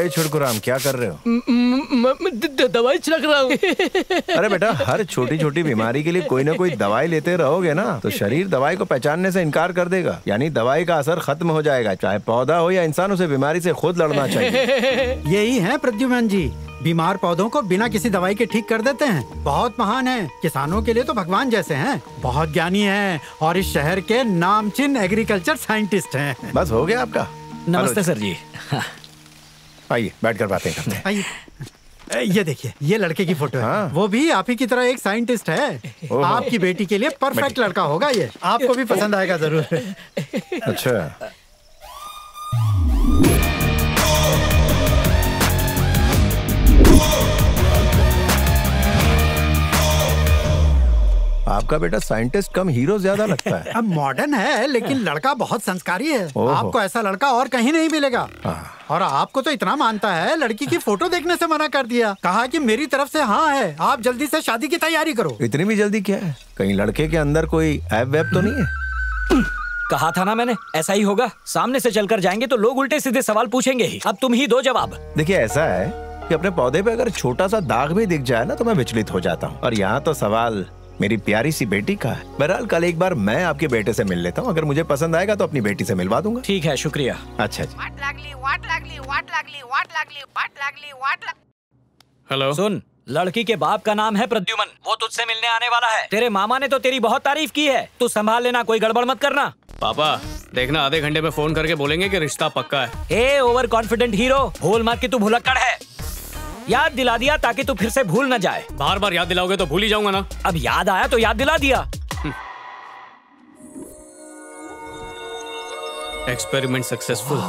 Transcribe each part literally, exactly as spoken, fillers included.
ए छुड़कुराम, क्या कर रहे हो? दवाई छिड़क रहा हूँ। अरे बेटा, हर छोटी छोटी बीमारी के लिए कोई ना कोई दवाई लेते रहोगे ना तो शरीर दवाई को पहचानने से इनकार कर देगा, यानी दवाई का असर खत्म हो जाएगा। चाहे पौधा हो या इंसान, उसे बीमारी से खुद लड़ना चाहिए। यही है प्रद्युमन जी, बीमार पौधों को बिना किसी दवाई के ठीक कर देते हैं। बहुत महान हैं, किसानों के लिए तो भगवान जैसे हैं, बहुत ज्ञानी हैं और इस शहर के नामचीन एग्रीकल्चर साइंटिस्ट हैं। बस हो गया आपका? नमस्ते सर जी। आइए बैठ कर बातें करते हैं। आइए, ये देखिए, ये लड़के की फोटो है। हाँ। वो भी आप ही की तरह एक साइंटिस्ट है। आपकी बेटी के लिए परफेक्ट लड़का होगा ये, आपको भी पसंद आएगा जरूर। अच्छा, आपका बेटा साइंटिस्ट कम हीरो ज्यादा लगता है। अब मॉडर्न है लेकिन लड़का बहुत संस्कारी है। ओहो। आपको ऐसा लड़का और कहीं नहीं मिलेगा। हाँ। और आपको तो इतना मानता है, लड़की की फोटो देखने से मना कर दिया। कहा कि मेरी तरफ से हाँ है, आप जल्दी से शादी की तैयारी करो। इतनी भी जल्दी क्या है? कहीं लड़के के अंदर कोई ऐप वैप तो नहीं है? कहा था ना मैंने, ऐसा ही होगा। सामने से चलकर जाएंगे तो लोग उल्टे सीधे सवाल पूछेंगे ही। अब तुम ही दो जवाब। देखिए, ऐसा है कि अपने पौधे पे अगर छोटा सा दाग भी दिख जाए ना तो मैं विचलित हो जाता हूँ। और यहाँ तो सवाल मेरी प्यारी सी बेटी का है। बहरहाल कल एक बार मैं आपके बेटे से मिल लेता हूँ, अगर मुझे पसंद आएगा तो अपनी बेटी से मिलवा दूंगा। ठीक है, शुक्रिया। अच्छा जी। हेलो, सुन, लड़की के बाप का नाम है प्रद्युमन, वो तुझसे मिलने आने वाला है। तेरे मामा ने तो तेरी बहुत तारीफ की है, तू संभाल लेना, कोई गड़बड़ मत करना। पापा देखना, आधे घंटे में फोन करके बोलेंगे कि रिश्ता पक्का है। ए ओवर कॉन्फिडेंट हीरो, भूल मत कि तू भुलक्कड़ है। याद दिला दिया ताकि तू फिर से भूल न जाए। बार बार याद दिलाओगे तो भूल ही जाऊंगा ना। अब याद आया तो याद दिला दिया। Experiment successful.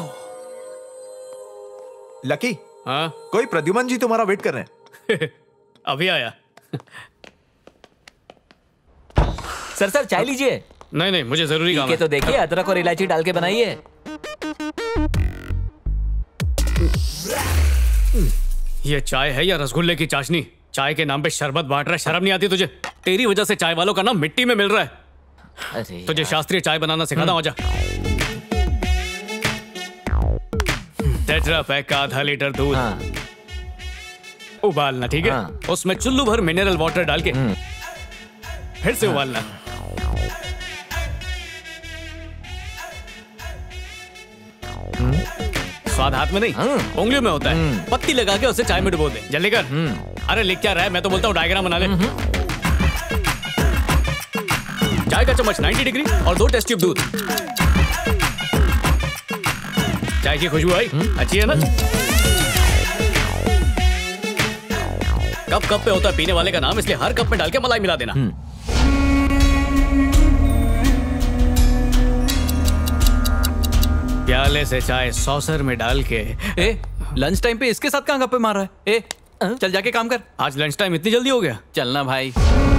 लकी, हाँ कोई प्रद्युमन जी तुम्हारा वेट कर रहे हैं। अभी आया। सर सर चाय लीजिए। नहीं नहीं, मुझे जरूरी काम के है। तो देखिए, अदरक और इलायची डाल के बनाइए। ये चाय है या रसगुल्ले की चाशनी? चाय के नाम पे शरबत बांट रहा है, शर्म नहीं आती तुझे? तेरी वजह से चाय वालों का नाम मिट्टी में मिल रहा है। अरे तुझे शास्त्रीय चाय बनाना सिखाता हूं, आजा। टेट्रा पैक का आधा लीटर दूध हाँ। उबालना, ठीक है? हाँ। उसमें चुल्लू भर मिनरल वाटर डाल के फिर से उबालना। स्वाद हाथ में नहीं, उंगलियों में होता है। पत्ती लगा के उसे चाय में डुबो दे। जल्दी कर। अरे लिख क्या रहा है? मैं तो बोलता हूँ डायग्राम बना ले। चाय का चम्मच नब्बे डिग्री और दो टेस्ट ट्यूब दूध। चाय की खुशबू आई? अच्छी है ना? कप कप पे होता है पीने वाले का नाम, इसलिए हर कप में डाल के मलाई मिला देना। प्याले से चाय सॉसर में डाल के। ए, लंच टाइम पे इसके साथ कहाँ गप्पे मार रहा है? ए, चल जाके काम कर। आज लंच टाइम इतनी जल्दी हो गया? चलना भाई।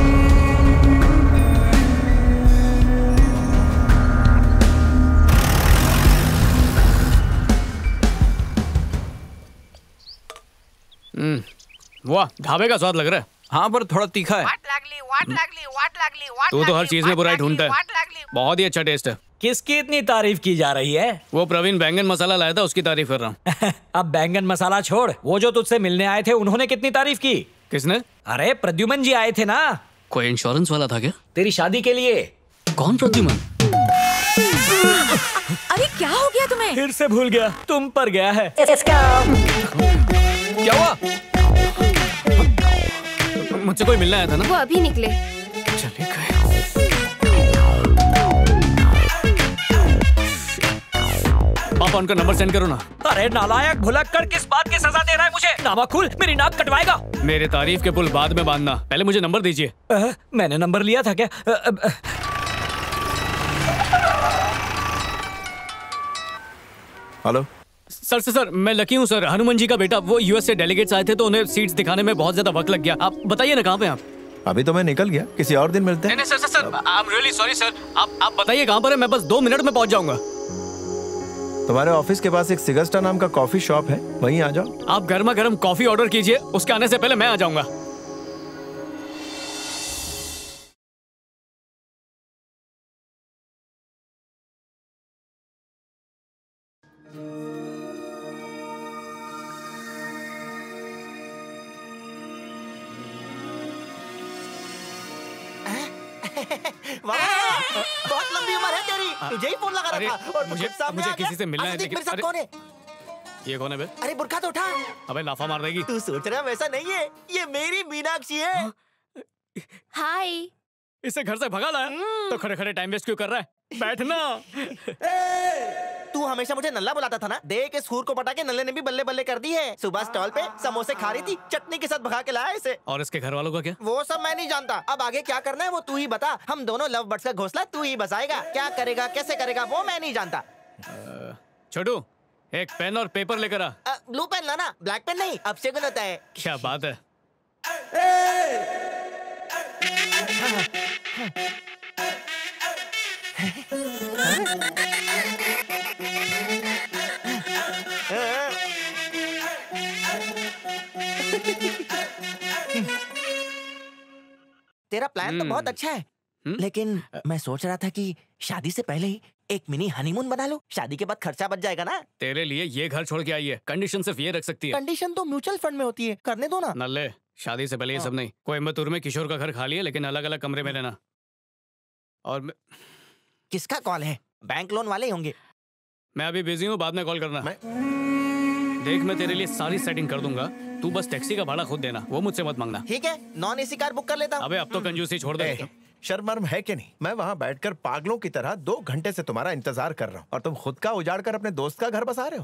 हम्म, वाह, ढाबे का स्वाद लग रहा है। हाँ, पर थोड़ा तीखा है। तू तो हर चीज में बुराई ढूंढता है। बहुत ही अच्छा टेस्ट है। किसकी इतनी तारीफ की जा रही है? वो प्रवीण बैंगन मसाला लाया था, उसकी तारीफ कर रहा हूँ। अब बैंगन मसाला छोड़, वो जो तुझसे मिलने आए थे उन्होंने कितनी तारीफ की? किसने? अरे प्रद्युमन जी आए थे ना। कोई इंश्योरेंस वाला था क्या? तेरी शादी के लिए। कौन प्रद्युमन? अरे क्या हो गया तुम्हें? फिर से भूल गया, तुम पर गया है। क्या हुआ? मुझसे कोई मिलने आया था ना? वो अभी निकले। चले गए। पापा उनका नंबर सेंड करो ना। अरे नालायक भुलक्कड़, किस बात की सजा दे रहा है मुझे? नामा खुल, मेरी नाक कटवाएगा। मेरे तारीफ के पुल बाद में बांधना, पहले मुझे नंबर दीजिए। अ, मैंने नंबर लिया था क्या? अ, अ, अ, हेलो सर से सर, मैं लकी हूँ सर, हनुमान जी का बेटा। वो यूएस से डेलीगेट्स आए थे तो उन्हें सीट्स दिखाने में बहुत ज्यादा वक्त लग गया। आप बताइए ना, कहाँ पे आप? अभी तो मैं निकल गया, किसी और दिन मिलते हैं। नहीं नहीं sir sir sir, I am really sorry sir. आप आप बताइए कहाँ पर है, मैं बस दो मिनट में पहुंच जाऊंगा। तुम्हारे ऑफिस के पास एक सिगस्टा नाम का कॉफी शॉप है, वहीं आ जाओ। आप गर्मा गर्म कॉफी ऑर्डर कीजिए, उसके आने से पहले मैं आ जाऊंगा। बहुत लंबी उम्र है तेरी, तुझे ही फोन लगा रहा था और मुझे मुझे किसी से मिलना है लेकिन मेरे साथ कौन है? ये कौन है बे? अरे बुर्का तो उठा। अबे लाफा मार देगी। तू सोच रहा वैसा नहीं है, ये मेरी मीनाक्षी है। हाय। इसे घर से भगा लाया तो खड़े खड़े टाइम वेस्ट क्यों कर रहा है? बैठना। तू हमेशा मुझे नल्ला बुलाता था ना, देख इस हूर को पटा के नल्ले ने भी बल्ले बल्ले कर दी है। सुबह स्टॉल पे समोसे खा रही थी, चटनी के साथ भगा के लाया इसे। और इसके घर वालों का क्या? वो सब मैं नहीं जानता। अब आगे क्या करना है वो तू ही बता। हम दोनों लव बर्ड्स का घोंसला तू ही बसाएगा। क्या करेगा, कैसे करेगा, वो मैं नहीं जानता। छोटू, एक पेन और पेपर लेकर आ। ब्लू पेन लाना, ब्लैक पेन नहीं, अब से होता है। क्या बात है। तेरा प्लान तो बहुत अच्छा है, लेकिन मैं सोच रहा था कि शादी से पहले ही एक मिनी हनीमून बना लो। शादी के बाद खर्चा बच जाएगा ना। तेरे लिए ये घर छोड़ के आई है, कंडीशन सिर्फ ये रख सकती है। कंडीशन तो म्यूचुअल फंड में होती है, करने दो ना। नल्ले, शादी से पहले ये सब नहीं। कोयम्बतूर में किशोर का घर खाली है, लेकिन अलग अलग कमरे में रहना। और मैं... किसका कॉल है? बैंक लोन वाले होंगे। मैं अभी बिजी हूँ, बाद में कॉल करना। मैं... देख, मैं तेरे लिए सारी सेटिंग कर दूंगा, तू बस टैक्सी का भाड़ा खुद देना, वो मुझसे मत मांगना। ठीक है, नॉन एसी कार बुक कर लेता हूँ। अबे अब तो कंजूसी छोड़ दे। शर्म है कि नहीं? मैं वहाँ बैठकर पागलों की तरह दो घंटे से तुम्हारा इंतजार कर रहा हूँ और तुम खुद का उजाड़ कर अपने दोस्त का घर बसा रहे हो।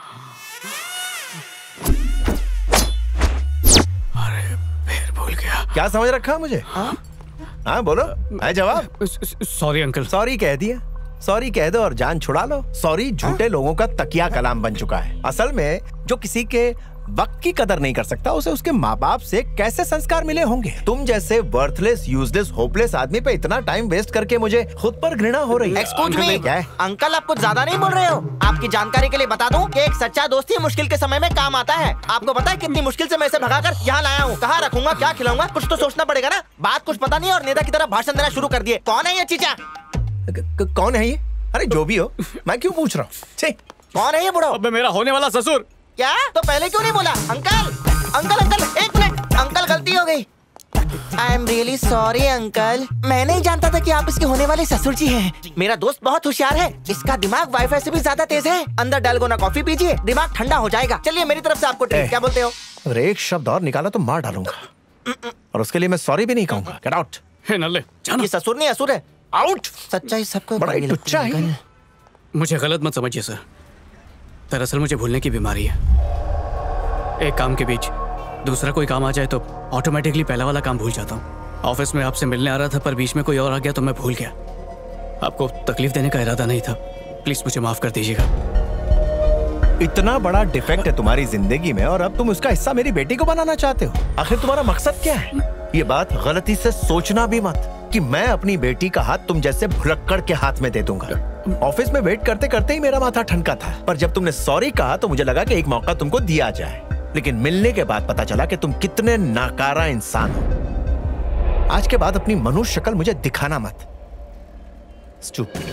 अरे फिर भूल गया। क्या समझ रखा मुझे? हाँ हाँ बोलो, है जवाब? Sorry uncle. सॉरी कह दिया, सॉरी कह दो और जान छुड़ा लो। सॉरी झूठे लोगों का तकिया कलाम बन चुका है। असल में जो किसी के वक्त की कदर नहीं कर सकता, उसे उसके माँ बाप से कैसे संस्कार मिले होंगे? तुम जैसे वर्थलेस, यूजलेस, होपलेस आदमी पे इतना टाइम वेस्ट करके मुझे खुद पर घृणा हो रही है। एक्सक्यूज मी, अंकल आप कुछ ज्यादा नहीं बोल रहे हो? आपकी जानकारी के लिए बता दूं कि एक सच्चा दोस्त ही मुश्किल के समय में काम आता है। आपको पता है कितनी मुश्किल से मैं इसे भगाकर यहाँ लाया हूँ। कहाँ रखूंगा, क्या खिलाऊंगा, कुछ तो सोचना पड़ेगा ना। बात कुछ पता नहीं और नेता की तरह भाषण देना शुरू कर दिए। कौन है ये चीचा? कौन है ये? अरे जो भी हो, मैं क्यों पूछ रहा हूँ? कौन है ये बुढ़ा? अबे मेरा होने वाला ससुर। क्या? तो पहले क्यों नहीं बोला? अंकल अंकल अंकल एक मिनट, अंकल गलती हो गई। I am really sorry uncle, मैं नहीं जानता था कि आप इसके होने वाले ससुर जी हैं। मेरा दोस्त बहुत होशियार है, इसका दिमाग वाईफाई से भी ज्यादा तेज है। अंदर डालगोना कॉफी पीजिए, दिमाग ठंडा हो जाएगा। चलिए मेरी तरफ से आपको ट्रीट। क्या बोलते हो? अगर एक शब्द और निकाला तो मार डालूंगा, और उसके लिए मैं सॉरी भी नहीं कहूंगा। Get out. हे नल्ले, ये ससुर नहीं असुर है। आउट। सच्चाई सबको बड़ा ही टुच्चा है। मुझे गलत मत समझिए सर, दरअसल मुझे भूलने की बीमारी है। एक काम के बीच दूसरा कोई काम आ जाए तो ऑटोमेटिकली पहला वाला काम भूल जाता हूँ। ऑफिस में आपसे मिलने आ रहा था, पर बीच में कोई और आ गया तो मैं भूल गया। आपको तकलीफ देने का इरादा नहीं था, प्लीज मुझे माफ कर दीजिएगा। इतना बड़ा डिफेक्ट है तुम्हारी जिंदगी में और अब तुम उसका हिस्सा मेरी बेटी को बनाना चाहते हो। आखिर तुम्हारा मकसद क्या है? ये बात गलती से सोचना भी मत कि मैं अपनी बेटी का हाथ तुम जैसे भुलक्कड़ के हाथ में दे दूंगा। ऑफिस में वेट करते करते ही मेरा माथा ठनका था, पर जब तुमने सॉरी कहा तो मुझे लगा कि एक मौका तुमको दिया जाए। लेकिन मिलने के बाद पता चला कि तुम कितने नाकारा इंसान हो। आज के बाद अपनी मनुष्य शक्ल मुझे दिखाना मत। स्टूपिड।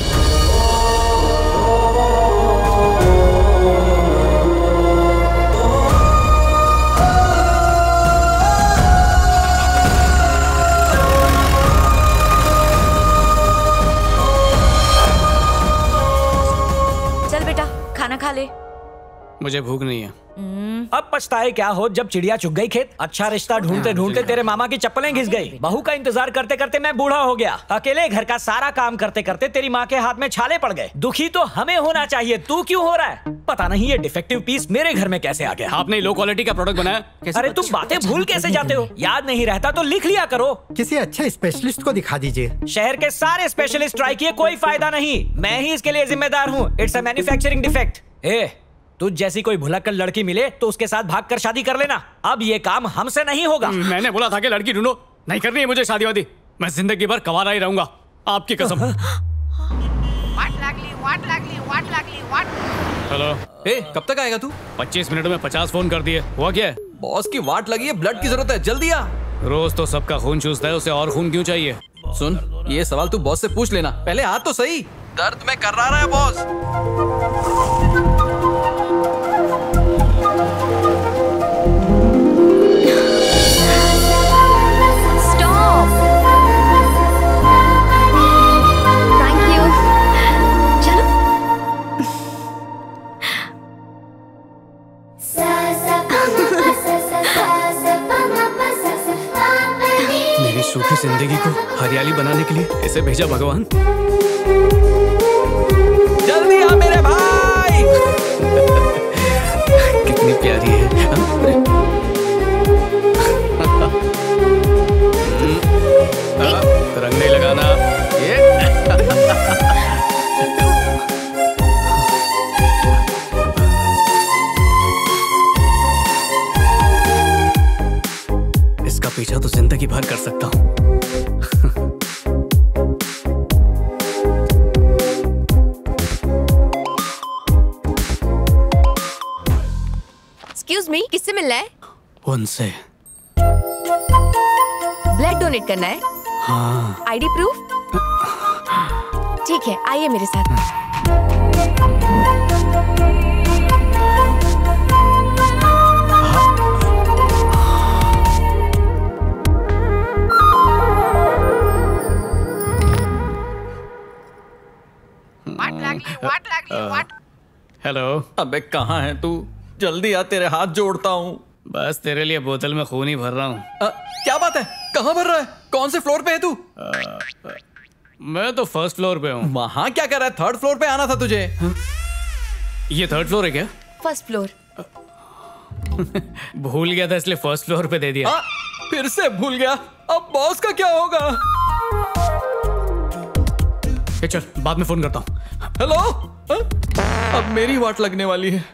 चल बेटा खाना खा ले। मुझे भूख नहीं है। अब पछताए क्या हो जब चिड़िया चुग गई खेत। अच्छा रिश्ता ढूंढते ढूंढते तेरे मामा की चप्पलें घिस गई। बहू का इंतजार करते करते मैं बूढ़ा हो गया। अकेले घर का सारा काम करते करते तेरी माँ के हाथ में छाले पड़ गए। दुखी तो हमें होना चाहिए, तू क्यों हो रहा है? पता नहीं ये डिफेक्टिव पीस मेरे घर में कैसे आ गया। आपने लो क्वालिटी का प्रोडक्ट बनाया। अरे तुम बातें भूल कैसे जाते हो? याद नहीं रहता तो लिख लिया करो। किसी अच्छे स्पेशलिस्ट को दिखा दीजिए। शहर के सारे स्पेशलिस्ट ट्राई किए, कोई फायदा नहीं। मैं ही इसके लिए जिम्मेदार हूँ। It's a manufacturing defect. ए तुझ जैसी कोई भुलक्कड़ लड़की मिले तो उसके साथ भागकर शादी कर लेना। अब ये काम हमसे नहीं होगा। मैंने बोला था कि लड़की ढूंढो, नहीं करनी है मुझे शादी वादी। मैं जिंदगी भर कवारा ही रहूंगा, आपकी कसम। हेलो। ए कब तक आएगा तू? पच्चीस मिनट में पचास फोन कर दिए। हुआ क्या है? बॉस की वाट लगी है, ब्लड की जरूरत है, जल्दी आ। रोज तो सबका खून चूसता है, उसे और खून क्यों चाहिए? सुन, ये सवाल तू बॉस से पूछ लेना, पहले आ तो सही। दर्द में कर रहा है बॉस। कैसे भेजा भगवान। जल्दी आ मेरे भाई। कितनी प्यारी है। रंग नहीं लगाना। ये इसका पीछा तो जिंदगी भर कर सकता हूँ। एक्सक्यूज मी, किससे मिलना है? उनसे। ब्लड डोनेट करना है? हाँ। ID proof? ठीक है, आइए मेरे साथ। हेलो। अबे कहाँ है तू? जल्दी आ, तेरे हाथ जोड़ता हूँ। बस तेरे लिए बोतल में खून ही भर रहा हूँ। क्या बात है? कहाँ भर रहा है? कौन से फ्लोर पे है तू? आ, मैं तो फर्स्ट फ्लोर पे हूँ। वहाँ क्या कर रहा है? थर्ड फ्लोर पे आना था तुझे। हा? ये थर्ड फ्लोर है क्या? First floor. भूल गया था इसलिए फर्स्ट फ्लोर पे दे दिया। आ, फिर से भूल गया। अब बॉस का क्या होगा? ए, चल बाद में फोन करता हूँ। हेलो। अब मेरी वाट लगने वाली है।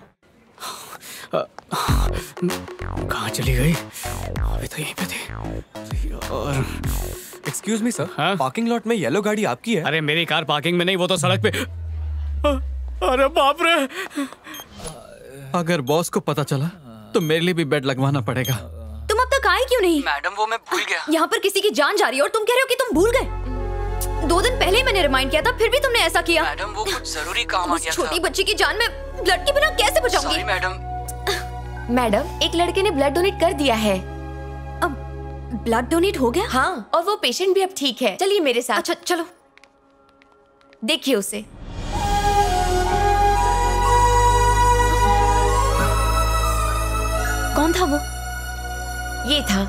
कहाँ चली गई? अभी तो यहीं पे थी। और एक्सक्यूज मी सर, हाँ? पार्किंग लॉट में येलो गाड़ी आपकी है? अरे मेरी कार पार्किंग में नहीं, वो तो सड़क पे। अरे बाप रे। अगर बॉस को पता चला तो मेरे लिए भी बेड लगवाना पड़ेगा। तुम अब तक आए क्यों नहीं? मैडम वो मैं भूल गया। यहाँ पर किसी की जान जा रही है और तुम कह रहे हो कि तुम भूल गए। दो दिन पहले ही मैंने रिमाइंड किया था, फिर भी तुमने ऐसा किया। मैडम वो कुछ जरूरी काम आ गया था। छोटी बच्ची की जान में ब्लड के बिना कैसे बचाऊंगी? Sorry madam. मैडम, एक लड़के ने ब्लड डोनेट कर दिया है। अब ब्लड डोनेट हो गया? हाँ, और वो पेशेंट भी अब ठीक है। चलिए मेरे साथ। अच्छा चलो, देखिए उसे। कौन था वो? ये था।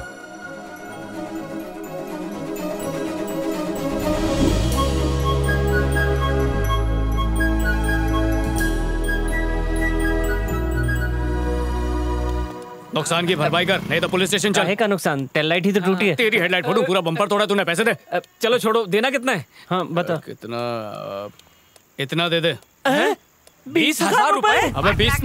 नुकसान की भरपाई कर, नहीं तो पुलिस स्टेशन चल। काहे का नुकसान? टेल लाइट ही तो टूटी है। तेरी हेडलाइट फोड़ूं, पूरा बम्पर तोड़ा तूने। पैसे दे। चलो छोड़ो, देना कितना है? हाँ बता। कितना? इतना दे दे। बीस हजार रुपए? अबे बीस।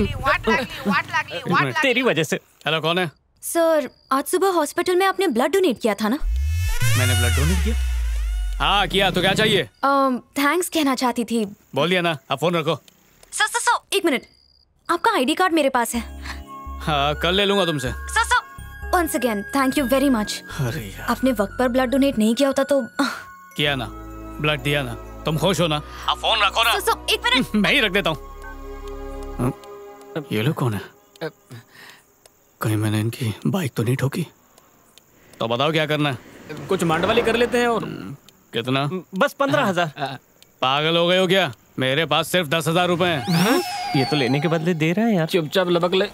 तेरी वजह से। हेलो, कौन है? सर, आज सुबह हॉस्पिटल में आपने ब्लड डोनेट किया था ना? मैंने ब्लड डोनेट किया? हाँ किया। तो क्या चाहिए? थैंक्स कहना चाहती थी। बोल दिया ना, अब फोन रखो। सर सर सर एक मिनट, आपका आईडी कार्ड मेरे पास है। हाँ, कल ले लूंगा तुमसे। Sir sir once again thank you very much. अरे यार, आपने वक्त पर ब्लड डोनेट नहीं किया होता तो। किया ना, ब्लड दिया ना। तुम खुश हो ना? अब फोन रखो ना। सर सर एक मिनट। मैं ही रख देता हूँ। ये लोग कौन है? कहीं मैंने इनकी बाइक तो नहीं ठोकी? तो बताओ क्या करना है? कुछ मांडवाली कर लेते हैं। और कितना? बस पंद्रह हजार। पागल हो गए हो क्या? मेरे पास सिर्फ दस हजार रुपए हैं। ये तो लेने के बदले दे रहा है यार। चुपचाप लपक ले।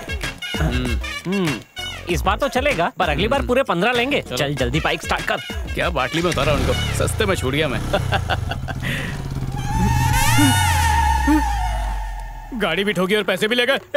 इस बार तो चलेगा, पर अगली बार पूरे पंद्रह लेंगे। चल जल्दी बाइक स्टार्ट कर। क्या बाटली में उतारा उनको? सस्ते में छूट गया मैं। गाड़ी भी ठोकी और पैसे भी ले गए।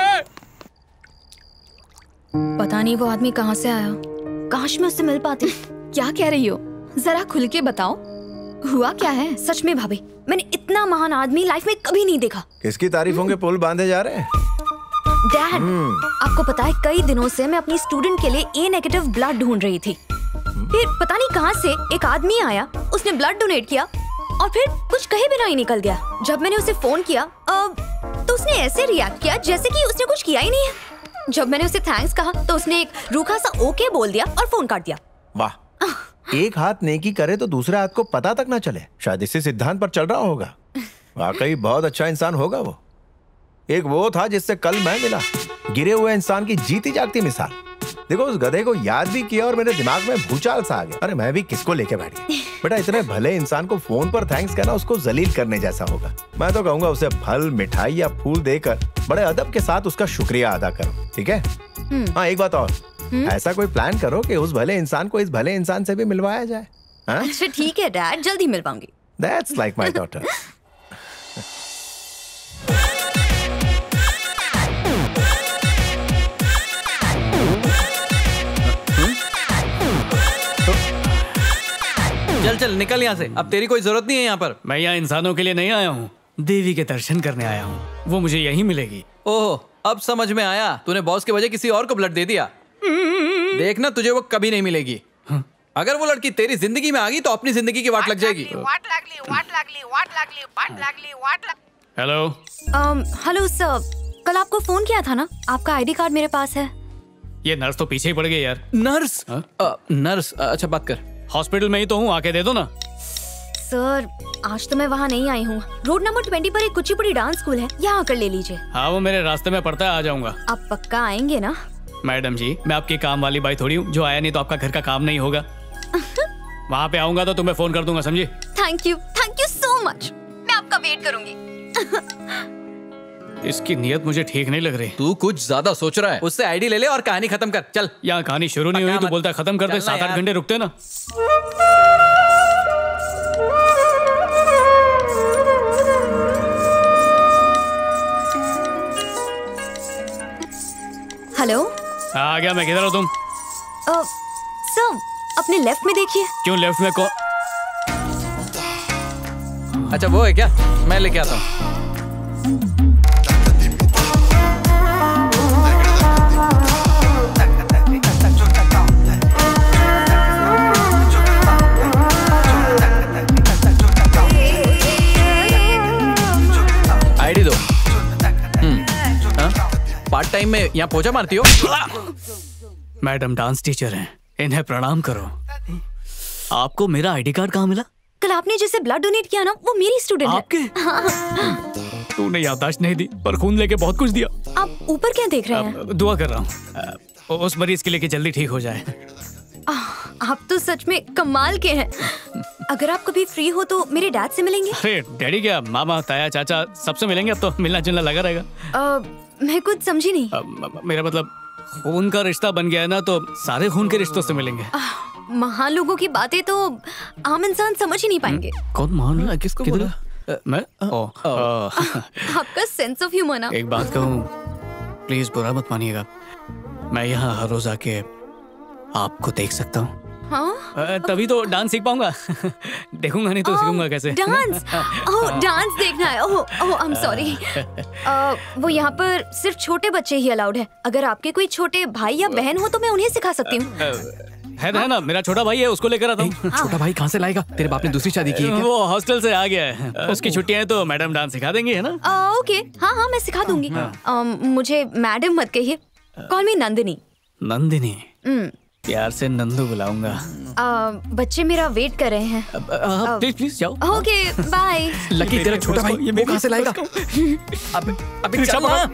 पता नहीं वो आदमी कहाँ से आया। काश मैं उससे मिल पाती। क्या कह रही हो? जरा खुल के बताओ, हुआ क्या है? सच में भाभी, मैंने इतना महान आदमी लाइफ में कभी नहीं देखा। किसकी तारीफों के पुल बांधे जा रहे हैं? डैड, आपको पता है कई दिनों से मैं अपनी स्टूडेंट के लिए ए नेगेटिव ब्लड ढूंढ रही थी। फिर पता नहीं कहां से एक आदमी आया, उसने ब्लड डोनेट किया और फिर कुछ कहे बिना ही निकल गया। जब मैंने उसे फोन किया तो उसने ऐसे रिएक्ट किया जैसे कि उसने कुछ किया ही नहीं है। जब मैंने उसे थैंक्स कहा तो उसने एक रूखा सा ओके बोल दिया और फोन काट दिया। वाह, एक हाथ नेकी करे तो दूसरे हाथ को पता तक ना चले। शायद इसी सिद्धांत पर चल रहा होगा। वाकई बहुत अच्छा इंसान होगा वो। एक वो था जिससे कल मैं मिला, गिरे हुए इंसान की जीती जागती मिसाल। देखो, उस गधे को याद भी किया और मेरे दिमाग में भूचाल सा आ गया। अरे मैं भी किसको लेके बैठ गया। बेटा, इतने भले इंसान को फोन पर थैंक्स कहना उसको जलील करने जैसा होगा। मैं तो कहूंगा उसे फल, मिठाई या फूल देकर बड़े अदब के साथ उसका शुक्रिया अदा करो, ठीक है? हाँ, एक बात और, ऐसा कोई प्लान करो कि उस भले इंसान को इस भले इंसान से भी मिलवाया जाए। अच्छा ठीक है डैड, जल्दी मिल पाऊंगी। That's like my daughter. चल चल निकल यहाँ से, अब तेरी कोई जरूरत नहीं है यहाँ पर। मैं यहाँ इंसानों के लिए नहीं आया हूँ, देवी के दर्शन करने आया हूँ। वो मुझे यहीं मिलेगी। ओह, अब समझ में आया, तूने बॉस के वजह किसी और को ब्लड दे दिया। देखना तुझे वो कभी नहीं मिलेगी। अगर वो लड़की तेरी जिंदगी में आ गई तो अपनी जिंदगी की वाट लग जाएगी। हेलो हेलो सर, कल आपको फोन किया था ना, आपका आईडी कार्ड मेरे पास है। ये नर्स तो पीछे ही पड़ गई यार। नर्स? आ, नर्स, अच्छा बात कर। हॉस्पिटल में ही तो हूँ, आके दे दो ना। सर आज तो मैं वहाँ नहीं आई हूँ, रोड नंबर ट्वेंटी पर एक कुचिपुड़ी डांस स्कूल है, यहाँ आकर ले लीजिए। हाँ वो मेरे रास्ते में पड़ता है, आ जाऊंगा। आप पक्का आएंगे ना? मैडम जी मैं आपकी काम वाली बाई थोड़ी हूँ, जो आया नहीं तो आपका घर का काम नहीं होगा। वहाँ पे आऊंगा तो तुम्हें फोन कर दूंगा, समझी? Thank you, thank you so much, मैं आपका वेट करूंगी। इसकी नीयत मुझे ठीक नहीं लग रही। तू कुछ ज्यादा सोच रहा है, उससे आईडी ले ले और कहानी खत्म कर। चल, यहाँ कहानी शुरू नहीं हुई तो बोलता है खत्म कर दे। सात आठ घंटे रुकते ना। हेलो, आ गया मैं। किधर हो तुम? सर अपने लेफ्ट में देखिए। क्यों लेफ्ट में? कौन? अच्छा वो है क्या, मैं लेके आता हूँ। आईडी दो। पार्ट टाइम में यहाँ पोछा मारती हो? मैडम डांस टीचर हैं, इन्हें प्रणाम करो। आपको मेरा आईडी कार्ड कहाँ मिला? कल आपने जिसे ब्लड डोनेट किया ना, वो मेरी स्टूडेंट है। आपके? तूने याददाश्त नहीं दी, पर खून लेके बहुत कुछ दिया। आप ऊपर क्या देख रहे हैं? दुआ कर रहा हूँ उस मरीज के लिए कि जल्दी ठीक हो जाए। आप तो सच में कमाल के हैं। अगर आप कभी फ्री हो तो मेरे डैड से मिलेंगे? अरे डैडी क्या, मामा ताया चाचा सबसे मिलेंगे। अब तो मिलना जुलना लगा रहेगा। आ, मैं कुछ समझी नहीं। आ, मेरा मतलब खून का रिश्ता बन गया है ना, तो सारे खून के रिश्तों से मिलेंगे। महान लोगों की बातें तो आम इंसान समझ ही नहीं पाएंगे। कौन महान? किसको बोला? मैं? ओ, आपका सेंस ऑफ ह्यूमर ना। एक बात कहूँ, प्लीज बुरा मत मानिएगा, मैं यहाँ हर रोज आके आपको देख सकता हूँ। हाँ? तभी तो डांस सीख पाऊंगा। देखूंगा नहीं तो सीखूंगा कैसे? डांस? ओह डांस देखना है। Oh oh I am sorry. वो यहाँ पर सिर्फ छोटे बच्चे ही अलाउड है। अगर आपके कोई छोटे भाई या बहन हो तो मैं उन्हें सिखा सकती हूँ। है ना, ना मेरा छोटा भाई है, उसको लेकर आता हूँ। छोटा भाई कहाँ से लाएगा? तेरे बाप ने दूसरी शादी की है क्या? वो हॉस्टल से आ गया है, उसकी छुट्टियां हैं तो मैडम डांस सिखा देंगे, है ना? आ, ओके हाँ हाँ मैं सिखा दूंगी। आ, मुझे मैडम मत कहिए, कॉल मी नंदिनी। नंदिनी? प्यार से नंदू बुलाऊंगा। बच्चे मेरा वेट कर रहे हैं। प्लीज प्लीज जाओ। Okay bye. लकी तेरा छोटा भाई ये वो कहाँ से लाएगा? अब अभी चल ना।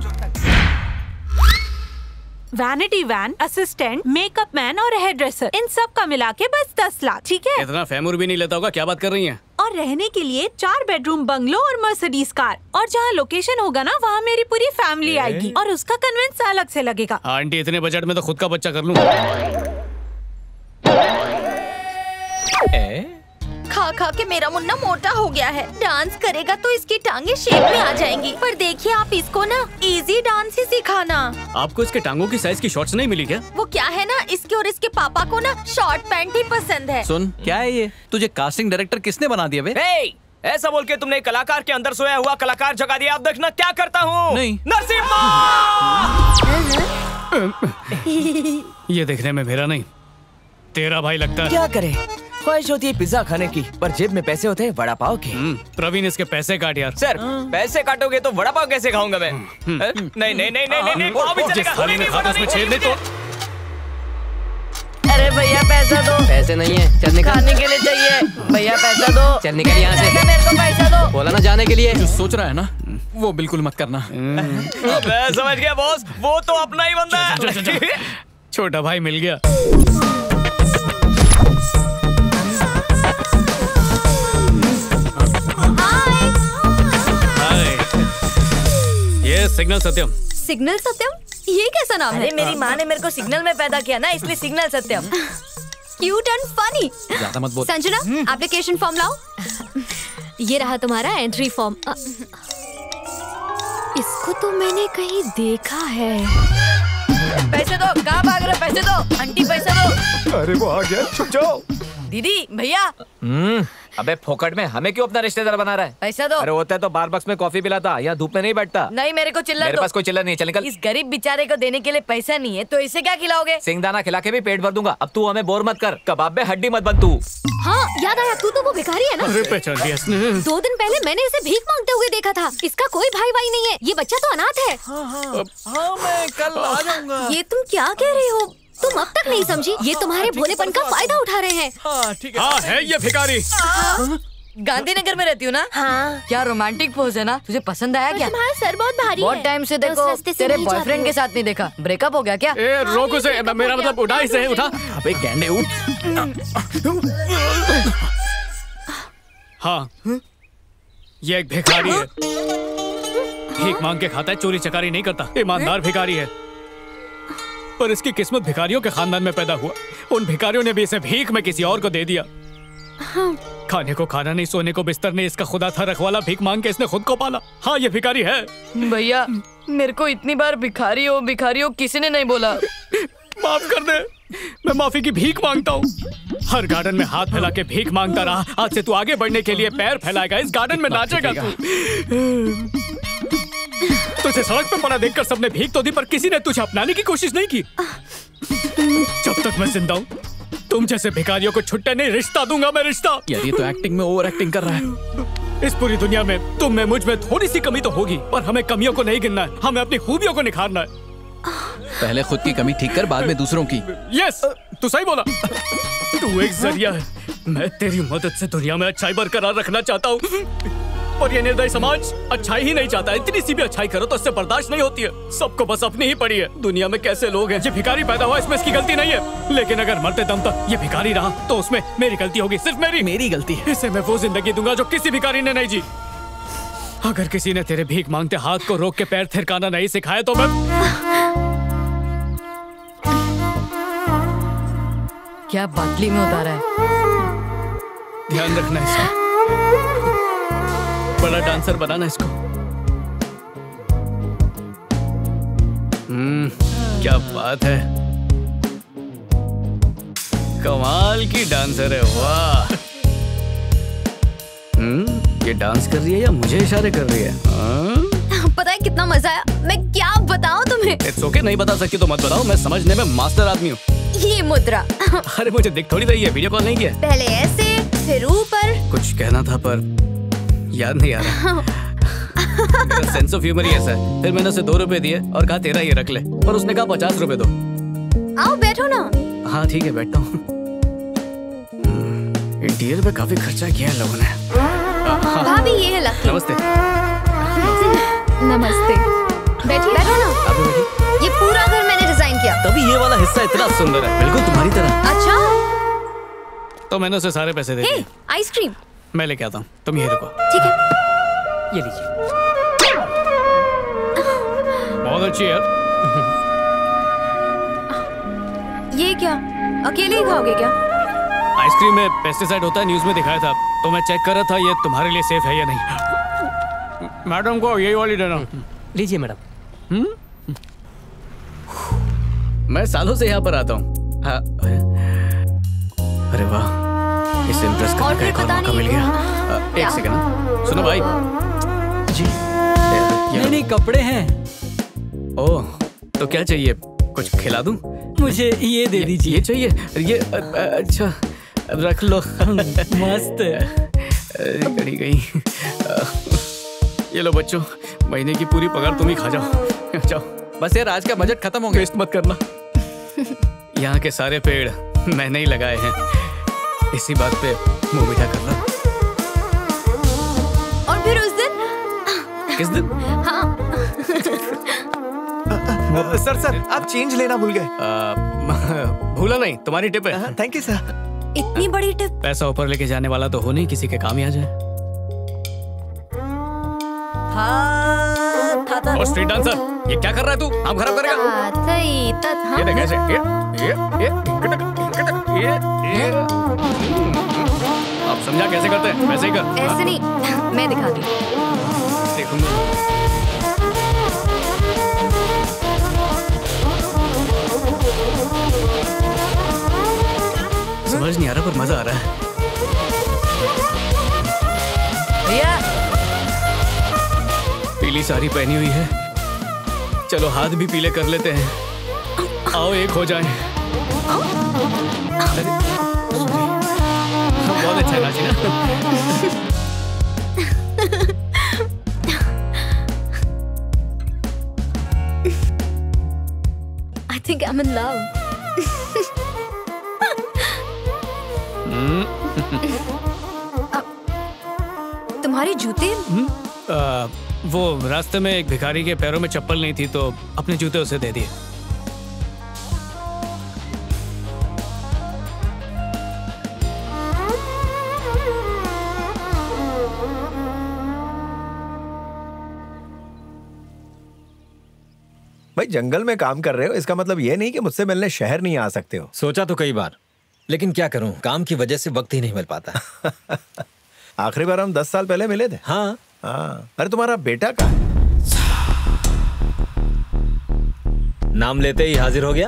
Vanity van, assistant, makeup man और हेयर ड्रेसर, इन सब का मिला के बस दस लाख, ठीक है? इतना फैमूर भी नहीं लेता होगा, क्या बात कर रही हैं? और रहने के लिए चार बेडरूम बंगलो और मर्सिडीज कार, और जहाँ लोकेशन होगा ना वहाँ मेरी पूरी फैमिली आएगी और उसका कन्वेंस अलग से लगेगा। आंटी इतने बजट में तो खुद का बच्चा कर लूँ। खा खा के मेरा मुन्ना मोटा हो गया है। डांस करेगा तो इसकी टांगे शेप में आ जाएंगी। पर देखिए आप इसको ना इजी डांस ही सिखाना। आपको इसके टांगों की साइज की शॉर्ट्स नहीं मिली क्या? वो क्या है ना, इसके और इसके पापा को ना शॉर्ट पैंट ही पसंद है। सुन क्या है ये, तुझे कास्टिंग डायरेक्टर किसने बना दिया बे? hey! ऐसा बोल के तुमने कलाकार के अंदर सोया हुआ कलाकार जगा दिया। अब देखना क्या करता हूँ। नहीं नरसिम्हा। ये देखने में मेरा नहीं तेरा भाई लगता है। क्या करे, ख्वाहिश होती है पिज्जा खाने की, पर जेब में पैसे होते हैं वड़ा पाव के। प्रवीण इसके पैसे काट यार। सर पैसे काटोगे तो वड़ा पाव कैसे खाऊंगा मैं? नहीं नहीं नहीं नहीं नहीं पाव भी चलेगा। थाली में खाता उसमें छेद नहीं तो। अरे भैया पैसा दो। पैसे नहीं है, चल निकल। खाने के लिए चाहिए भैया, पैसा दो। चल निकल यहाँ से। मेरे को पैसा दो। बोला ना जाने के लिए। जो सोच रहा है ना वो बिल्कुल मत करना। मैं समझ गया बॉस, वो तो अपना ही बंदा है। छोटा भाई मिल गया। ये सिग्नल सत्यम। सिग्नल सत्यम? ये कैसा नाम है? अरे मेरी माँ ने मेरे को सिग्नल में पैदा किया ना, इसलिए signal Satyam. Cute and funny. ज्यादा मत बोल। संजना, एप्लीकेशन फॉर्म लाओ। ये रहा तुम्हारा एंट्री फॉर्म। इसको तो मैंने कहीं देखा है। पैसे दो, कहाँ भाग रहे? पैसे दो आंटी, पैसे दो। अरे वो आ गया, छुप जाओ। दीदी, भैया। हम्म अबे फोकट में हमें क्यों अपना रिश्तेदार बना रहा है? पैसा दो। अरे होता है तो बार बक्स में कॉफी पिलाता, यहाँ धूप में नहीं बैठता। नहीं, मेरे को चिल्लर मेरे दो। पास कोई चिल्लर नहीं, चल निकल। इस गरीब बेचारे को देने के लिए पैसा नहीं है तो इसे क्या खिलाओगे? सिंगदाना खिला के भी पेट भर दूंगा। अब तू हमें बोर मत कर, कबाब में हड्डी मत बन तू। हाँ, याद आया, तू तो वो भिखारी है ना? अरे पहचान लिया इसने। दो दिन पहले मैंने इसे भीख मांगते हुए देखा था। इसका कोई भाई भाई नहीं है, ये बच्चा तो अनाथ है। हाँ, हाँ, हाँ, मैं कल आ जाऊंगा। ये तुम क्या कह रही हो? तुम अब तक नहीं समझी, ये तुम्हारे भोलेपन का फायदा उठा रहे हैं। हाँ, ठीक है। हाँ, है ये भिखारी। गांधीनगर में रहती हूँ ना? हाँ। क्या रोमांटिक पोज है ना? तुझे पसंद आया क्या? तुम्हारा सर बहुत भारी बहुत है। टाइम से तो देखो सस्ते से तेरे नहीं बॉयफ्रेंड जाते के साथ नहीं देखा। ब्रेकअप हो गया क्या? ए, रोक उसे। मेरा मतलब उठा इसे, उठा। अबे गैंडे उठ। हाँ, ये एक भिखारी है। भीख मांग के खाता है, चोरी चकारी नहीं करता। ईमानदार भिखारी है। पर इसकी किस्मत भिखारियों के खानदान में पैदा हुआ। उन भिखारियों ने भी इसे भीख में किसी और को दे दिया। खाने को खाना नहीं, सोने को बिस्तर नहीं, इसका खुदा था रखवाला। भीख मांग के इसने खुद को पाला। हाँ, ये भिखारी है। भैया, मेरे को इतनी बार भिखारी हो भिखारी हो किसी ने नहीं बोला। माफ कर दे, मैं माफी की भीख मांगता हूँ। हर गार्डन में हाथ फैला के भीख मांगता रहा। आज से तू आगे बढ़ने के लिए पैर फैलाएगा, इस गार्डन में नाचेगा तू। तुझे सड़क पे पड़ा देखकर सबने भीख तो दी, पर किसी ने तुझे अपनाने की कोशिश नहीं की। जब तक मैं जिंदा हूँ, तुम जैसे भिखारियों को छुट्टे नहीं, रिश्ता दूंगा मैं, रिश्ता। यार ये तो एक्टिंग में ओवर एक्टिंग कर रहा है। इस पूरी दुनिया में तुम में मुझ में थोड़ी सी कमी तो होगी, पर हमें कमियों को नहीं गिनना है, हमें अपनी खूबियों को निखारना है। पहले खुद की कमी ठीक कर, बाद में दूसरों की। यस, तू सही बोला। तू एक जरिया है। मैं तेरी मदद से दुनिया में अच्छाई बरकरार रखना चाहता हूँ, पर ये निर्दयी समाज अच्छाई ही नहीं चाहता। इतनी सी भी अच्छाई करो तो इससे बर्दाश्त नहीं होती है। सबको बस अपनी ही पड़ी है। दुनिया में कैसे लोग हैं। ये भिखारी पैदा हुआ, इसमें इसकी गलती नहीं है, लेकिन अगर मरते दम तक ये भिखारी रहा तो उसमें मेरी गलती होगी, सिर्फ मेरी मेरी गलती है। इसे मैं वो जिंदगी दूंगा जो किसी भिखारी ने नहीं जी। अगर किसी ने तेरे भीख मांगते हाथ को रोक के पैर थिरकाना नहीं सिखाया तो मैं क्या बाटली में उतारा है? ध्यान रखना इसका। बड़ा डांसर बनाना इसको। हम्म, क्या बात है। कमाल की डांसर है, वाह। हम्म, ये डांस कर रही है या मुझे इशारे कर रही है? हाँ? पता है कितना मजा आया। मैं क्या बताऊं तुम्हें? इट्स ओके, नहीं बता सकती तो मत बताओ। मैं समझने में मास्टर आदमी हूँ। ये मुद्रा। अरे मुझे दिख थोड़ी रही है, वीडियो कॉल नहीं किया। पहले ऐसे, फिर ऊपर। कुछ कहना था पर याद नहीं आ रहा। मेरा सेंस ऑफ ह्यूमर ही ऐसा है। फिर मैंने उसे दो रुपए दिए और कहा तेरा ये रख ले, पर उसने कहा पचास रुपए दो। आओ बैठो ना। हाँ ठीक है, बैठता हूँ। इंटीरियर पे काफी खर्चा किया है लोगों ने। भाभी ये है लकी। नमस्ते। नमस्ते। बैठिए। बैठो ना। अभी बैठी। ये पूरा घर मैंने डिजाइन किया। तभी ये वाला हिस्सा इतना सुंदर है, बिल्कुल तुम्हारी तरह। अच्छा, तो मैंने उसे सारे पैसे दे दिए। आइसक्रीम मैं लेके आता हूँ, तुम यही रुको। ठीक है, ये लीजिए। बहुत अच्छी यार। ये क्या अकेले ही खाओगे क्या? आइसक्रीम में पेस्टिसाइड होता है, न्यूज में दिखाया था, तो मैं चेक कर रहा था ये तुम्हारे लिए सेफ है या नहीं। मैडम को यही वाली देना। लीजिए मैडम। हम्म, मैं सालों से यहाँ पर आता हूँ। हाँ। अरे वाह, इसे इम्प्रेस करने का एक और मौका मिल गया। आ, एक सेकंड, सुनो भाई जी। नहीं नहीं, कपड़े हैं। ओह, तो क्या चाहिए, कुछ खिला दूं? मुझे ये दे दीजिए। ये चाहिए? ये अ, अ, अच्छा रख लो। मस्त घड़ी गई। ये लो बच्चों, महीने की पूरी पगार तुम ही खा जाओ। जाओ। बस यार, आज का बजट खत्म हो गया। वेस्ट मत करना। यहाँ के सारे पेड़ मैंने ही लगाए हैं, इसी बात पे मुंह मीठा कर लो। और फिर उस दिन। किस दिन? हाँ। सर सर आप चेंज लेना भूल गए। भूला नहीं, तुम्हारी टिप है। Thank you sir. इतनी बड़ी टिप। पैसा ऊपर लेके जाने वाला तो हो नहीं, किसी के काम ही आ जाए। हाँ, था, था। और स्ट्रीट डांसर, ये क्या कर रहा है तू? काम खराब करेगा। तात, तात, हाँ, ये देख ऐसे, ये ये ये ये, ये। आप समझा कैसे करते हैं? वैसे ही कर। ऐसे नहीं, मैं दिखाती हूँ। देखूंगा। समझ नहीं आ रहा पर मजा आ रहा है। भैया पीली साड़ी पहनी हुई है, चलो हाथ भी पीले कर लेते हैं। आओ एक हो जाए। अरे, बहुत अच्छा है नाची ना। I think I'm in love. तुम्हारे जूते? आ, वो रास्ते में एक भिखारी के पैरों में चप्पल नहीं थी तो अपने जूते उसे दे दिए। भाई जंगल में काम कर रहे हो इसका मतलब ये नहीं कि मुझसे मिलने शहर नहीं आ सकते हो। सोचा तो कई बार, लेकिन क्या करूं, काम की वजह से वक्त ही नहीं मिल पाता। आखिरी बार हम दस साल पहले मिले थे। हाँ हाँ। अरे तुम्हारा बेटा कहाँ है? नाम लेते ही हाजिर हो गया।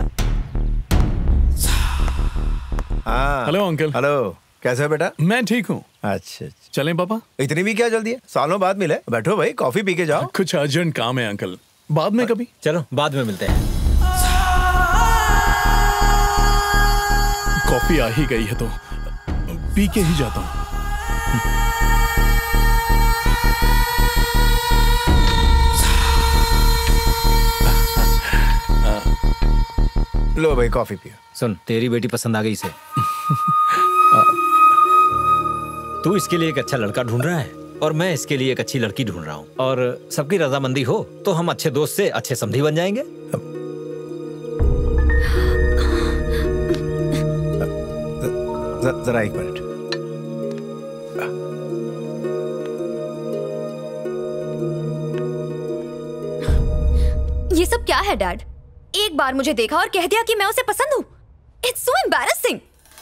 हाँ। Hello uncle. हेलो, कैसे हो बेटा? मैं ठीक हूँ। अच्छा, चलें पापा? इतनी भी क्या जल्दी है? सालों बाद मिले, बैठो भाई कॉफी पी के जाओ। कुछ अर्जेंट काम है अंकल, बाद में कभी। चलो बाद में मिलते हैं। कॉफी आ ही गई है तो पी के ही जाता हूँ। लो भाई कॉफी पियो। सुन, तेरी बेटी पसंद आ गई इसे। तू इसके लिए एक अच्छा लड़का ढूंढ रहा है और मैं इसके लिए एक अच्छी लड़की ढूंढ रहा हूँ, और सबकी रजामंदी हो तो हम अच्छे दोस्त से अच्छे समधी बन जाएंगे। जरा एक मिनट। ये सब क्या है डैड? एक बार मुझे देखा और कह दिया कि मैं उसे पसंद हूँ। It's so embarrassing.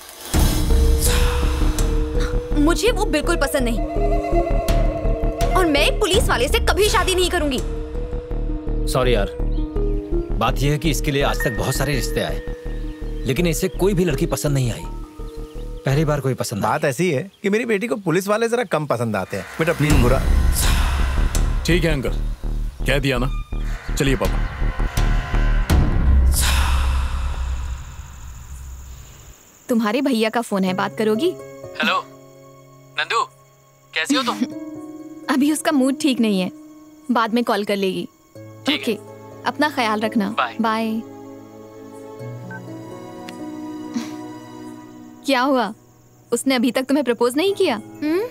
मुझे वो बिल्कुल पसंद नहीं, और मैं एक पुलिस वाले से कभी शादी नहीं करूंगी। सॉरी यार, बात यह है कि इसके लिए आज तक बहुत सारे रिश्ते आए, लेकिन इसे कोई भी लड़की पसंद नहीं आई। पहली बार कोई पसंद। बात ऐसी है कि मेरी बेटी को पुलिस वाले जरा कम पसंद आते हैं। बेटा प्लीज बुरा। ठीक है अंकल, कह दिया ना। चलिए पापा। तुम्हारे भैया का फोन है, बात करोगी? हेलो नंदू, कैसी हो तुम? अभी उसका मूड ठीक नहीं है, बाद में कॉल कर लेगी। ओके, अपना ख्याल रखना। बाय। क्या हुआ, उसने अभी तक तुम्हें प्रपोज नहीं किया? हुँ?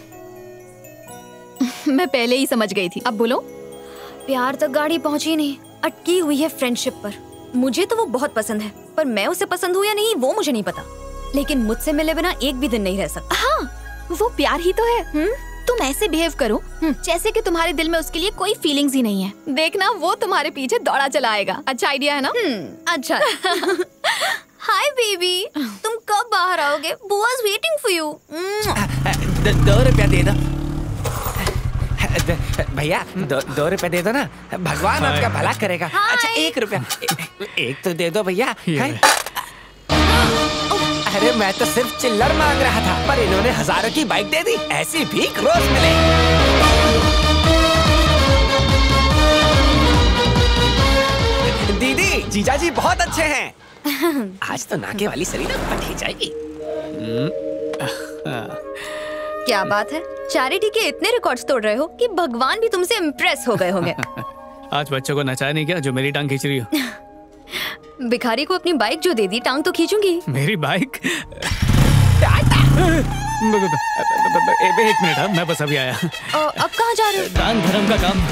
मैं पहले ही समझ गई थी। अब बोलो। प्यार तक गाड़ी पहुंची नहीं, अटकी हुई है फ्रेंडशिप पर। मुझे तो वो बहुत पसंद है, पर मैं उसे पसंद हूँ या नहीं वो मुझे नहीं पता। लेकिन मुझसे मिले बिना एक भी दिन नहीं रह सकता। हाँ, वो प्यार ही तो है। हुँ? तुम ऐसे बिहेव करो जैसे कि तुम्हारे दिल में उसके लिए कोई फीलिंग्स ही नहीं है। देखना वो तुम्हारे पीछे दौड़ा चला आएगा। अच्छा आइडिया है ना? अच्छा। हाय बेबी, तुम कब बाहर आओगे? Bua's waiting for you. दो रुपया दे दो भैया, दो दो रुपया दे दो ना, भगवान आपका भला करेगा। अच्छा एक रुपया एक तो दे दो भैया। अरे मैं तो सिर्फ चिल्लर मांग रहा था, पर इन्होंने हजारों की बाइक दे दी। ऐसी भीख रोज मिले। दीदी, जीजा जी बहुत अच्छे हैं। आज तो नाके वाली सरीना पट ही जाएगी। क्या बात है, चैरिटी के इतने रिकॉर्ड्स तोड़ रहे हो कि भगवान भी तुमसे इम्प्रेस हो गए होंगे। आज बच्चों को नचाया नहीं क्या, जो मेरी टांग खींच रही हो? भिखारी को अपनी बाइक जो दे दी, टांग तो खींचूंगी। मेरी बाइक? एक मिनट, हाँ, मैं बस अभी आया। अब कहाँ जा रहे हो? दान धर्म का काम।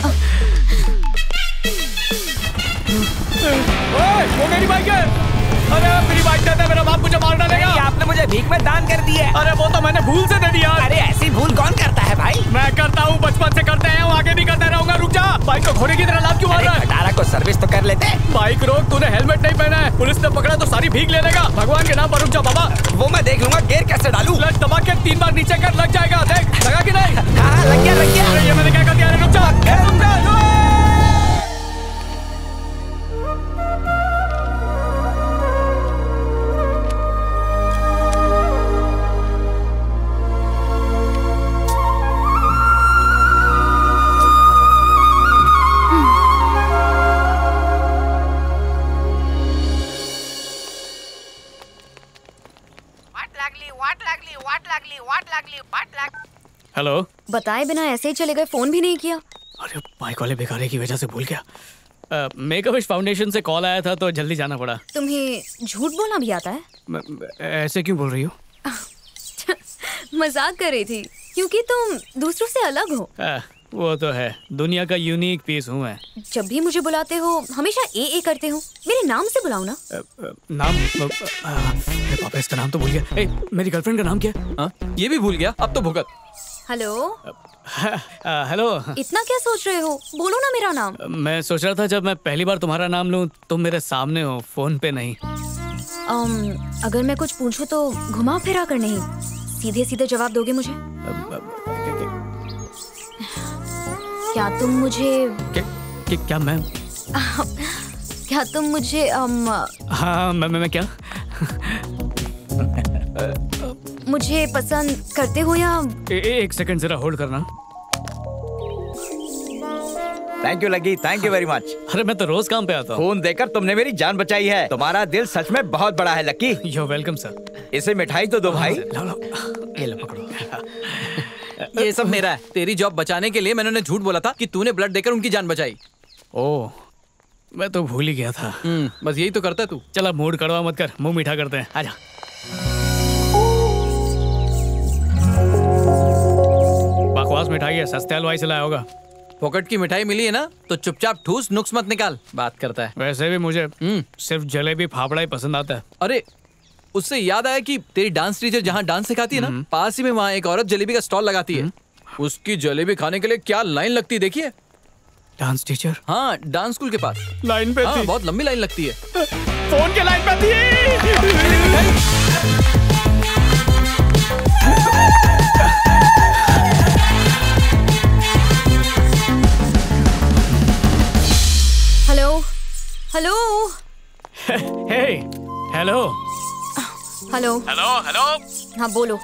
ओए, वो मेरी बाइक है। अरे मेरी बाइक देते, मेरा बाप मुझे मार डालेगा। आपने मुझे भीख में दान कर दी है। अरे वो तो मैंने भूल से दे दिया। अरे ऐसी भूल कौन करता है भाई? मैं करता हूँ, बचपन से करते हैं, आगे भी करते रहूंगा। रुक जा। बाइक को घोड़े की तरह लात क्यों मार रहा है? खटारा को सर्विस तो कर लेते। बाइक रोक, तूने हेलमेट नहीं पहना है। पुलिस ने पकड़ा तो सारी भीग ले लेगा। भगवान के नाम पर रुक जा बाबा। वो मैं देख लूंगा, गियर कैसे डालूं? क्लच दबा के तीन बार नीचे कर, लग जाएगा। देख लगा कि नहीं? हाँ लग गया लग गया। अरे ये मैंने क्या कर दिया? रुक जा रुक जा। हेलो। बताए बिना ऐसे ही चले गए, फोन भी नहीं किया। अरे बाइक वाले भिखारी की वजह से भूल गया। मेक अ विश फाउंडेशन से कॉल आया था तो जल्दी जाना पड़ा। तुम्हें झूठ बोलना भी आता है? म, ऐसे क्यों बोल रही हो? मजाक कर रही थी, क्योंकि तुम दूसरों से अलग हो। आ, वो तो है, दुनिया का यूनिक पीस हूँ मैं। जब भी मुझे बुलाते हो हमेशा ए ए करते हो। मेरे नाम से बुलाओ ना। आ, आ, नाम? अरे पापा, इसका नाम तो भूल गया। ए, मेरी गर्लफ्रेंड का नाम क्या है? ये भी भूल गया, अब तो भुगत। हेलो। हेलो। इतना क्या सोच रहे हो? बोलो ना मेरा नाम। मैं सोच रहा था जब मैं पहली बार तुम्हारा नाम लूं तुम मेरे सामने हो, फोन पे नहीं। um, अगर मैं कुछ पूछूं तो घुमा फिरा कर नहीं, सीधे सीधे जवाब दोगे मुझे? क्या तुम मुझे क्या, क्या, क्या मैं क्या तुम मुझे um, हाँ मैं, मैं, मैं क्या मुझे पसंद करते हो या? ए, एक सेकंड जरा होल्ड करना। थैंक यू लगी, थैंक यू वेरी मच। अरे मैं तो रोज काम पे आता हूँ। फोन देकर तुमने मेरी जान बचाई है। तुम्हारा दिल सच में बहुत बड़ा है लक्की। You welcome sir. इसे मिठाई तो दो भाई। लो लो, ये लो पकड़ो। ये सब मेरा है। तेरी जॉब बचाने के लिए मैंने उन्हें झूठ बोला था कि तूने ब्लड देकर उनकी जान बचाई। ओह, मैं तो भूल ही गया था। बस यही तो करता है तू। चल अब मूड कड़वा मत कर, मुंह मीठा करते हैं। आजा। बकवास मिठाई है, सस्ते हलवाई से लाया होगा। पॉकेट की मिठाई मिली है ना तो चुपचाप ठूस, नुक्स मत निकाल। बात करता है। वैसे भी मुझे सिर्फ जलेबी फाफड़ा ही पसंद आता है। अरे उससे याद आया कि तेरी डांस टीचर जहाँ डांस सिखाती है ना, पास ही में वहाँ एक औरत जलेबी का स्टॉल लगाती है। उसकी जलेबी खाने के लिए क्या लाइन लगती है देखिए। Dance teacher? हाँ, डांस स्कूल के पास लाइन पे हाँ, थी। बहुत लंबी लाइन लगती है। फोन के लाइन पे थी। Hello hello hey hello hello hello hello. हाँ बोलो।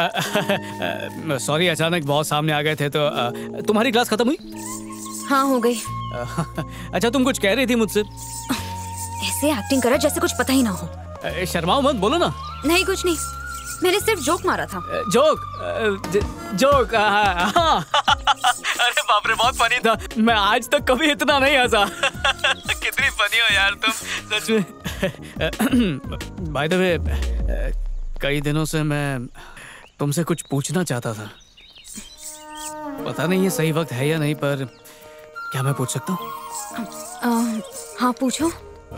सॉरी, अचानक बहुत सामने आ गए थे तो आ, तुम्हारी क्लास खत्म हुई? हाँ हो गई। अच्छा, तुम कुछ कह रही थी मुझसे। ऐसे एक्टिंग करा जैसे कुछ पता ही ना हो। शर्माओ मत, बोलो ना। नहीं कुछ नहीं, मैंने सिर्फ जोक मारा था। जोक? जोक? अरे बाप रे, बहुत फनी था। मैं आज तक कभी इतना नहीं हंसा। कितनी फनी हो यार तुम, सच में। बाय द वे, कई दिनों से मैं तुमसे कुछ पूछना चाहता था। पता नहीं ये सही वक्त है या नहीं, पर क्या मैं पूछ सकता हूँ? हाँ पूछो।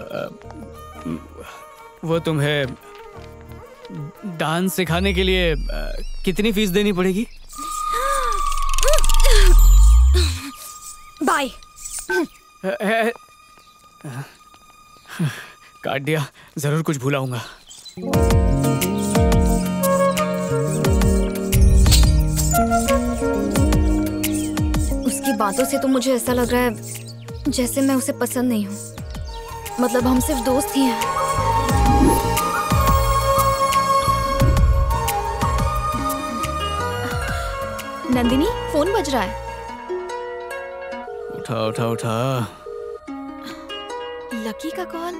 वो तुम्हें डांस सिखाने के लिए कितनी फीस देनी पड़ेगी? बाय। काट दिया, जरूर कुछ भूलाऊंगा। उसकी बातों से तो मुझे ऐसा लग रहा है जैसे मैं उसे पसंद नहीं हूँ। मतलब हम सिर्फ दोस्त ही हैं। नंदिनी, फोन बज रहा है। उठा उठा उठा। लकी का कॉल।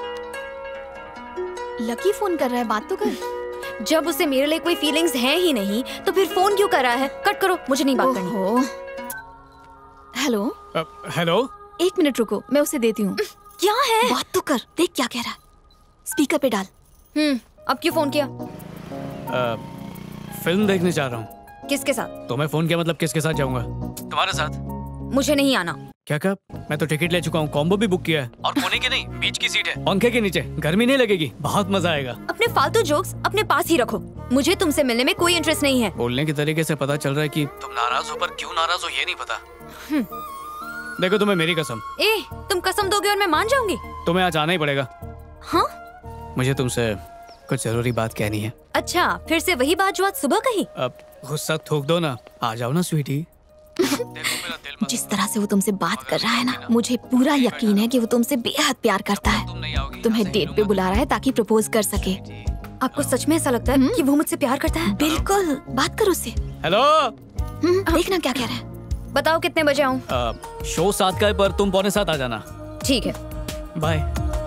लकी फोन कर रहा है, बात तो कर। जब उसे मेरे लिए कोई फीलिंग्स हैं ही नहीं तो फिर फोन क्यों कर रहा है? कट करो, मुझे नहीं बात करनी। Hello hello. एक मिनट रुको, मैं उसे देती हूँ। क्या है? बात तो कर, देख क्या कह रहा है। स्पीकर पे डाल। हम्म, अब क्यों फोन किया? आ, फिल्म देखने जा रहा हूँ। किसके साथ? तो मैं फोन किया मतलब किसके साथ जाऊंगा? तुम्हारे साथ। मुझे नहीं आना। क्या क्या? मैं तो टिकट ले चुका हूँ, कॉम्बो भी बुक किया है। और कोने के नहीं, बीच की सीट है, पंखे के नीचे। गर्मी नहीं लगेगी, बहुत मजा आएगा। अपने फालतू जोक्स अपने पास ही रखो। मुझे तुमसे मिलने में कोई इंटरेस्ट नहीं है। बोलने के तरीके से पता चल रहा है कि तुम नाराज हो, पर क्यों नाराज हो ये नहीं पता। देखो तुम्हें मेरी कसम, ए, तुम कसम दोगे और मैं मान जाऊंगी? तुम्हें आज आना ही पड़ेगा। हाँ? मुझे तुमसे कुछ जरूरी बात कहनी है। अच्छा, फिर से वही बात जो आज सुबह कही? अब गुस्सा थूक दो ना, आ जाओ ना स्वीटी। जिस तरह से वो तुमसे बात कर रहा है ना, मुझे पूरा यकीन है कि वो तुमसे बेहद प्यार करता है। तुम्हें डेट पे बुला रहा है ताकि प्रपोज कर सके। आपको सच में ऐसा लगता है कि वो मुझसे प्यार करता है? बिल्कुल, बात करो उससे। हेलो, देखना क्या कह रहा है। बताओ कितने बजे आऊँ? शो सात का है, पर तुम पौने सात आ जाना। ठीक है, बाय।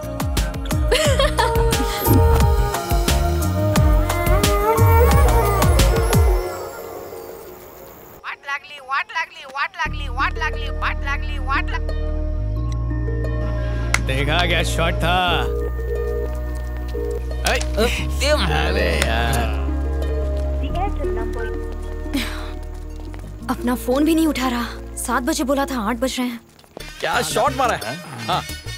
देखा क्या शॉट था? अरे यार, अपना फोन भी नहीं उठा रहा। सात बजे बोला था, आठ बज रहे हैं। क्या शॉट मारा है? हाँ।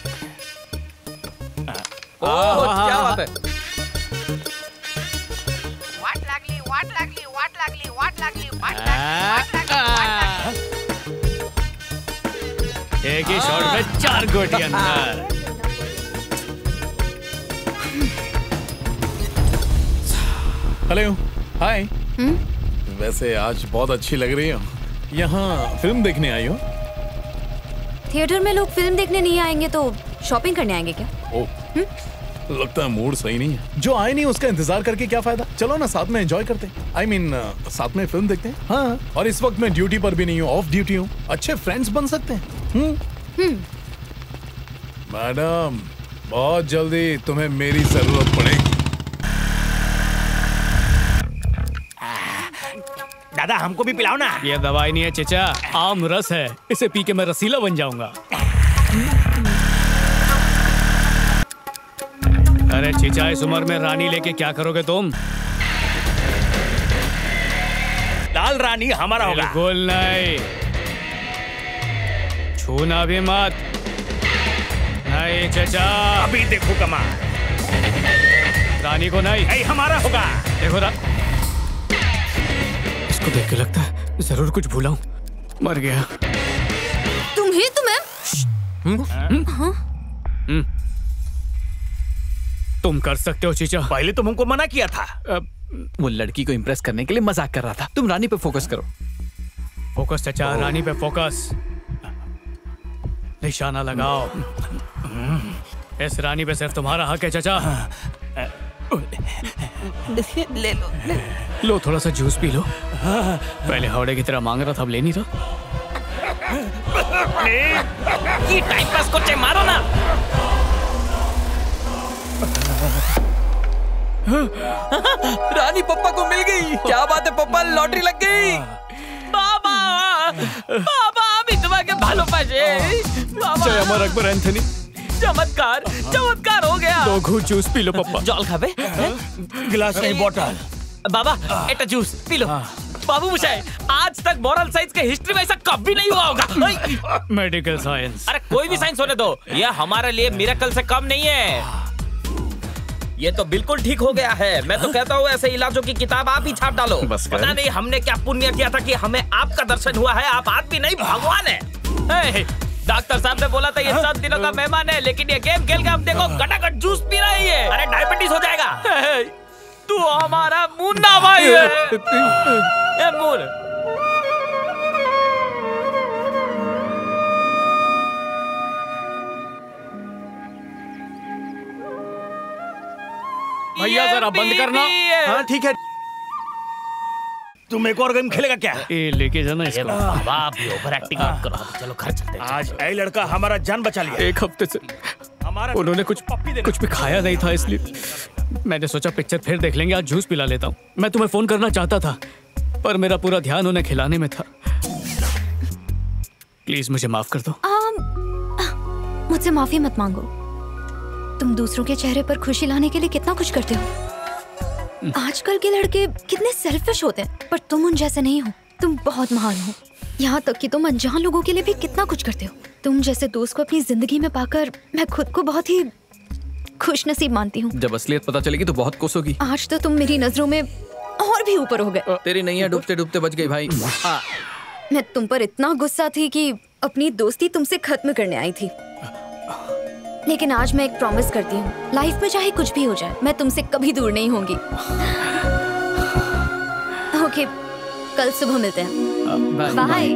ओह, क्या बात है? एक ही शॉट में चार गोटी अंदर। Hello, hi. वैसे आज बहुत अच्छी लग रही हो। यहाँ फिल्म देखने आई हो? थिएटर में लोग फिल्म देखने नहीं आएंगे तो शॉपिंग करने आएंगे क्या? ओह, लगता है मूड सही नहीं है। जो आए नहीं उसका इंतजार करके क्या फायदा। चलो ना साथ में एंजॉय करते हैं। आई I मीन mean, साथ में फिल्म देखते हैं। हाँ, और इस वक्त मैं ड्यूटी पर भी नहीं हूँ, ऑफ ड्यूटी हूँ। अच्छे फ्रेंड्स बन सकते हैं। हम्म मैडम, बहुत जल्दी तुम्हें मेरी जरूरत पड़ेगी। दादा, हमको भी पिलाओ ना। ये दवाई नहीं है चचा, आम रस है। इसे पी के मैं रसीला बन जाऊंगा। अरे चीचा, इस उम्र में रानी लेके क्या करोगे तुम? लाल रानी हमारा होगा। बिल्कुल नहीं, छूना भी मत। नहीं चचा, अभी देखो कमाल। रानी को नहीं, नहीं हमारा होगा। देखो रा... इसको देख के लगता है जरूर कुछ भूला हूँ। मर गया। तुम्हें तुम्हें हाँ? तुम कर सकते हो चीचा। पहले तुम हमको मना किया था। अब वो लड़की को इम्प्रेस करने के लिए मजाक कर रहा था। तुम रानी पे फोकस करो। फोकस चचा, रानी पे फोकस। निशाना लगाओ। इस रानी पे सिर्फ तुम्हारा हक है चचा। ले लो, ले लो, थोड़ा सा जूस पी लो। पहले हावड़े की तरह मांग रहा था, अब ले नहीं रहा। ये टाइम पास को चे मारो ना। रानी पप्पा को मिल गई। क्या बात है पप्पा, लॉटरी लग गई। बाबा, बाबा, अभी तुम्हारे भालो पाजे। जय अमर अकबर एंथनी। चमत्कार, चमत्कार हो गया। दो घूंट जूस पी लो पप्पा। जल खावे? गिलास नहीं, बोतल। बाबा, एटा जूस पी लो। बाबू मुशाई, आज तक मॉरल साइंस के हिस्ट्री में ऐसा कभी नहीं हुआ होगा। Medical science. अरे कोई भी साइंस होने दो, यह हमारे लिए मिरेकल से कम नहीं है। ये तो बिल्कुल ठीक हो गया है। मैं तो कहता हूँ ऐसे इलाजों की किताब आप ही छाप डालो। पता नहीं हमने क्या पुण्य किया था कि हमें आपका दर्शन हुआ है। आप आदमी नहीं, भगवान है। डॉक्टर साहब ने बोला था ये सात दिनों का मेहमान है, लेकिन ये गेम खेल के हम देखो गटागट जूस पी रही है। अरे डायबिटीज हो जाएगा। तू हमारा मुन्ना भाई है। ए मूर, भैया जरा बंद करना। हाँ ठीक है। तुम एक और गेम खेलेगा क्या? ए, लेके जाना इसको। बाप भी ओवर एक्टिंग मत करो। चलो घर चलते हैं। आज ए लड़का हमारा जान बचा लिया। एक हफ्ते से उन्होंने कुछ कुछ भी खाया नहीं था, इसलिए मैंने सोचा पिक्चर फिर देख लेंगे, आज जूस पिला लेता हूँ। मैं तुम्हें फोन करना चाहता था, पर मेरा पूरा ध्यान उन्हें खिलाने में था। प्लीज मुझे माफ कर दो। मुझसे माफी मत मांगो। तुम दूसरों के चेहरे पर खुशी लाने के लिए कितना कुछ करते हो। आजकल के लड़के कितने सेल्फिश होते हैं, पर तुम उन जैसे नहीं हो। तुम बहुत महान हो। यहाँ तक कि तुम अनजान लोगों के लिए भी कितना कुछ करते हो। तुम जैसे दोस्त को अपनी जिंदगी में पाकर मैं खुद को बहुत ही खुश नसीब मानती हूँ। जब असलियत पता चलेगी तो बहुत खुश होगी। आज तो तुम मेरी नजरों में और भी ऊपर हो गए। तेरी नैया डूबते डूबते बच गई भाई। मैं तुम पर इतना गुस्सा थी कि अपनी दोस्ती तुमसे खत्म करने आई थी, लेकिन आज मैं एक प्रॉमिस करती हूँ, लाइफ में चाहे कुछ भी हो जाए मैं तुमसे कभी दूर नहीं होंगी। ओके, कल सुबह मिलते हैं। बाय।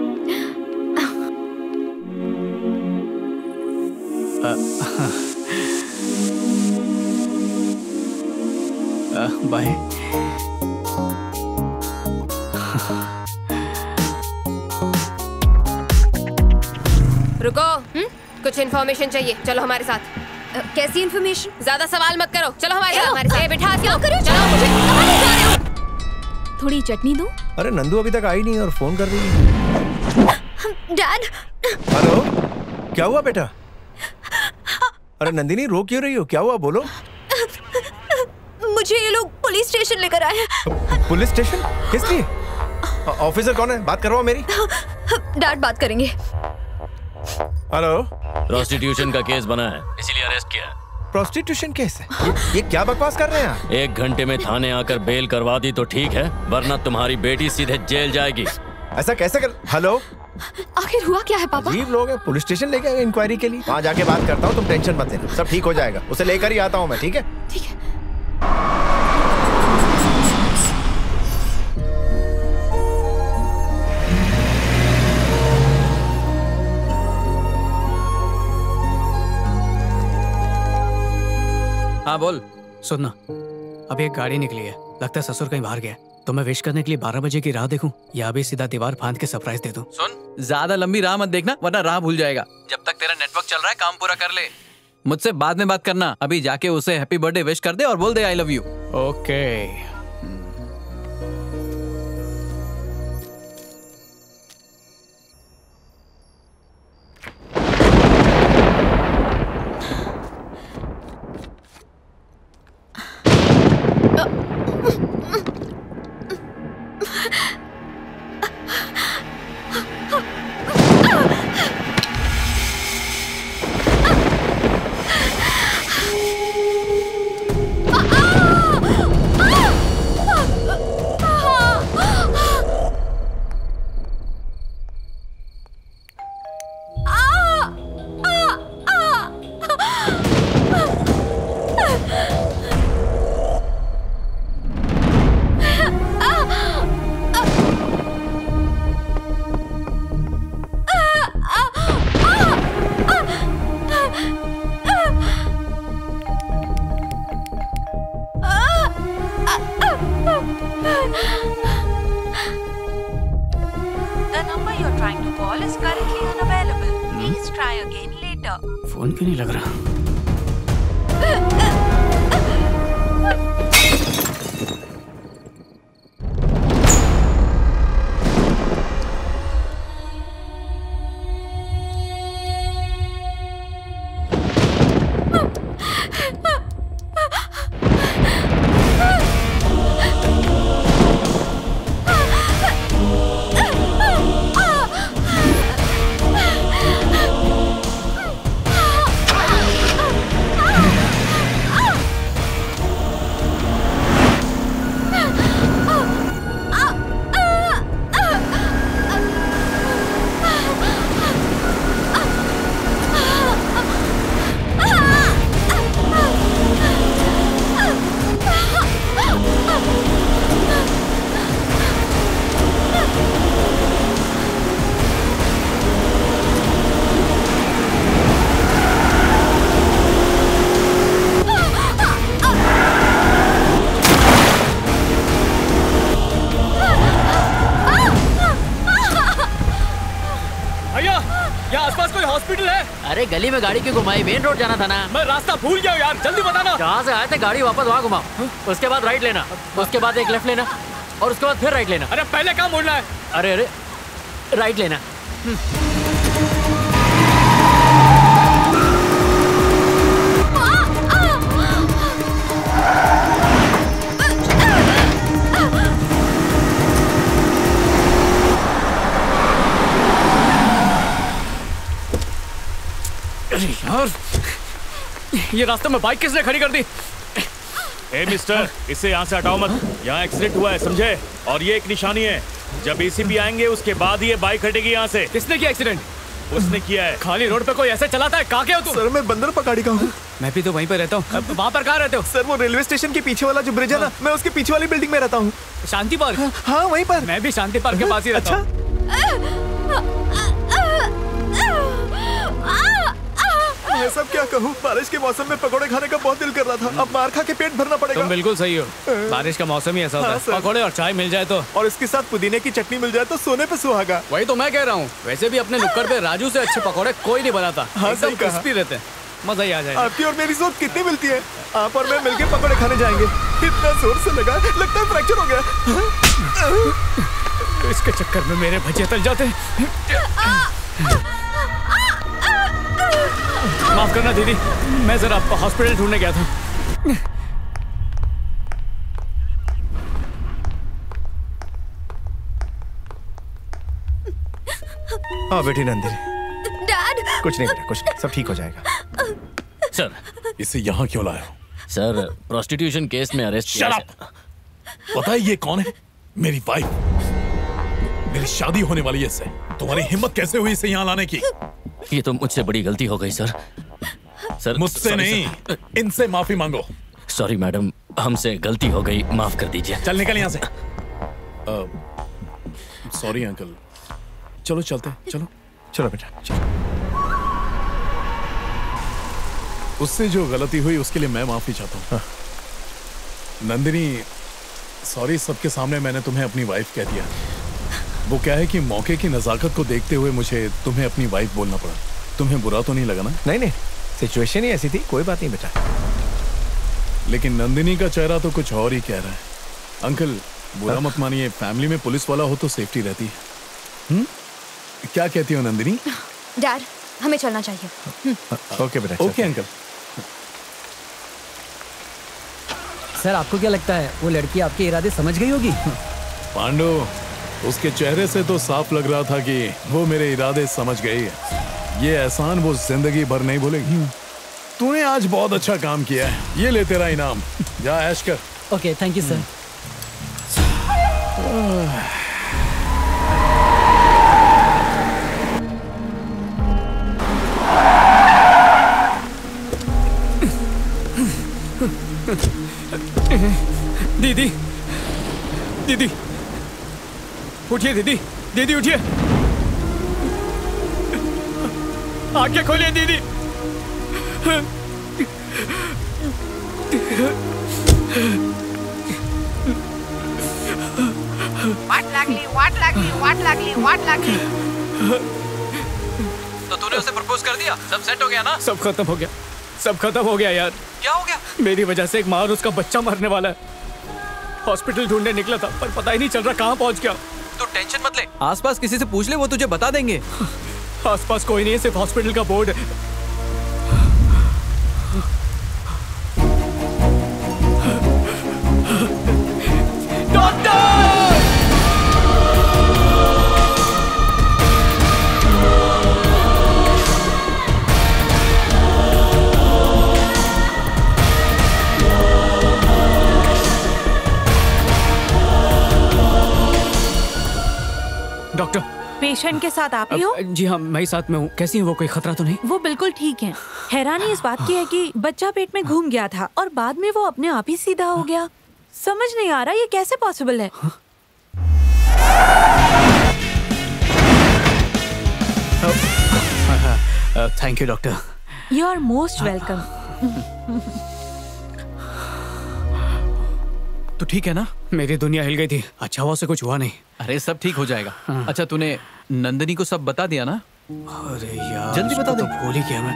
बाय। रुको, कुछ इन्फॉर्मेशन चाहिए, चलो हमारे साथ। uh, कैसी इन्फॉर्मेशन? ज्यादा सवाल मत करो, चलो हमारे साथ। हमारे साथ बिठा क्या करो? चलो, मुझे कहाँ ले जा रहे हो? थोड़ी चटनी दो। अरे नंदू अभी तक आई नहीं और फोन कर रही है। डैड। हेलो, क्या हुआ बेटा? अरे नंदिनी, रो क्यों रही हो? क्या हुआ, बोलो। मुझे ये लोग पुलिस स्टेशन लेकर आए हैं। Police station? किस लिए? ऑफिसर कौन है? बात करवाओ मेरी। डैड बात करेंगे। हेलो। प्रोस्टिट्यूशन का केस बना है, इसीलिए अरेस्ट किया है। प्रोस्टिट्यूशन केस है? ये, ये क्या बकवास कर रहे हैं आप? एक घंटे में थाने आकर बेल करवा दी तो ठीक है, वरना तुम्हारी बेटी सीधे जेल जाएगी। ऐसा कैसे कर? हेलो, आखिर हुआ क्या है पापा? अजीब लोग हैं, पुलिस स्टेशन लेके आए इंक्वायरी के लिए। वहाँ जाके बात करता हूँ, तुम टेंशन मत लेना, सब ठीक हो जाएगा। उसे लेकर ही आता हूँ मैं, ठीक है? ठीक है। हाँ बोल। सुनना, अभी एक गाड़ी निकली है, लगता है ससुर कहीं बाहर गया, तो मैं विश करने के लिए बारह बजे की राह देखूं या अभी सीधा दीवार फांद के सरप्राइज दे दूं? सुन, ज्यादा लंबी राह मत देखना, वरना राह भूल जाएगा। जब तक तेरा नेटवर्क चल रहा है काम पूरा कर ले। मुझसे बाद में बात करना, अभी जाके उसे हैप्पी बर्थडे विश कर दे और बोल दे I love you. Okay. Phone क्यों नहीं लग रहा? अरे गली में गाड़ी क्यों घुमाई? मेन रोड जाना था ना। मैं रास्ता भूल गया यार, जल्दी बताना। जहाँ से आए थे गाड़ी वापस वहाँ घुमाओ, उसके बाद राइट लेना, उसके बाद एक लेफ्ट लेना और उसके बाद फिर राइट लेना। अरे पहले कहाँ मुड़ना है? अरे अरे राइट लेना। अरे यार, ये रास्ते में बाइक किसने खड़ी कर दी? ए मिस्टर, इसे यहाँ से हटाओ मत। यहाँ एक्सीडेंट हुआ है, समझे? और ये एक निशानी है, जब एसीपी आएंगे उसके बाद ही ये बाइक हटेगी यहाँ से। किसने किया एक्सीडेंट? उसने किया है। खाली रोड पे कोई ऐसे चलाता है? कहाँ के हो तुम? सर मैं बंदर पकाड़ी का हूँ। मैं भी तो वहीं पे रहता हूँ। वहाँ पर कहाँ रहते हो? सर वो रेलवे स्टेशन के पीछे वाला जो ब्रिज है ना, मैं उसके पीछे वाली बिल्डिंग में रहता हूँ। शांति पार्क? हाँ, हाँ वहीं पर। मैं भी शांति पार्क के पास ही रहता हूँ। मैं सब क्या कहूँ, बारिश के मौसम में पकौड़े खाने का बहुत दिल कर रहा था। अब मार खा के पेट भरना पड़ेगा। तुम बिल्कुल सही हो, बारिश का मौसम ही ऐसा होता है। हाँ, पकौड़े और चाय मिल जाए तो, और इसके साथ पुदीने की चटनी मिल जाए तो सोने पे सुहागा। वही तो मैं कह रहा हूँ। वैसे भी अपने नुक्कड़ पे राजू से अच्छे पकौड़े कोई नहीं बनाता। हाँ, एकदम सही कहा। क्रिस्पी रहते हैं, मजा ही आ जाएगा। आपकी और मेरी सोच कितनी मिलती है। आप और मैं मिलके पकौड़े खाने जाएंगे। इतना जोर से लगा, लगता है फ्रैक्चर हो गया। इसके चक्कर में मेरे भजिया तल जाते। माफ करना दीदी, मैं जरा हॉस्पिटल ढूंढने गया था। हाँ बेटी नंदिनी। डैड। कुछ नहीं बेटा, कुछ नहीं, सब ठीक हो जाएगा। सर, इसे यहाँ क्यों लाया? सर, प्रोस्टिट्यूशन केस में अरेस्ट किया है। पता है ये कौन है? मेरी वाइफ। मेरी शादी होने वाली है इससे। तुम्हारी हिम्मत कैसे हुई इसे यहाँ लाने की? ये तो मुझसे बड़ी गलती हो गई सर। सर मुझसे नहीं, इनसे माफी मांगो। सॉरी मैडम, हमसे गलती हो गई, माफ कर दीजिए। चल निकल यहाँ से। सॉरी अंकल, चलो चलते, चलो चलो बेटा चलो। उससे जो गलती हुई उसके लिए मैं माफी चाहता हूँ। हाँ। नंदिनी, सॉरी, सबके सामने मैंने तुम्हें अपनी वाइफ कह दिया। वो क्या है कि मौके की नजाकत को देखते हुए मुझे तुम्हें अपनी वाइफ बोलना पड़ा। तुम्हें बुरा तो नहीं लगा ना? नहीं नहीं, सिचुएशन ही ऐसी थी, कोई बात नहीं बेटा। लेकिन नंदिनी का चेहरा तो कुछ और ही कह रहा है। अंकल बुरा मत मानिए, फैमिली में पुलिस वाला हो तो सेफ्टी रहती है। हुँ? क्या कहती हो नंदिनी? डैड, हमें चलना चाहिए। ओके बेटा। Okay uncle. सर आपको क्या लगता है वो लड़की आपके इरादे समझ गई होगी? पांडु, उसके चेहरे से तो साफ लग रहा था कि वो मेरे इरादे समझ गई है। ये एहसान वो जिंदगी भर नहीं भूलेगी। तूने आज बहुत अच्छा काम किया है, ये ले तेरा इनाम। जा ऐश कर। Okay, thank you sir. दीदी, दीदी उठिए, दीदी, दीदी उठिए, आंखें खोलिए दीदी। वाट लागली, वाट लागली, वाट लागली, वाट लागली। तो तूने उसे प्रपोज कर दिया? सब सेट हो गया ना? सब खत्म हो गया, सब खत्म हो गया यार। क्या हो गया? मेरी वजह से एक माँ और उसका बच्चा मरने वाला है। हॉस्पिटल ढूंढने निकला था पर पता ही नहीं चल रहा कहाँ पहुँच गया। तो टेंशन मत ले, आसपास किसी से पूछ ले, वो तुझे बता देंगे। आसपास कोई नहीं है, सिर्फ हॉस्पिटल का बोर्ड है। डॉक्टर, पेशेंट के साथ आप ही हो? जी हाँ, मैं ही साथ में हूँ। कैसी है वो, कोई खतरा तो नहीं? वो बिल्कुल ठीक है। हैरानी इस बात की है कि बच्चा पेट में घूम गया था और बाद में वो अपने आप ही सीधा हो गया। समझ नहीं आ रहा ये कैसे पॉसिबल है। Thank you doctor. You are most welcome. तो ठीक है ना? मेरी दुनिया हिल गई थी, अच्छा हुआ से कुछ हुआ नहीं। अरे सब ठीक हो जाएगा। अच्छा तूने नंदिनी को सब बता दिया ना? अरे यार जल्दी बता दे। तो भूल ही गया मैं।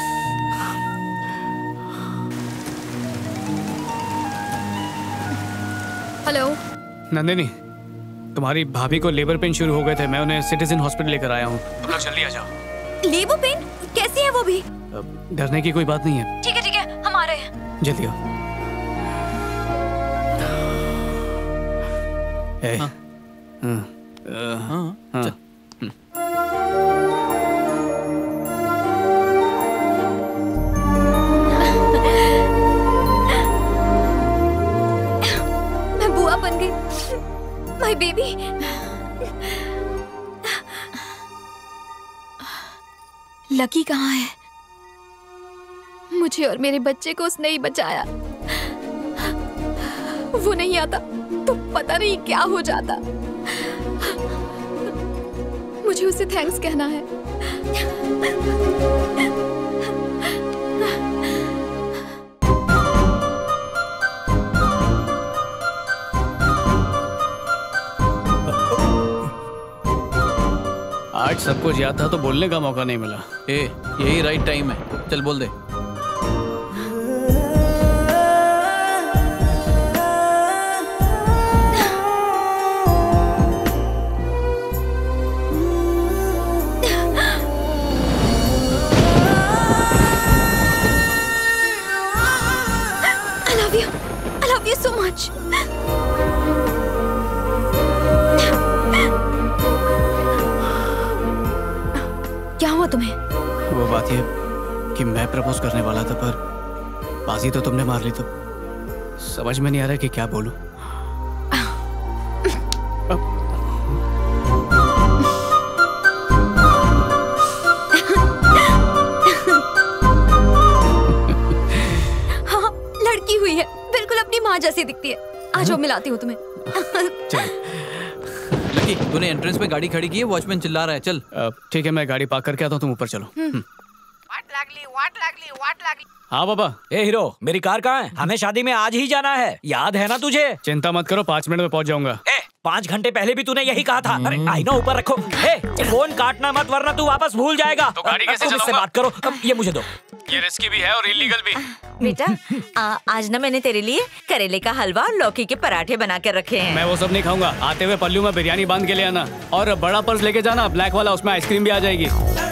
हेलो नंदिनी, तुम्हारी भाभी को लेबर पेन शुरू हो गए थे, मैं उन्हें सिटीजन हॉस्पिटल लेकर आया हूँ। तो कल जल्दी आ जाओ। Labour pain? कैसी है वो भी? डरने की कोई बात नहीं है। ठीक है ठीक है, हम आ रहे हैं। जल्दी आओ। ए, हाँ। हाँ, हाँ, हाँ। मैं बुआ बन गई। My baby. लकी कहाँ है? मुझे और मेरे बच्चे को उसने ही बचाया। वो नहीं आता तो पता नहीं क्या हो जाता। मुझे उसे थैंक्स कहना है। आज सब कुछ याद था तो बोलने का मौका नहीं मिला। ए, यही राइट टाइम है, चल बोल दे। I love you. I love you so much. क्या हुआ तुम्हें? वो बात ये कि मैं प्रपोज करने वाला था पर बाजी तो तुमने मार ली, तो समझ में नहीं आ रहा कि क्या बोलूं। हाँ, लड़की हुई है, बिल्कुल अपनी माँ जैसी दिखती है। आज वो मिलाती हूँ तुम्हें। लकी, तूने एंट्रेंस पे गाड़ी खड़ी की है, वॉचमैन चिल्ला रहा है, चल। ठीक है, मैं गाड़ी पार्क करके आता हूँ, तुम ऊपर चलो। हाँ बाबा। ए हीरो, मेरी कार कहाँ है? हमें शादी में आज ही जाना है, याद है ना तुझे? चिंता मत करो, पाँच मिनट में पहुंच जाऊंगा। ए, पाँच घंटे पहले भी तूने यही कहा था। अरे आईना ऊपर रखो। ए, फोन काटना मत वरना तू वापस भूल जाएगा। तो गाड़ी कैसे तुम इससे चलाऊंगा? बात करो। अब ये मुझे दो। ये रिस्की भी है और इलीगल भी। बेटा, आ, आज ना मैंने तेरे लिए करेले का हलवा और लौकी के पराठे बना कर रखे हैं। मैं वो सब नहीं खाऊंगा। आते हुए पल्लू में बिरयानी बांध के ले आना और बड़ा पर्स लेके जाना, ब्लैक वाला, उसमें आइसक्रीम भी आ जाएगी।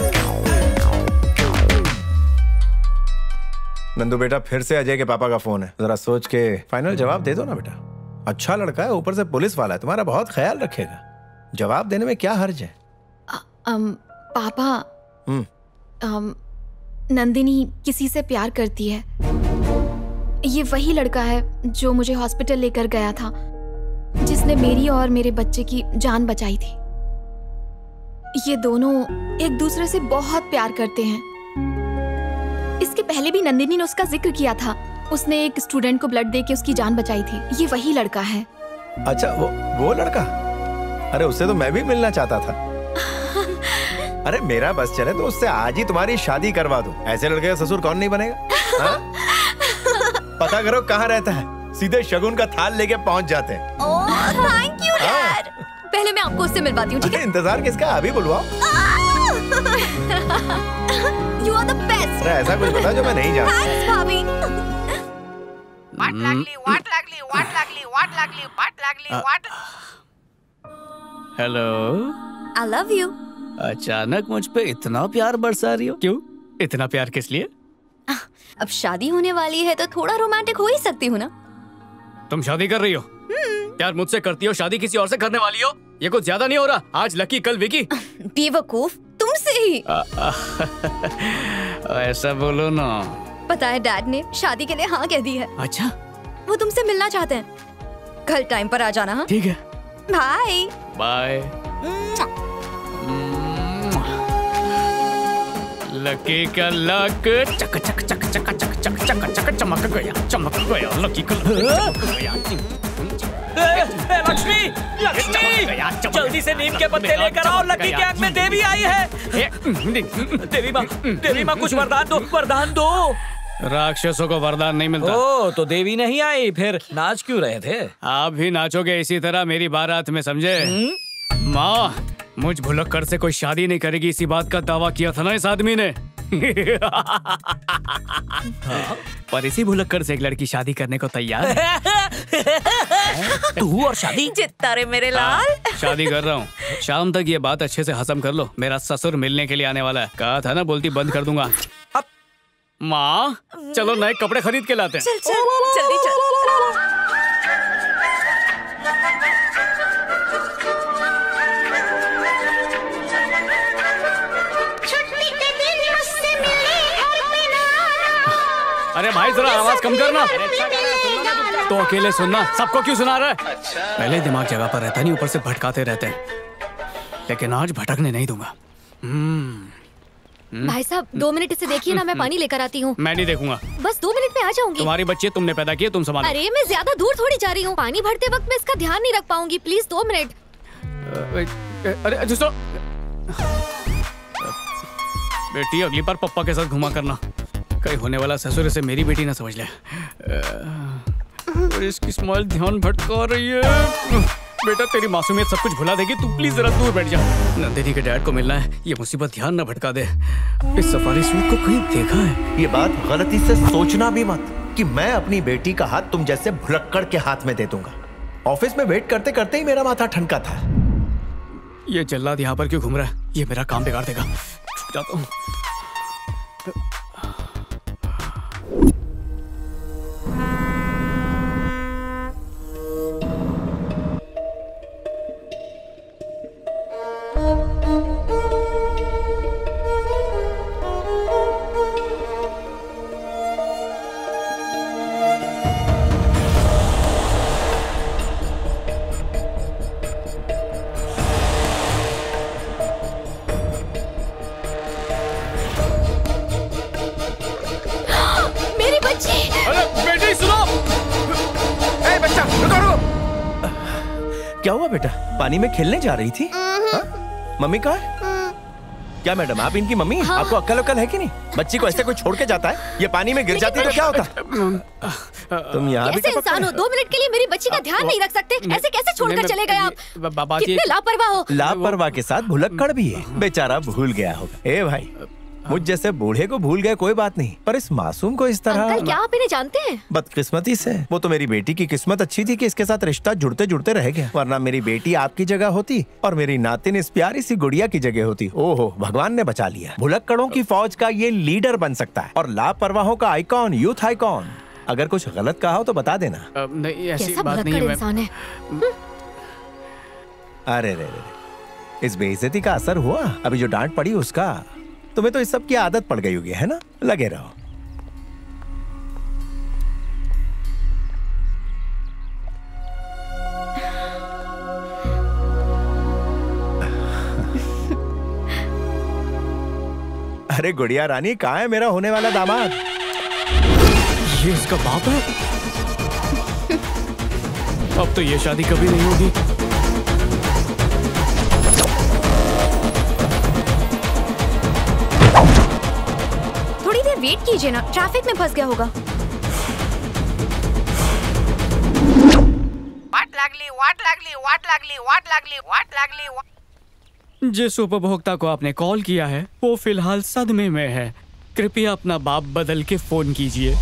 नंदू बेटा, फिर से अजय के पापा का फोन है, जरा सोच के फाइनल जवाब दे दो ना बेटा। अच्छा लड़का है, ऊपर से पुलिस वाला है, तुम्हारा बहुत ख्याल रखेगा। जवाब देने में क्या हर्ज है? अम, पापा, अम, नंदिनी किसी से प्यार करती है। ये वही लड़का है जो मुझे हॉस्पिटल लेकर गया था, जिसने मेरी और मेरे बच्चे की जान बचाई थी। ये दोनों एक दूसरे से बहुत प्यार करते हैं। इसके पहले भी नंदिनी ने उसका जिक्र किया था। उसने एक स्टूडेंट को ब्लड दे के उसकी जान बचाई थी। ये वही लड़का है। अच्छा, वो वो लड़का? अरे उससे तो मैं भी मिलना चाहता था। अरे मेरा बस चले तो उससे आज ही तुम्हारी शादी करवा दूं। ऐसे लड़के का ससुर कौन नहीं बनेगा? हाँ? पता करो कहाँ रहता है, सीधे शगुन का थाल लेके पहुंच जाते हैं। Thank you dad. पहले मैं आपको उससे मिलवाती हूँ, ठीक है? इंतजार किसका, अभी बुलवाओ। You are the best. अरे ऐसा कुछ बता जो मैं नहीं जानता। Thanks, भाभी। What lovely, what lovely, what lovely, what lovely, what lovely, what. Hello. I love you. अचानक मुझ पे इतना प्यार बरसा रही हो, क्यों? इतना प्यार किस लिए? अब शादी होने वाली है तो थोड़ा रोमांटिक हो ही सकती हूँ ना। तुम शादी कर रही हो? प्यार मुझसे करती हो, शादी किसी और से करने वाली हो? ये कुछ ज्यादा नहीं हो रहा? आज लकी, कल विकी। बेवकूफ, तुमसे ही। ऐसा बोलो ना। पता है डैड ने शादी के लिए हाँ कह दी है। अच्छा? वो तुमसे मिलना चाहते हैं। कल टाइम पर आ जाना। हाँ? ठीक है। बाय। बाय। लकी का लक चक चक चक चक चक चक चक चक चमक गया, चमक गया। लकी का लक चमक गया। लक्ष्मी, लक्ष्मी, जल्दी से नीम के पत्ते लेकर आओ। लकी के आंख में देवी आई है। देवी माँ, देवी माँ, कुछ वरदान दो, वरदान दो। राक्षसों को वरदान नहीं मिलता। ओ, तो देवी नहीं आई, फिर नाच क्यों रहे थे? आप भी नाचोगे इसी तरह मेरी बारात में, समझे? माँ, मुझ भुलक्कड़ से कोई शादी नहीं करेगी, इसी बात का दावा किया था ना इस आदमी ने। हाँ? पर इसी भुलक्कड़ से एक लड़की शादी करने को तैयार है। तू और शादी? जितना रे मेरे लाल। शादी कर रहा हूँ। शाम तक ये बात अच्छे से हजम कर लो, मेरा ससुर मिलने के लिए आने वाला है। कहा था ना, बोलती बंद कर दूंगा। अब माँ, चलो नए कपड़े खरीद के लाते हैं। चल चल जल्दी चल। अरे भाई जरा आवाज कम करना। तो अकेले सुनना, सबको क्यों सुना रहा है? पहले दिमाग जगह पर रहता नहीं, ऊपर से भटकाते रहते हैं। लेकिन आज भटकने नहीं दूंगा। भाई साहब दो मिनट इसे देखिए ना, मैं पानी लेकर आती हूँ। मैं नहीं देखूंगा। बस दो मिनट में आ जाऊंगी। तुम्हारी बच्ची है, तुमने पैदा किए, तुम संभालो। अरे मैं ज्यादा दूर थोड़ी जा रही हूँ, पानी भरते वक्त मैं इसका ध्यान नहीं रख पाऊंगी। प्लीज दो मिनट। अरे दोस्तों, बेटी अगली बार पप्पा के साथ घुमा करना। कहीं होने वाला ससुर इसे मेरी बेटी ना समझ ले। और इसकी स्माइल ध्यान भटका रही है। बेटा तेरी मासूमियत सब कुछ भुला देगी, तू प्लीज जरा दूर बैठ जा। नंदिनी के डैड को मिलना है, ये मुसीबत ध्यान ना भटका दे। इस सफारी सूट को कहीं देखा है। ये बात गलती से सोचना भी मत कि मैं अपनी बेटी का हाथ तुम जैसे भुलक्कड़ के हाथ में दे दूंगा। ऑफिस में वेट करते करते ही मेरा माथा ठनका था। ये जल्लाद यहाँ पर क्यों घूम रहा है? ये मेरा काम बिगाड़ देगा। छुप जाता हूँ। क्या हुआ बेटा? पानी में खेलने जा रही थी? हाँ? मम्मी कहाँ है? क्या मैडम आप इनकी मम्मी? हाँ। आपको अक्ल अक्ल है कि नहीं? बच्ची को ऐसे कोई छोड़ के जाता है? ये पानी में गिर जाती तो क्या होता? तुम यहाँ भी कैसे इंसान हो? दो मिनट के लिए मेरी बच्ची का ध्यान नहीं रख सकते? ऐसे कैसे छोड़कर चले गए आप? कितने लापरवाह हो। लापरवाह के साथ भुलक्कड़ भी है। बेचारा भूल गया होगा। ए भाई, मुझ जैसे बूढ़े को भूल गए कोई बात नहीं, पर इस मासूम को इस तरह। अंकल क्या आप इन्हें जानते हैं? बदकिस्मती से। वो तो मेरी बेटी की किस्मत अच्छी थी कि इसके साथ रिश्ता जुड़ते जुड़ते रह गया, वरना मेरी बेटी आपकी जगह होती और मेरी नातिन इस प्यारी सी गुड़िया की जगह होती। ओहो, भगवान ने बचा लिया। भुलक्कड़ों की फौज का ये लीडर बन सकता है और लापरवाहों का आइकॉन, यूथ आइकॉन। अगर कुछ गलत कहा हो तो बता देना। नहीं, ऐसी बात नहीं है। इंसान है। अरे रे रे, इस बेइज्जती का असर हुआ? अभी जो डांट पड़ी उसका? तुम्हें तो इस सब की आदत पड़ गई होगी, है ना? लगे रहो। अरे गुड़िया रानी, कहाँ है मेरा होने वाला दामाद? ये इसका बाप है? अब तो ये शादी कभी नहीं होगी। थोड़ी देर वेट कीजिए ना, ट्रैफिक में फंस गया होगा। वाट लागली, वाट लागली, वाट लागली, वाट लागली, वाट लागली। जिस उपभोक्ता को आपने कॉल किया है वो फिलहाल सदमे में है। कृपया अपना बाप बदल के फोन कीजिए।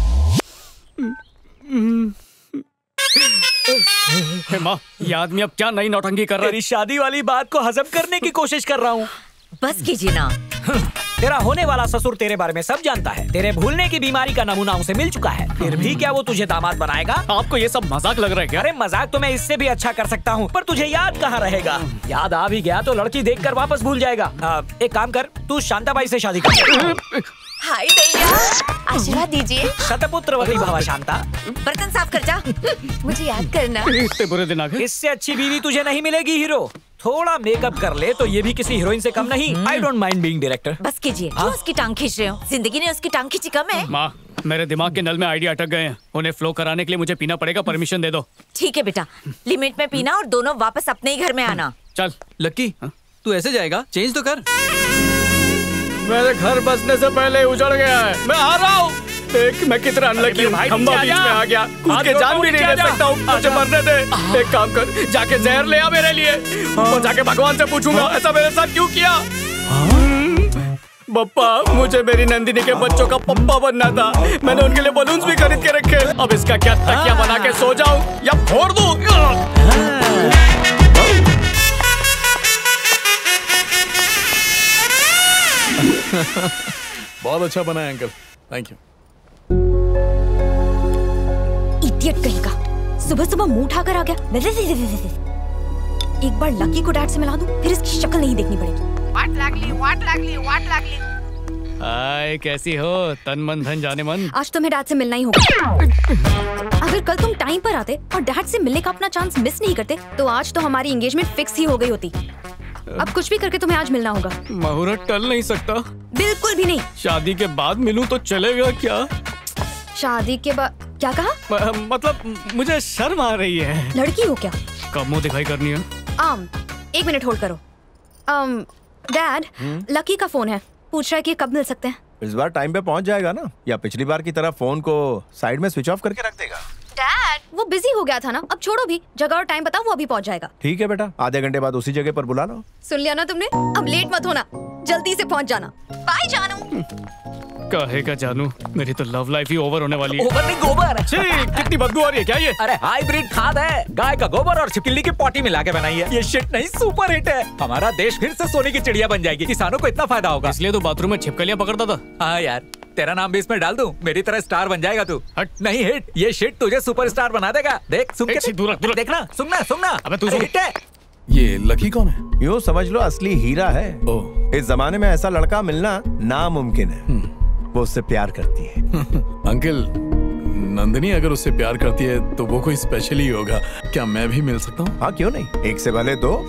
माँ, ये आदमी अब क्या नई नौटंकी कर रहा है? तेरी शादी वाली बात को हजम करने की कोशिश कर रहा हूँ। बस कीजिए ना। तेरा होने वाला ससुर तेरे बारे में सब जानता है। तेरे भूलने की बीमारी का नमूना उसे मिल चुका है, फिर भी क्या वो तुझे दामाद बनाएगा? आपको ये सब मजाक लग रहा है क्या? अरे मजाक तो मैं इससे भी अच्छा कर सकता हूँ, पर तुझे याद कहाँ रहेगा? याद आ भी गया तो लड़की देखकर वापस भूल जाएगा। आ, एक काम कर, तू शांताबाई से शादी कर। हाय दैया, आशीर्वाद दीजिए। शतपुत्रवती भव शांता। बर्तन साफ कर जा। मुझे याद करना। इतने बुरे दिन आ गए। इससे अच्छी बीवी तुझे नहीं मिलेगी हीरो। थोड़ा मेकअप कर ले तो ये भी किसी हीरोइन से कम नहीं। I don't mind being director. बस कीजिए, क्यों उसकी टांग खींच रहे हो? जिंदगी ने उसकी टांग खींची कम है? माँ, मेरे दिमाग के नल में आइडिया अटक गए हैं, उन्हें फ्लो कराने के लिए मुझे पीना पड़ेगा। परमिशन दे दो। ठीक है बेटा, लिमिट में पीना और दोनों वापस अपने ही घर में आना। चल। लक्की, तू ऐसे जाएगा? चेंज तो कर। मेरे घर बसने से पहले उजड़ गया है। मैं आ रहा हूँ। देख मैं कितना अनलकी हूँ, खंबा बीच में आ गया, कूद के जान भी नहीं ले सकता हूँ। मुझे मरने दे। एक काम कर, जाके जहर ले आ मेरे लिए। और जाके भगवान से पूछूंगा ऐसा मेरे साथ क्यों किया। पप्पा, मुझे मेरी नंदिनी के बच्चों का पप्पा बनना था। मैंने उनके लिए बलून्स भी खरीद के रखे। अब इसका क्या तकिया बना के सो जाऊं या फोड़ दूं? बहुत अच्छा बना है अंकल, थैंक यू। इडियट कहेगा, सुबह सुबह मुंह उठाकर आ गया। एक बार लकी को डैड से मिला दूं, फिर इसकी शक्ल नहीं देखनी पड़ेगी। वाट लागली, वाट लागली, वाट लागली। हाय, कैसी हो? तन मन धन जाने मन। आज तुम्हें डैड से मिलना ही होगा। अगर कल तुम टाइम पर आते और डैड से मिलने का अपना चांस मिस नहीं करते तो आज तो हमारी एंगेजमेंट फिक्स ही हो गई होती। अब कुछ भी करके तुम्हें आज मिलना होगा। मुहूर्त टल नहीं सकता। बिल्कुल भी नहीं। शादी के बाद मिलूं तो चलेगा क्या? शादी के बाद क्या कहा? म, मतलब मुझे शर्म आ रही है। लड़की हो क्या? कब मुंह दिखाई करनी है? आम एक मिनट होल्ड करो। आम डैड, लकी का फोन है, पूछ रहा है कि कब मिल सकते हैं। इस बार टाइम पे पहुंच जाएगा ना, या पिछली बार की तरह फोन को साइड में स्विच ऑफ करके रख देगा? डैड वो बिजी हो गया था ना, अब छोड़ो भी, जगह और टाइम बताओ, वो अभी पहुंच जाएगा। ठीक है बेटा, आधे घंटे बाद उसी जगह पर बुला लो। सुन लिया ना तुमने, अब लेट मत होना, जल्दी से पहुंच जाना। बाय जानू। काहे का जानू, मेरी तो लव लाइफ ही ओवर होने वाली है। ओवर नहीं गोबर। कितनी बदबू आ रही है क्या ये? अरे हाइब्रिड खाद है, गाय का गोबर और छिपकली की पॉटी मिला के बनाई है। ये शिट नहीं सुपर हिट है। हमारा देश फिर से सोने की चिड़िया बन जाएगी, किसानों को इतना फायदा होगा। इसलिए तो बाथरूम में छिपकलियां पकड़ता था। हाँ यार, तेरा नाम भी इसमें डाल दूं, मेरी तरह स्टार बन जाएगा तू। हट नहीं हिट, ये शिट तुझे सुपर स्टार बना देगा। देख सुन के दूर दूर देखना, सुनना सुनना। अबे तू हिट है। ये लकी कौन है? यूँ समझ लो असली हीरा है। इस जमाने में ऐसा लड़का मिलना नामुमकिन है। वो उससे प्यार करती है। अंकल, नंदिनी अगर उससे प्यार करती है तो वो कोई स्पेशल ही होगा। क्या मैं भी मिल सकता हूँ? हाँ क्यों नहीं, एक से भले दो।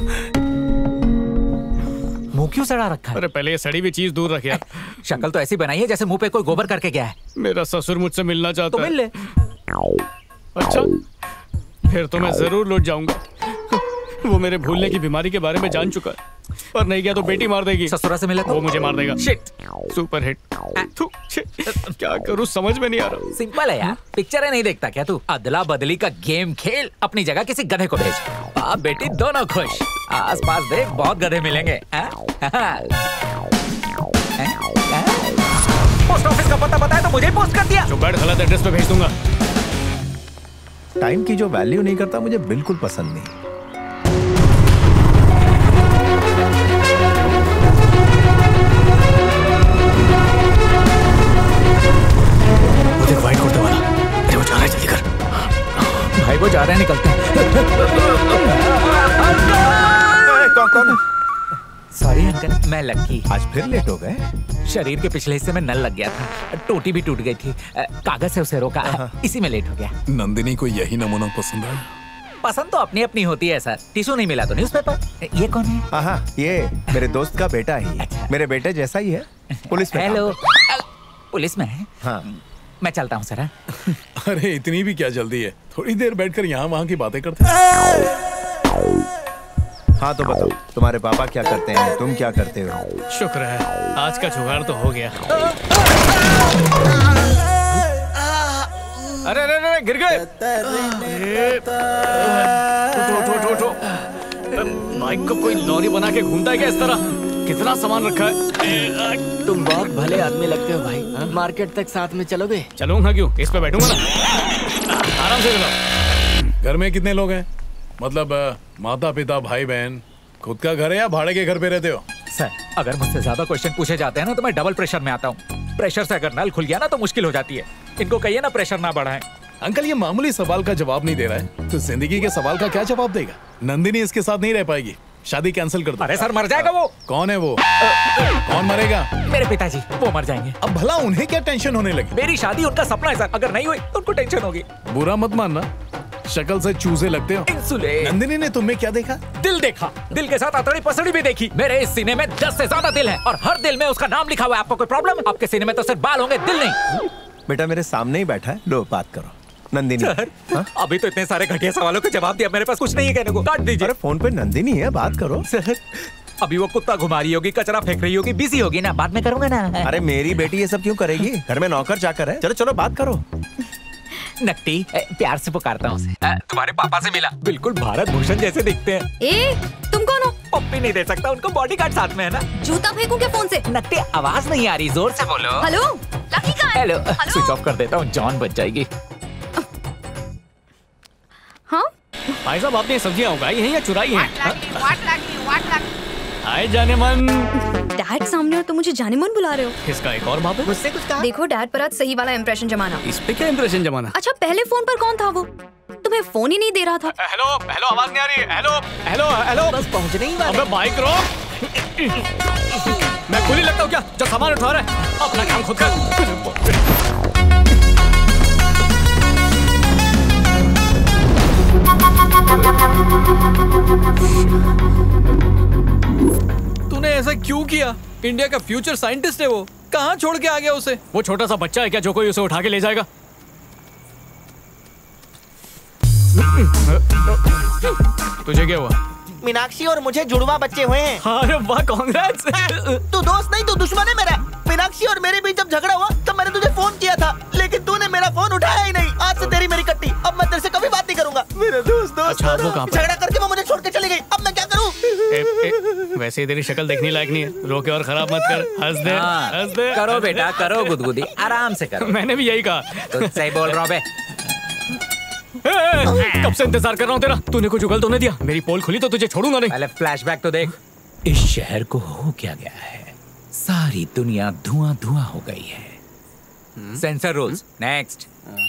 मुंह क्यों सड़ा रखा है? अरे पहले ये सड़ी हुई चीज दूर रख यार। शक्ल तो ऐसी बनाई है जैसे मुंह पे कोई गोबर करके गया है। मेरा ससुर मुझसे मिलना चाहता तो है। मिल ले। अच्छा, फिर तो मैं जरूर लौट जाऊंगा। वो मेरे भूलने की बीमारी के बारे में जान चुका है, पर नहीं गया तो बेटी मार देगी। ससुरा से मिला तो? वो मुझे मार देगा। Shit, super hit. थू, क्या करूँ समझ में नहीं आ रहा। सिंपल है यार, पिक्चर नहीं देखता क्या तू? अदला बदली का गेम खेल, अपनी जगह किसी गधे को भेज, बाप बेटी दोनों खुश। आस पास देख, बहुत गधे मिलेंगे। पोस्ट ऑफिस का पता बताया तो मुझे ही पोस्ट कर दिया। जो बैठ गलत एड्रेस पे भेज दूंगा। टाइम की जो वैल्यू नहीं करता मुझे बिल्कुल पसंद नहीं। वाइट कुर्ते वाला, अरे वो जा रहा है, जल्दी कर। भाई वो जा रहे हैं, निकलते हैं। कौन कौन? सॉरी अंकल, मैं लक्की। आज फिर लेट हो गए? शरीर के पिछले हिस्से में नल लग गया था, टोटी भी टूट गई थी, कागज से उसे रोका, इसी में लेट हो गया। नंदिनी को यही नमूना पसंद है? पसंद तो अपनी अपनी होती है सर। टिश्यू नहीं मिला तो न्यूज़पेपर। ये कौन है? हाँ, ये मेरे दोस्त का बेटा ही है। मेरे बेटे जैसा ही है, पुलिस में। हेलो, पुलिस में है? हाँ, मैं चलता हूँ सर। अरे इतनी भी क्या जल्दी है, थोड़ी देर बैठकर यहाँ वहाँ की बातें करते हैं। हाँ तो बताओ, तुम्हारे पापा क्या करते हैं, तुम क्या करते हो? शुक्र है, आज का जुगाड़ तो हो गया। अरे अरे अरे गिर गए। बाइक को कोई लॉरी बना के घूमता है क्या इस तरह? कितना सामान रखा है? तुम बहुत भले आदमी लगते हो भाई। हा? मार्केट तक साथ में चलोगे? चलूंगा क्यों, इस पे बैठूंगा ना। आराम से चलो। घर में कितने लोग हैं? मतलब माता पिता भाई बहन, खुद का घर है या भाड़े के घर पे रहते हो? सर अगर मुझसे ज्यादा क्वेश्चन पूछे जाते हैं ना तो मैं डबल प्रेशर में आता हूँ। प्रेशर से अगर नल खुल गया ना तो मुश्किल हो जाती है। इनको कहिए ना प्रेशर ना बढ़ाएं। अंकल ये मामूली सवाल का जवाब नहीं दे रहा है तो जिंदगी के सवाल का क्या जवाब देगा? नंदिनी इसके साथ नहीं रह पाएगी, शादी कैंसिल कर दो। अरे सर मर जाएगा वो। कौन है वो? कौन मरेगा? मेरे पिताजी, वो मर जाएंगे। अब भला उन्हें क्या टेंशन होने लगी? मेरी शादी उनका सपना है सर, अगर नहीं हुई तो उनको टेंशन होगी। बुरा मत मानना, शक्ल से चूजे लगते हो। नंदिनी ने तुम्हें क्या देखा? दिल देखा, दिल के साथ अतड़ी पसड़ी भी देखी। मेरे इस सीने में दस से ज्यादा दिल है और हर दिल में उसका नाम लिखा हुआ है। आपको कोई प्रॉब्लम है? आपके सीने में तो सिर्फ बाल होंगे, दिल नहीं। बेटा मेरे सामने ही बैठा है, लो बात करो। नंदिनी सर, अभी तो इतने सारे घटिया सवालों के जवाब दिया, मेरे पास कुछ नहीं है कहने को। काट दीजिए। अरे फोन पे नंदिनी है, बात करो। सर अभी वो कुत्ता घुमा रही होगी, कचरा फेंक रही होगी, बिजी होगी ना, बाद में करूंगा ना। अरे मेरी बेटी ये सब क्यों करेगी? घर में नौकर चाकर है। चलो चलो बात करो। नकटी, प्यार से पुकारता हूँ उसे। तुम्हारे पापा से मिला, बिल्कुल भारत भूषण जैसे दिखते हैं। ए, तुम कौन हो? पप्पी नहीं दे सकता, उनको बॉडीगार्ड साथ में है ना। जूता फेंकूं क्या फोन से? नकटी आवाज नहीं आ रही, जोर से बोलो। हेलो, लकी कहाँ है? हेलो, स्विच ऑफ कर देता हूँ, जान बच जाएगी। हाँ भाई साहब, आपने सब्जियां उगाई हैं या चुराई हैं? आए जाने मन। डैड सामने हो तो मुझे जाने मन बुला रहे हो। इसका एक और बाप है। मुझसे कुछ कहा? देखो डैड पर आज सही वाला इंप्रेशन जमाना। इस पे क्या इंप्रेशन जमाना? अच्छा पहले फोन पर कौन था वो? तुम्हें फोन ही नहीं दे रहा था। हेलो हेलो, आवाज नहीं आ रही। हेलो हेलो हेलो, बस पहुंचने ही वाले। अबे बाइक रोक। मैं कुली लगता हूँ क्या जो सामान उठा रहा है? अपना काम खुद कर। तूने ऐसा क्यों किया? इंडिया का फ्यूचर साइंटिस्ट है वो, कहाँ छोड़ के आ गया उसे? वो छोटा सा बच्चा है क्या जो कोई उसे उठा के ले जाएगा? तुझे क्या हुआ? मीनाक्षी और मुझे जुड़वा बच्चे हुए हैं। अरे वाह, कांग्रेट्स। तू दोस्त नहीं, तू दुश्मन है मेरा। मीनाक्षी और मेरे बीच जब झगड़ा हुआ तब मैंने तुझे फोन किया था, लेकिन तूने मेरा फोन उठाया ही नहीं। आज से तेरी मेरी कट्टी, अब मैं तेरे से कभी बात नहीं करूंगा। मेरे दोस्त दोस्त अच्छा, वो कहाँ पे? झगड़ा करके वो मुझे छोड़ के चली गई, अब मैं क्या करूँ? ए, ए, वैसे ही तेरी शक्ल देखने लायक नहीं है, रोके और खराब मत कर। हंस दे, हाँ, हंस दे। करो बेटा, करो गुदगुदी, आराम से करो। मैंने भी यही कहा। तुझसे ही बोल रहा हूँ बे। कब से इंतजार कर रहा हूँ तेरा। तूने कुछ उगल तो नहीं दिया? मेरी पोल खुली तो तुझे छोड़ूंगा नहीं। पहले फ्लैशबैक तो देख। इस शहर को हो क्या गया है, सारी दुनिया धुआं धुआं हो गई है। Sensor rules next.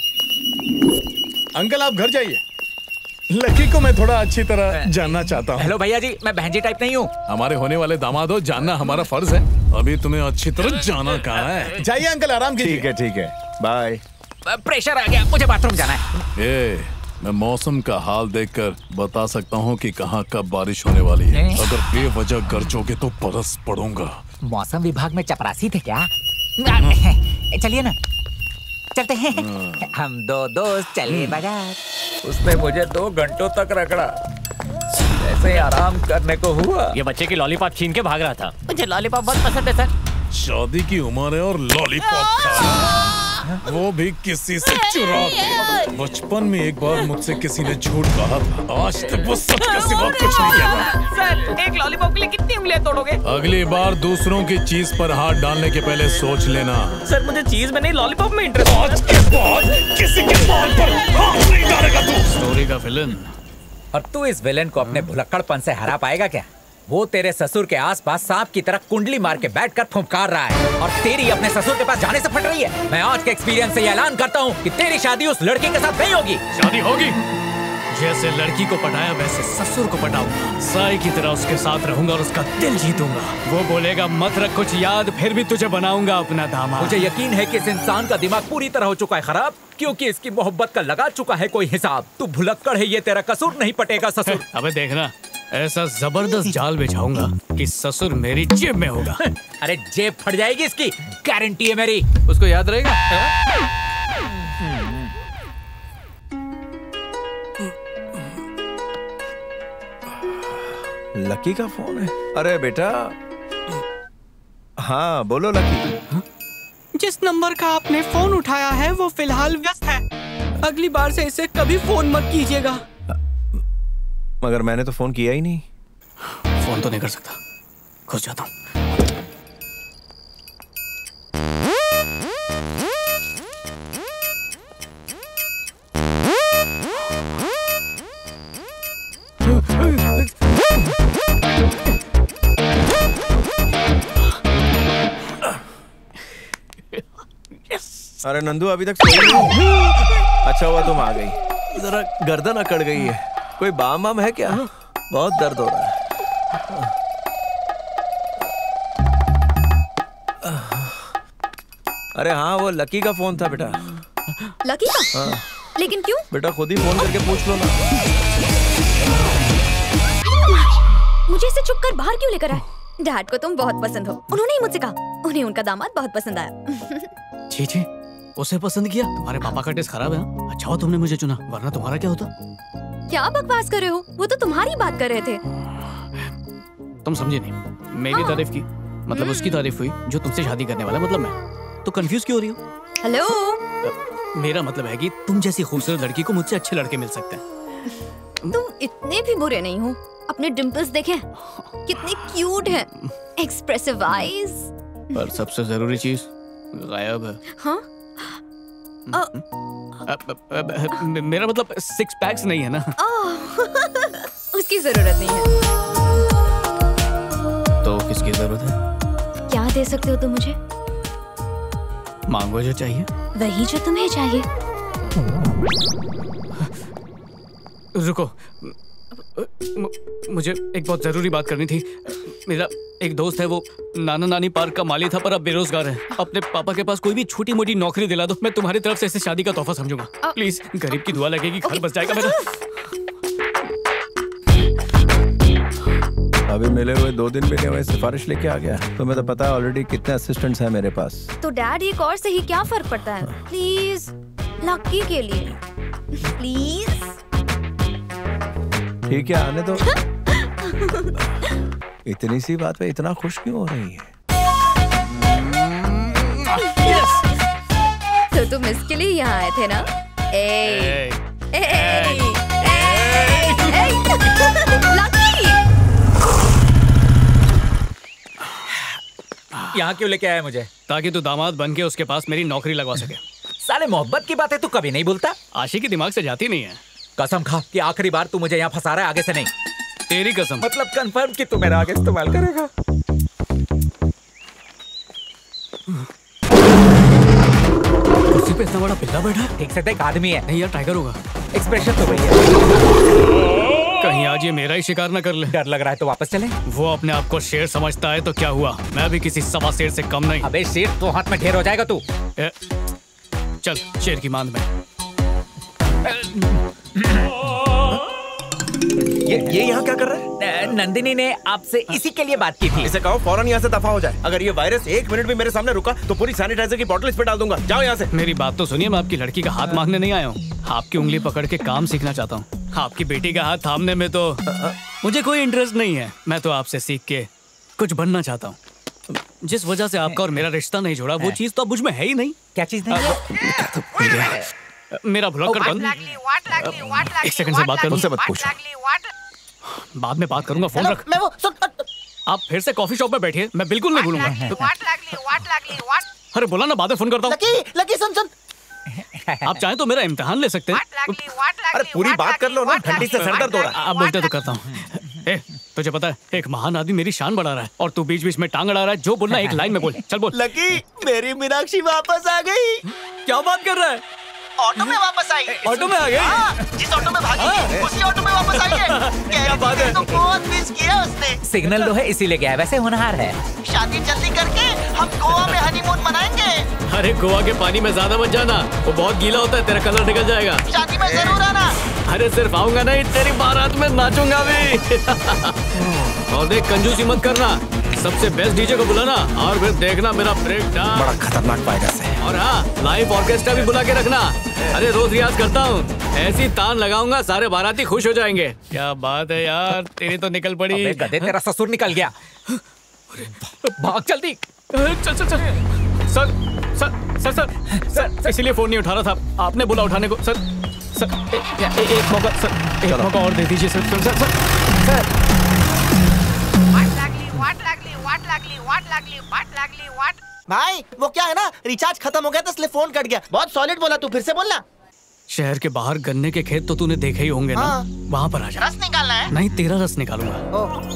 अंकल आप घर जाइए, लकी को मैं थोड़ा अच्छी तरह जानना चाहता हूँ। हेलो भैया जी, मैं बहन जी टाइप नहीं हूँ। हमारे होने वाले दामाद हो, जानना हमारा फर्ज है। अभी तुम्हें अच्छी तरह जाना कहाँ है। जाइए अंकल, आराम कीजिए। ठीक है ठीक है, बाय। प्रेशर आ गया, मुझे बाथरूम जाना है। ए, मैं मौसम का हाल देखकर बता सकता हूँ कि कहाँ कब बारिश होने वाली है। अगर बेवजह गरजोगे तो बरस पड़ूंगा। मौसम विभाग में चपरासी थे क्या? चलिए ना, चलते हैं। हम दो दोस्त चले बाजार। उसने मुझे दो घंटों तक रगड़ा, ऐसे आराम करने को हुआ। ये बच्चे की लॉलीपॉप छीन के भाग रहा था। मुझे लॉलीपॉप बहुत पसंद है सर। शादी की उम्र है और लॉलीपॉप खा, वो भी किसी से चुरा के। बचपन में एक बार मुझसे किसी ने झूठ कहा था, आज तक वो सच का सिवा कुछ नहीं कहता। सर, एक लॉलीपॉप के लिए कितनी उंगलियां तोड़ोगे? अगली बार दूसरों की चीज पर हाथ डालने के पहले सोच लेना। सर, मुझे चीज में नहीं लॉलीपॉप में इंटरेस्ट। आज के बाद किसी के बाल पर हाथ नहीं डालेगा तू। स्टोरी का विलन। और तू इस विलन को अपने भुलक्कड़पन से हरा पाएगा क्या? वो तेरे ससुर के आसपास सांप की तरह कुंडली मार के बैठकर फुंकार रहा है, और तेरी अपने ससुर के पास जाने से फट रही है। मैं आज के एक्सपीरियंस से ऐलान करता हूँ कि तेरी शादी उस लड़के के साथ नहीं होगी। शादी होगी। जैसे लड़की को पटाया वैसे ससुर को पटाऊंगा, साई की तरह उसके साथ रहूंगा और उसका दिल जीतूंगा। वो बोलेगा मत रख कुछ याद, फिर भी तुझे बनाऊंगा अपना दामाद। मुझे यकीन है कि इस इंसान का दिमाग पूरी तरह हो चुका है खराब, क्योंकि इसकी मोहब्बत का लगा चुका है कोई हिसाब। तू भुलक्कड़ है, ये तेरा कसूर नहीं पटेगा ससुर। अबे देखना, ऐसा जबरदस्त जाल बिछाऊंगा कि ससुर मेरी जेब में होगा। अरे जेब फट जाएगी इसकी, गारंटी है मेरी। उसको याद रहेगा। लकी का फोन है। अरे बेटा, हाँ बोलो लकी। जिस नंबर का आपने फोन उठाया है वो फिलहाल व्यस्त है, अगली बार से इसे कभी फोन मत कीजिएगा। मगर मैंने तो फोन किया ही नहीं। फोन तो नहीं कर सकता, घुस जाता हूँ। अरे नंदू अभी तक सोई नहीं। अच्छा हुआ तुम आ गई, जरा गर्दन अकड़ गई है। कोई बाम वाम है क्या? बहुत दर्द हो रहा है। अरे हाँ, वो लकी का फोन था बेटा। लकी का? हाँ। लेकिन क्यों? बेटा खुद ही फोन करके पूछ लो ना। मुझे इसे चुप कर बाहर क्यों लेकर आए? डैड को तुम बहुत पसंद हो, उन्होंने ही मुझसे कहा। उन्हें उनका दामाद बहुत पसंद आया। छी छी, उसे पसंद किया? तुम्हारे पापा का टेस्ट खराब है। अच्छा हो तुमने मुझे चुना, वरना तुम्हारा क्या होता? क्या बकवास कर रहे हो? वो तो तुम्हारी बात कर रहे थे। तुम समझे नहीं। मेरी तारीफ की मतलब उसकी तारीफ हुई जो तुमसे शादी करने वाला, मतलब मैं। तो कंफ्यूज क्यों हो रही हो? हेलो, मेरा मतलब है कि तुम जैसी खूबसूरत लड़की को मुझसे अच्छे लड़के मिल सकते हैं। तुम इतने भी बुरे नहीं हो। अपने डिम्पल्स देखें, कितने क्यूट हैं, एक्सप्रेसिव आईज। पर सबसे जरूरी चीज गायब है। हाँ? अ, अ, अ, मेरा मतलब सिक्स पैक्स नहीं है ना। उसकी जरूरत नहीं है। तो किसकी जरूरत है? क्या दे सकते हो तुम मुझे? मांगो जो चाहिए। वही जो तुम्हें चाहिए। रुको, म, मुझे एक बहुत जरूरी बात करनी थी। मेरा एक दोस्त है, वो नाना नानी पार्क का माली था पर अब बेरोजगार है। अपने पापा के पास कोई भी छोटी मोटी नौकरी दिला दो, मैं तुम्हारी तरफ से इसे शादी का तोहफा समझूंगा। प्लीज, गरीब की दुआ लगेगी, घर बस जाएगा मेरा। अभी मिले हुए दो दिन भी नहीं हुए, सिफारिश लेके आ गया। तुम्हें तो पता है ऑलरेडी कितने असिस्टेंट्स हैं मेरे पास। तो डैड एक और से ही क्या फर्क पड़ता है? प्लीज लकी के लिए प्लीज। ठीक है आने दो। इतनी सी बात पे इतना खुश क्यों हो रही है? तो तुम इसके लिए यहाँ आए थे ना? ए, ए, ए, लकी! यहाँ क्यों लेके आया मुझे? ताकि तू दामाद बन के उसके पास मेरी नौकरी लगवा सके। साले मोहब्बत की बातें तू कभी नहीं बोलता। आशिकी दिमाग से जाती नहीं है। कसम खा कि आखिरी बार तू मुझे यहाँ फंसा रहा है, आगे से नहीं। तेरी कसम। मतलब कंफर्म कि तू मेरा आगे इस्तेमाल करेगा। कुर्सी पे इतना बड़ा पिल्ला बैठा है। ठीक से देख, आदमी है। नहीं यार, टाइगर होगा। एक्सप्रेशन तो वही है। कहीं आज ये मेरा ही शिकार न कर ले। डर लग रहा है तो वापस चले। वो अपने आप को शेर समझता है तो क्या हुआ, मैं भी किसी सवा शेर से कम नहीं। अबे शेर तो हाथ में ढेर हो जाएगा तू। ए, चल शेर की मांद में। ये ये यहाँ क्या कर रहा है? नंदिनी ने आपसे इसी के लिए बात की थी। इसे कहो फौरन यहाँ से दफा हो जाए। अगर ये वायरस एक मिनट भी मेरे सामने रुका तो पूरी सैनिटाइजर की बोतल इस पे डाल दूंगा। जाओ यहाँ से। मेरी बात तो सुनिए, मैं आपकी लड़की का हाथ मांगने नहीं आया हूँ। आपकी उंगली पकड़ के काम सीखना चाहता हूँ। आपकी बेटी का हाथ थामने में तो मुझे कोई इंटरेस्ट नहीं है। मैं तो आपसे सीख के कुछ बनना चाहता हूँ। जिस वजह से आपका और मेरा रिश्ता नहीं जुड़ा वो चीज तो अब मुझ में है ही नहीं। क्या चीज नहीं? मेरा भुलक्कड़ बंद। एक सेकंड से बात करूँ, मुझसे मत पूछो। बाद में बात करूंगा, फोन रख। मैं वो सुन। आप फिर से कॉफी शॉप में बैठिए, मैं बिल्कुल नहीं भूलूंगा। अरे बोला ना, बाद में फोन करता हूँ। लकी, लकी सुन सुन। आप चाहें तो मेरा इम्तिहान ले सकते हैं। अरे पूरी बात कर लो ना, ठंडी से सर दर्द हो रहा है। आप बोलते तो करता हूँ। ए, तुझे पता है एक महान आदमी मेरी शान बढ़ा रहा है और तू बीच बीच में टांग अड़ा रहा है। जो बोलना एक लाइन में बोल। चल बोल। लकी, मेरी मीनाक्षी वापस आ गई। क्या बात कर रहा है? ऑटो में वापस आई। ऑटो में आ गई? हाँ, जिस ऑटो में भागी थी, उसी ऑटो में वापस आई है। क्या बात है? तो बहुत मिस किया उसने। सिग्नल लो है इसीलिए गया, वैसे होनहार है। शादी जल्दी करके हम गोवा में हनीमून मनाएंगे। अरे गोवा के पानी में ज्यादा मत जाना, वो बहुत गीला होता है, तेरा कलर निकल जाएगा। शादी में जरूर आना। अरे सिर्फ आऊंगा नहीं, तेरी बारात में नाचूंगा भी। और देख कंजूसी मत करना, सबसे बेस्ट डीजे को बुलाना और फिर देखना मेरा ब्रेक डांस। बड़ा खतरनाक वायरस है। और हाँ, लाइव ऑर्केस्ट्रा भी बुला के रखना। अरे रोज रियाज करता हूँ, ऐसी तान लगाऊंगा सारे बाराती खुश हो जाएंगे। क्या बात है यार, तेरी तो निकल पड़ी। अबे गधे, तेरा ससुर निकल गया। भाग जल्दी। चल चल चल। Sir sir sir sir sir इसीलिए फोन नहीं उठा रहा था, आपने बोला उठाने को। सर सर एक मौका, सर एक मौका और दे दीजिए सर। सर सर सर भाई वो क्या है ना, रिचार्ज खत्म हो गया था इसलिए फोन कट गया। बहुत सॉलिड बोला तू, फिर से बोलना। शहर के बाहर गन्ने के खेत तो तूने देखे ही होंगे ना। हाँ। वहाँ पर आ जा। रस निकालना है? नहीं, तेरा रस निकालूंगा।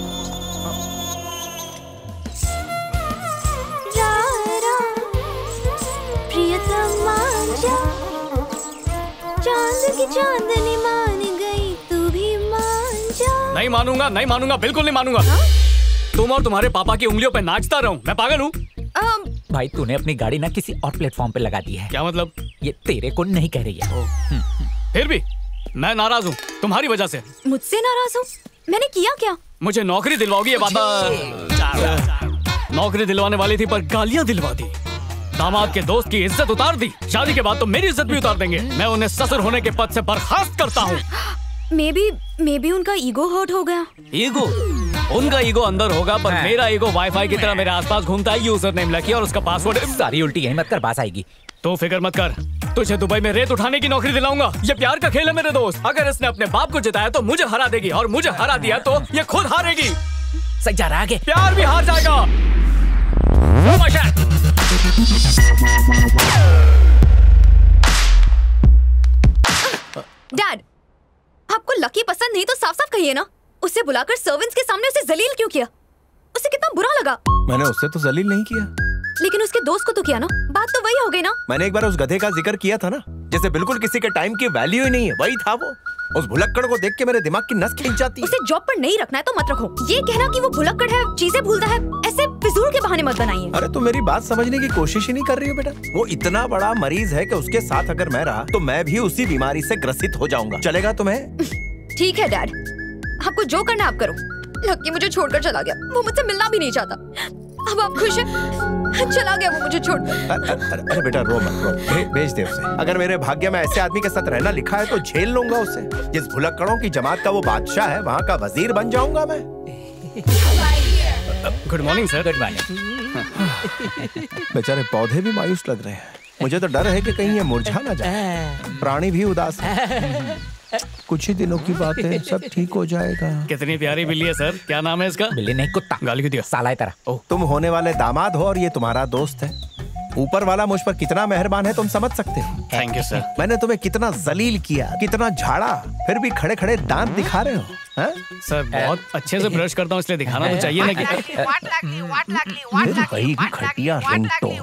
चांद की चांदनी मान गई, तू भी मान जा। नहीं मानूंगा, नहीं मानूंगा, बिल्कुल नहीं मानूंगा। हा? तुम और तुम्हारे पापा की उंगलियों पे नाचता रहूं, मैं पागल हूँ? भाई तूने अपनी गाड़ी ना किसी और प्लेटफॉर्म पे लगा दी है। क्या मतलब? ये तेरे को नहीं कह रही है। फिर भी मैं नाराज हूँ तुम्हारी वजह से। मुझसे नाराज हूँ? मैंने किया क्या? मुझे नौकरी दिलवाओगी ये बात? नौकरी दिलवाने वाली थी पर गालियाँ दिलवा दी। दामाद के दोस्त की इज्जत उतार दी, शादी के बाद तो मेरी इज्जत भी उतार देंगे। मैं उन्हें ससुर होने के पद से बर्खास्त करता हूँ। मे बी मे बी उनका ईगो हर्ट हो गया। ईगो? उनका ईगो अंदर होगा पर मेरा ईगो वाईफाई की तरह मेरे आसपास घूमता है। यूजर नेम लकी और उसका पासवर्ड। सारी उल्टी यही मत कर, बात आएगी। तो फिक्र मत कर, तुझे दुबई में रेत उठाने की नौकरी दिलाऊंगा। ये प्यार का खेल है मेरे दोस्त। अगर इसने अपने बाप को जिताया तो मुझे हरा देगी और मुझे हरा दिया तो ये खुद हारेगी। सही जा रहा है आगे। प्यार भी हार जाएगा। डैड, आपको लकी पसंद नहीं तो साफ साफ कहिए ना। उसे बुलाकर सर्वेंट्स के सामने उसे जलील क्यों किया? उसे कितना बुरा लगा। मैंने उससे तो जलील नहीं किया, लेकिन उसके दोस्त को तो किया ना। बात तो वही हो गई ना। मैंने एक बार उस गधे का जिक्र किया था ना, जैसे बिल्कुल किसी के टाइम की वैल्यू ही नहीं है। वही था वो। उस भुलक्कड़ को देख के मेरे दिमाग की नस खींच जाती है। उसे जॉब पर नहीं रखना है तो मत रखो। ये कहना कि वो भुलक्कड़ है, चीजें भूलता है, ऐसे फिजूल के बहाने मत बनाइए। अरे तुम मेरी बात समझने की कोशिश ही नहीं कर रही हो बेटा। वो इतना बड़ा मरीज है कि उसके साथ अगर मैं रहा तो मैं भी उसी बीमारी से ग्रसित हो जाऊंगा। चलेगा तुम्हें? ठीक है डैड, आपको जो करना आप करो, लक्की मुझे छोड़कर चला गया, वो मुझसे मिलना भी नहीं चाहता। अब आप खुश हैं? चला गया वो मुझे छोड़। अरे अरे बेटा रो मत रो, भे, भेज दे उसे। अगर मेरे भाग्य में ऐसे आदमी के साथ रहना लिखा है तो झेल लूंगा उसे। जिस भुलक्कड़ों की जमात का वो बादशाह है वहाँ का वजीर बन जाऊंगा मैं। Good morning sir. Good morning. बेचारे पौधे भी मायूस लग रहे हैं। मुझे तो डर है कि कहीं ये मुरझा ना जाए। प्राणी भी उदास है। कुछ ही दिनों की बात है, सब ठीक हो जाएगा। कितनी प्यारी बिल्ली है सर, क्या नाम है इसका? बिल्ली नहीं, कुत्ता। गाली क्यों दिया? साला है तेरा। तुम होने वाले दामाद हो और ये तुम्हारा दोस्त है। ऊपर वाला मुझ पर कितना मेहरबान है तुम समझ सकते हो। Thank you sir. मैंने तुम्हें कितना जलील किया, कितना झाड़ा, फिर भी खड़े खड़े दांत दिखा रहे हो। है? सर बहुत अच्छे से ब्रश करता हूँ इसलिए दिखाना तो चाहिए ना कि वही घटिया रिंगटोन।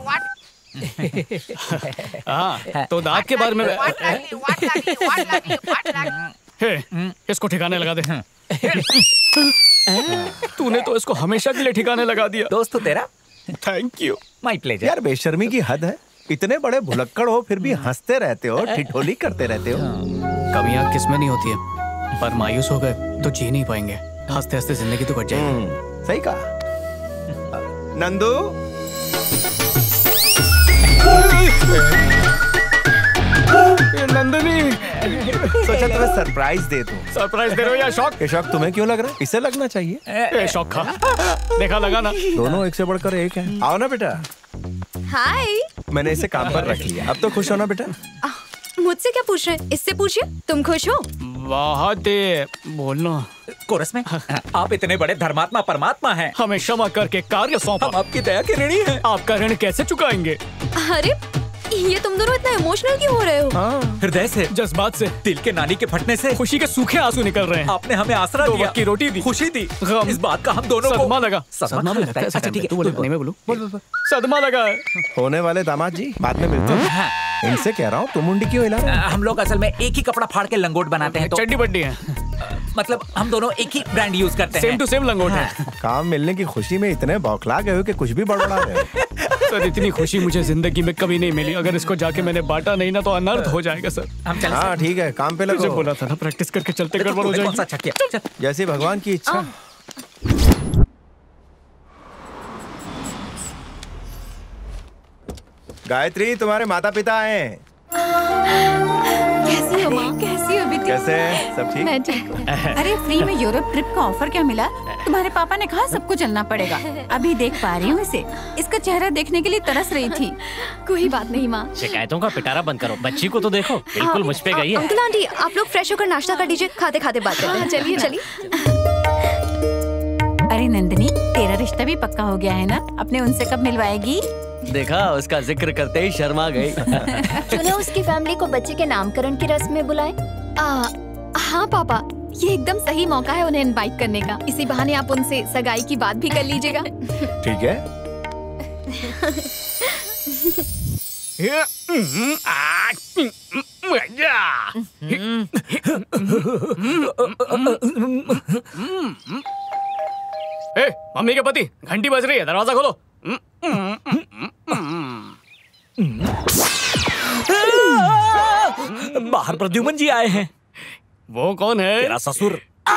हाँ तो दांत के बारे में हे, इसको ठिकाने लगा दे। तूने तो इसको हमेशा के लिए ठिकाने लगा दिया। दोस्त तेरा। Thank you. My pleasure. यार बेशर्मी की हद है। इतने बड़े भुलक्कड़ हो फिर भी हंसते रहते हो, ठिठोली करते रहते हो। कमियां किसमें नहीं होती है, पर मायूस हो गए तो जी नहीं पाएंगे। हंसते हंसते जिंदगी तो कट जाएगी। सही कहा। नंदू नंदनी, सोचा तुम्हें सरप्राइज दे दूं। सरप्राइज दे रहे हो या शौक? ये शौक तुम्हें क्यों लग रहा है? इसे लगना चाहिए। ए, शौक खा देखा लगा ना। दोनों एक से बढ़कर एक है। आओ ना बेटा। हाय। मैंने इसे काम पर रख लिया। अब तो खुश हो ना बेटा? मुझसे क्या पूछ रहे हैं? इससे पूछिए, तुम खुश हो? बहुत बोलना। कोरस में आप इतने बड़े धर्मात्मा परमात्मा हैं। हमें क्षमा करके कार्य सौंपा। हम आपकी दया के ऋणी हैं। आपका ऋण कैसे चुकाएंगे? अरे ये तुम दोनों इतना इमोशनल क्यों हो रहे हो? हृदय से, जज्बात से, दिल के नाली के फटने से, खुशी के सूखे आंसू निकल रहे हैं। आपने हमें आसरा दिया, की रोटी दी, खुशी दी। इस बात का हम दोनों को सदमा लगा। सदमा लगता है। अच्छा ठीक है, नहीं मैं बोलूं? सदमा लगा है। होने वाले दामाद जी बाद में मिलते हैं। इनसे कह रहा हूँ तुम मुंडी क्यों हिला रहे हो? हम लोग असल में एक ही कपड़ा फाड़ के लंगोट बनाते हैं तो चड्डी बड्डी है। मतलब हम दोनों एक ही ब्रांड यूज करते हैं। सेम टू सेम लंगोट है। काम मिलने की खुशी में इतने बौखला गए हो कि कुछ भी बड़बड़ा रहे हो। सर इतनी खुशी मुझे जिंदगी में कभी नहीं मिली। अगर इसको जाके मैंने बांटा नहीं ना तो अनर्थ हो जाएगा सर। हम चल। हाँ ठीक है, काम पे लगो। मुझे बोला था ना प्रैक्टिस करके चलते गड़बड़ हो जाएगी। जैसी भगवान की इच्छा। गायत्री तुम्हारे माता पिता आए। कैसी हो माँ? कैसी हो बेटी? कैसे हैं? सब ठीक? मैं ठीक हूँ। अरे फ्री में यूरोप ट्रिप का ऑफर क्या मिला? तुम्हारे पापा ने कहा सबको चलना पड़ेगा। अभी देख पा रही हूँ इसे। इसका चेहरा देखने के लिए तरस रही थी। कोई बात नहीं माँ। शिकायतों का पिटारा बंद करो। बच्ची को तो देखो, बिल्कुल मुझ पे गई है। अंकल आंटी आप लोग फ्रेश होकर नाश्ता कर दीजिए, खाते खाते बात करते हैं। चलिए चलिए। अरे नंदिनी, तेरा रिश्ता भी पक्का हो गया है ना? अपने उनसे कब मिलवाएगी? देखा, उसका जिक्र करते ही शर्मा गई। क्यों ना उसकी फैमिली को बच्चे के नामकरण की रस्म में बुलाए? हाँ पापा, ये एकदम सही मौका है उन्हें इनवाइट करने का। इसी बहाने आप उनसे सगाई की बात भी कर लीजिएगा। ठीक है। ए, मम्मी के पति, घंटी बज रही है, दरवाजा खोलो। बाहर प्रद्युमन जी आए हैं। वो कौन है? तेरा ससुर।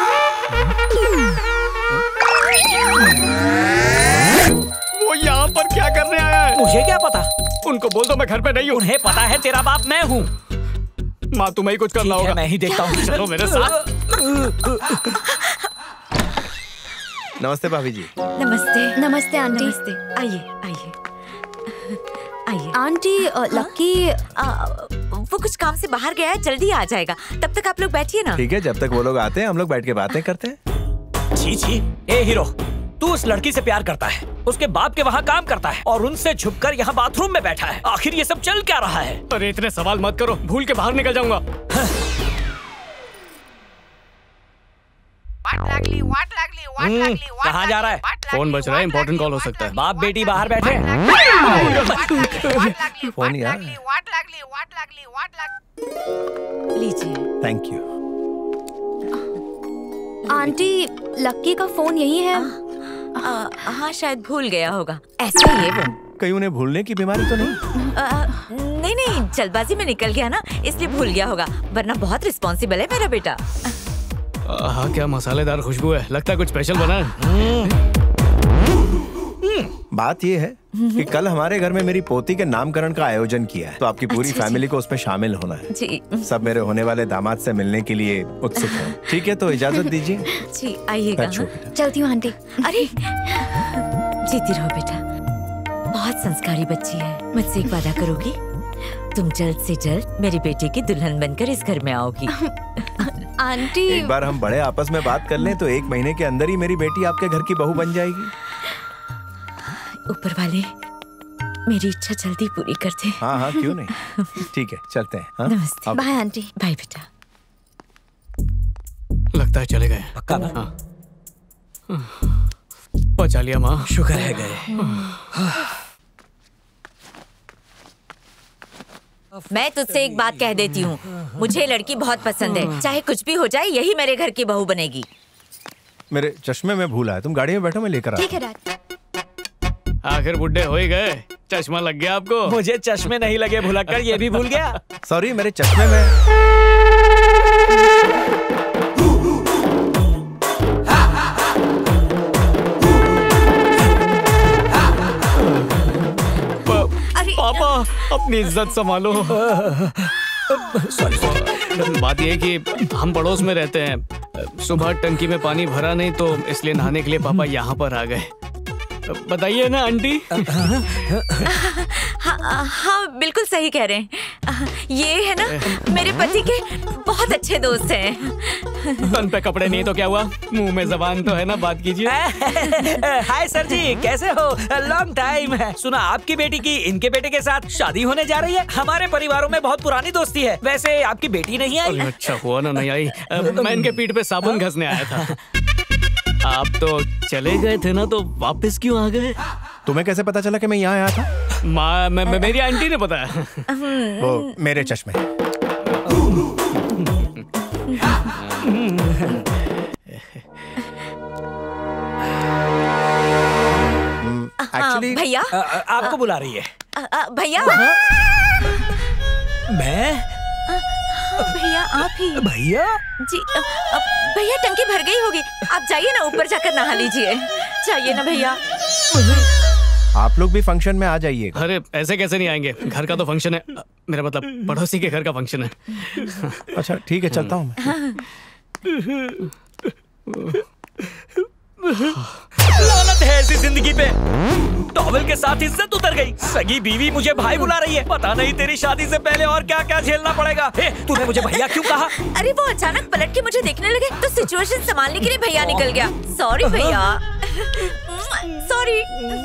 वो यहाँ पर क्या करने आया है? मुझे क्या पता? उनको बोल दो मैं घर पे नहीं हूँ। उन्हें पता है तेरा बाप मैं हूँ। माँ तुम्हें ही कुछ करना होगा। मैं ही देखता हूँ। चलो मेरे साथ। नमस्ते भाभी जी। नमस्ते। नमस्ते आंटी। आइए आइए आइए। आंटी लक्की वो कुछ काम से बाहर गया है, जल्दी आ जाएगा। तब तक आप लोग बैठिए ना। ठीक है, जब तक वो लोग आते हैं हम लोग बैठ के बातें करते हैं। छी छी। ए हीरो, तू उस लड़की से प्यार करता है, उसके बाप के वहाँ काम करता है और उनसे छुपकर यहाँ बाथरूम में बैठा है। आखिर ये सब चल क्या रहा है? अरे इतने सवाल मत करो, भूल के बाहर निकल जाऊंगा। कहाँ जा रहा है? फोन बज रहा है, इम्पोर्टेंट कॉल हो सकता है। बाप बेटी बाहर बैठे। फोन यार। लीजिए। Thank you. आंटी लक्की का फोन यही है। हाँ शायद भूल गया होगा। ऐसा ही है वो। कहीं उन्हें भूलने की बीमारी तो नहीं? आ, नहीं नहीं, जल्दबाजी में निकल गया ना, इसलिए भूल गया होगा, वरना बहुत रिस्पॉन्सिबल है मेरा बेटा। हाँ, क्या मसालेदार खुशबू है, लगता है कुछ स्पेशल बना है। बात ये है कि कल हमारे घर में मेरी पोती के नामकरण का आयोजन किया है, तो आपकी पूरी अच्छा, फैमिली को उसमें शामिल होना है। जी सब मेरे होने वाले दामाद से मिलने के लिए उत्सुक हैं। ठीक है, तो इजाजत दीजिए। जी आइएगा। बैठो हाँ? चलती हूँ आंटी। अरे जीती रहो बेटा, बहुत संस्कारी बच्ची है। मुझसे एक वादा करोगी? तुम जल्द से जल्द मेरी बेटी की दुल्हन बनकर इस घर में आओगी। आंटी एक बार हम बड़े आपस में बात कर लें तो एक महीने के अंदर ही मेरी बेटी आपके घर की बहू बन जाएगी। ऊपर वाले मेरी इच्छा जल्दी पूरी कर दे। हाँ हाँ क्यों नहीं। ठीक है चलते हैं। हाँ? नमस्ते। अब- बाय आंटी। बाय बेटा। लगता है चले गए। पक्का ना? हाँ। बचा लिया माँ, शुक्र है गए। मैं तुझसे एक बात कह देती हूँ, मुझे लड़की बहुत पसंद है। चाहे कुछ भी हो जाए, यही मेरे घर की बहू बनेगी। मेरे चश्मे में भूला है, तुम गाड़ी में बैठो, मैं लेकर आता ठीक है डैड। आखिर बुड्ढे हो ही गए, चश्मा लग गया आपको। मुझे चश्मे नहीं लगे भुलक्कड़, ये भी भूल गया। सॉरी, मेरे चश्मे में पापा अपनी इज्जत संभालो। Sorry sorry. बात यह है कि हम पड़ोस में रहते हैं, सुबह टंकी में पानी भरा नहीं तो इसलिए नहाने के लिए पापा यहाँ पर आ गए। बताइए ना आंटी। हाँ हाँ बिल्कुल सही कह रहे हैं। ये है ना मेरे पति के बहुत अच्छे दोस्त हैं। तन पे कपड़े नहीं तो क्या हुआ, मुंह में जबान तो है ना, बात कीजिए। हाय सर जी, कैसे हो? लॉन्ग टाइम है। सुना आपकी बेटी की इनके बेटे के साथ शादी होने जा रही है। हमारे परिवारों में बहुत पुरानी दोस्ती है। वैसे आपकी बेटी नहीं आई? अरे अच्छा हुआ ना नहीं आई, मैं इनके पीठ पे साबुन घसने आया था। आप तो चले गए थे ना, तो वापस क्यों आ गए? तुम्हें कैसे पता चला कि मैं यहाँ आया था? माँ, मैं, मैं, मेरी आंटी ने बताया। वो मेरे चश्मे। एक्चुअली भैया आपको बुला रही है। भैया मैं भैया आप ही? भैया जी अ, अ, भैया टंकी भर गई होगी, आप जाइए ना ऊपर जाकर नहा लीजिए। जाइए ना भैया। आप लोग भी फंक्शन में आ जाइएगा। अरे ऐसे कैसे नहीं आएंगे, घर का तो फंक्शन है। मेरा मतलब पड़ोसी के घर का फंक्शन है। अच्छा ठीक है, चलता हूँ मैं। लानत है ऐसी जिंदगी पे। टॉवेल के साथ इज्जत उतर गई। सगी बीवी मुझे भाई बुला रही है। पता नहीं तेरी शादी से पहले और क्या क्या झेलना पड़ेगा। ए, तूने मुझे भैया क्यों कहा? अरे वो अचानक पलट के मुझे देखने लगे तो सिचुएशन संभालने के लिए भैया निकल गया। सॉरी भैया, सॉरी।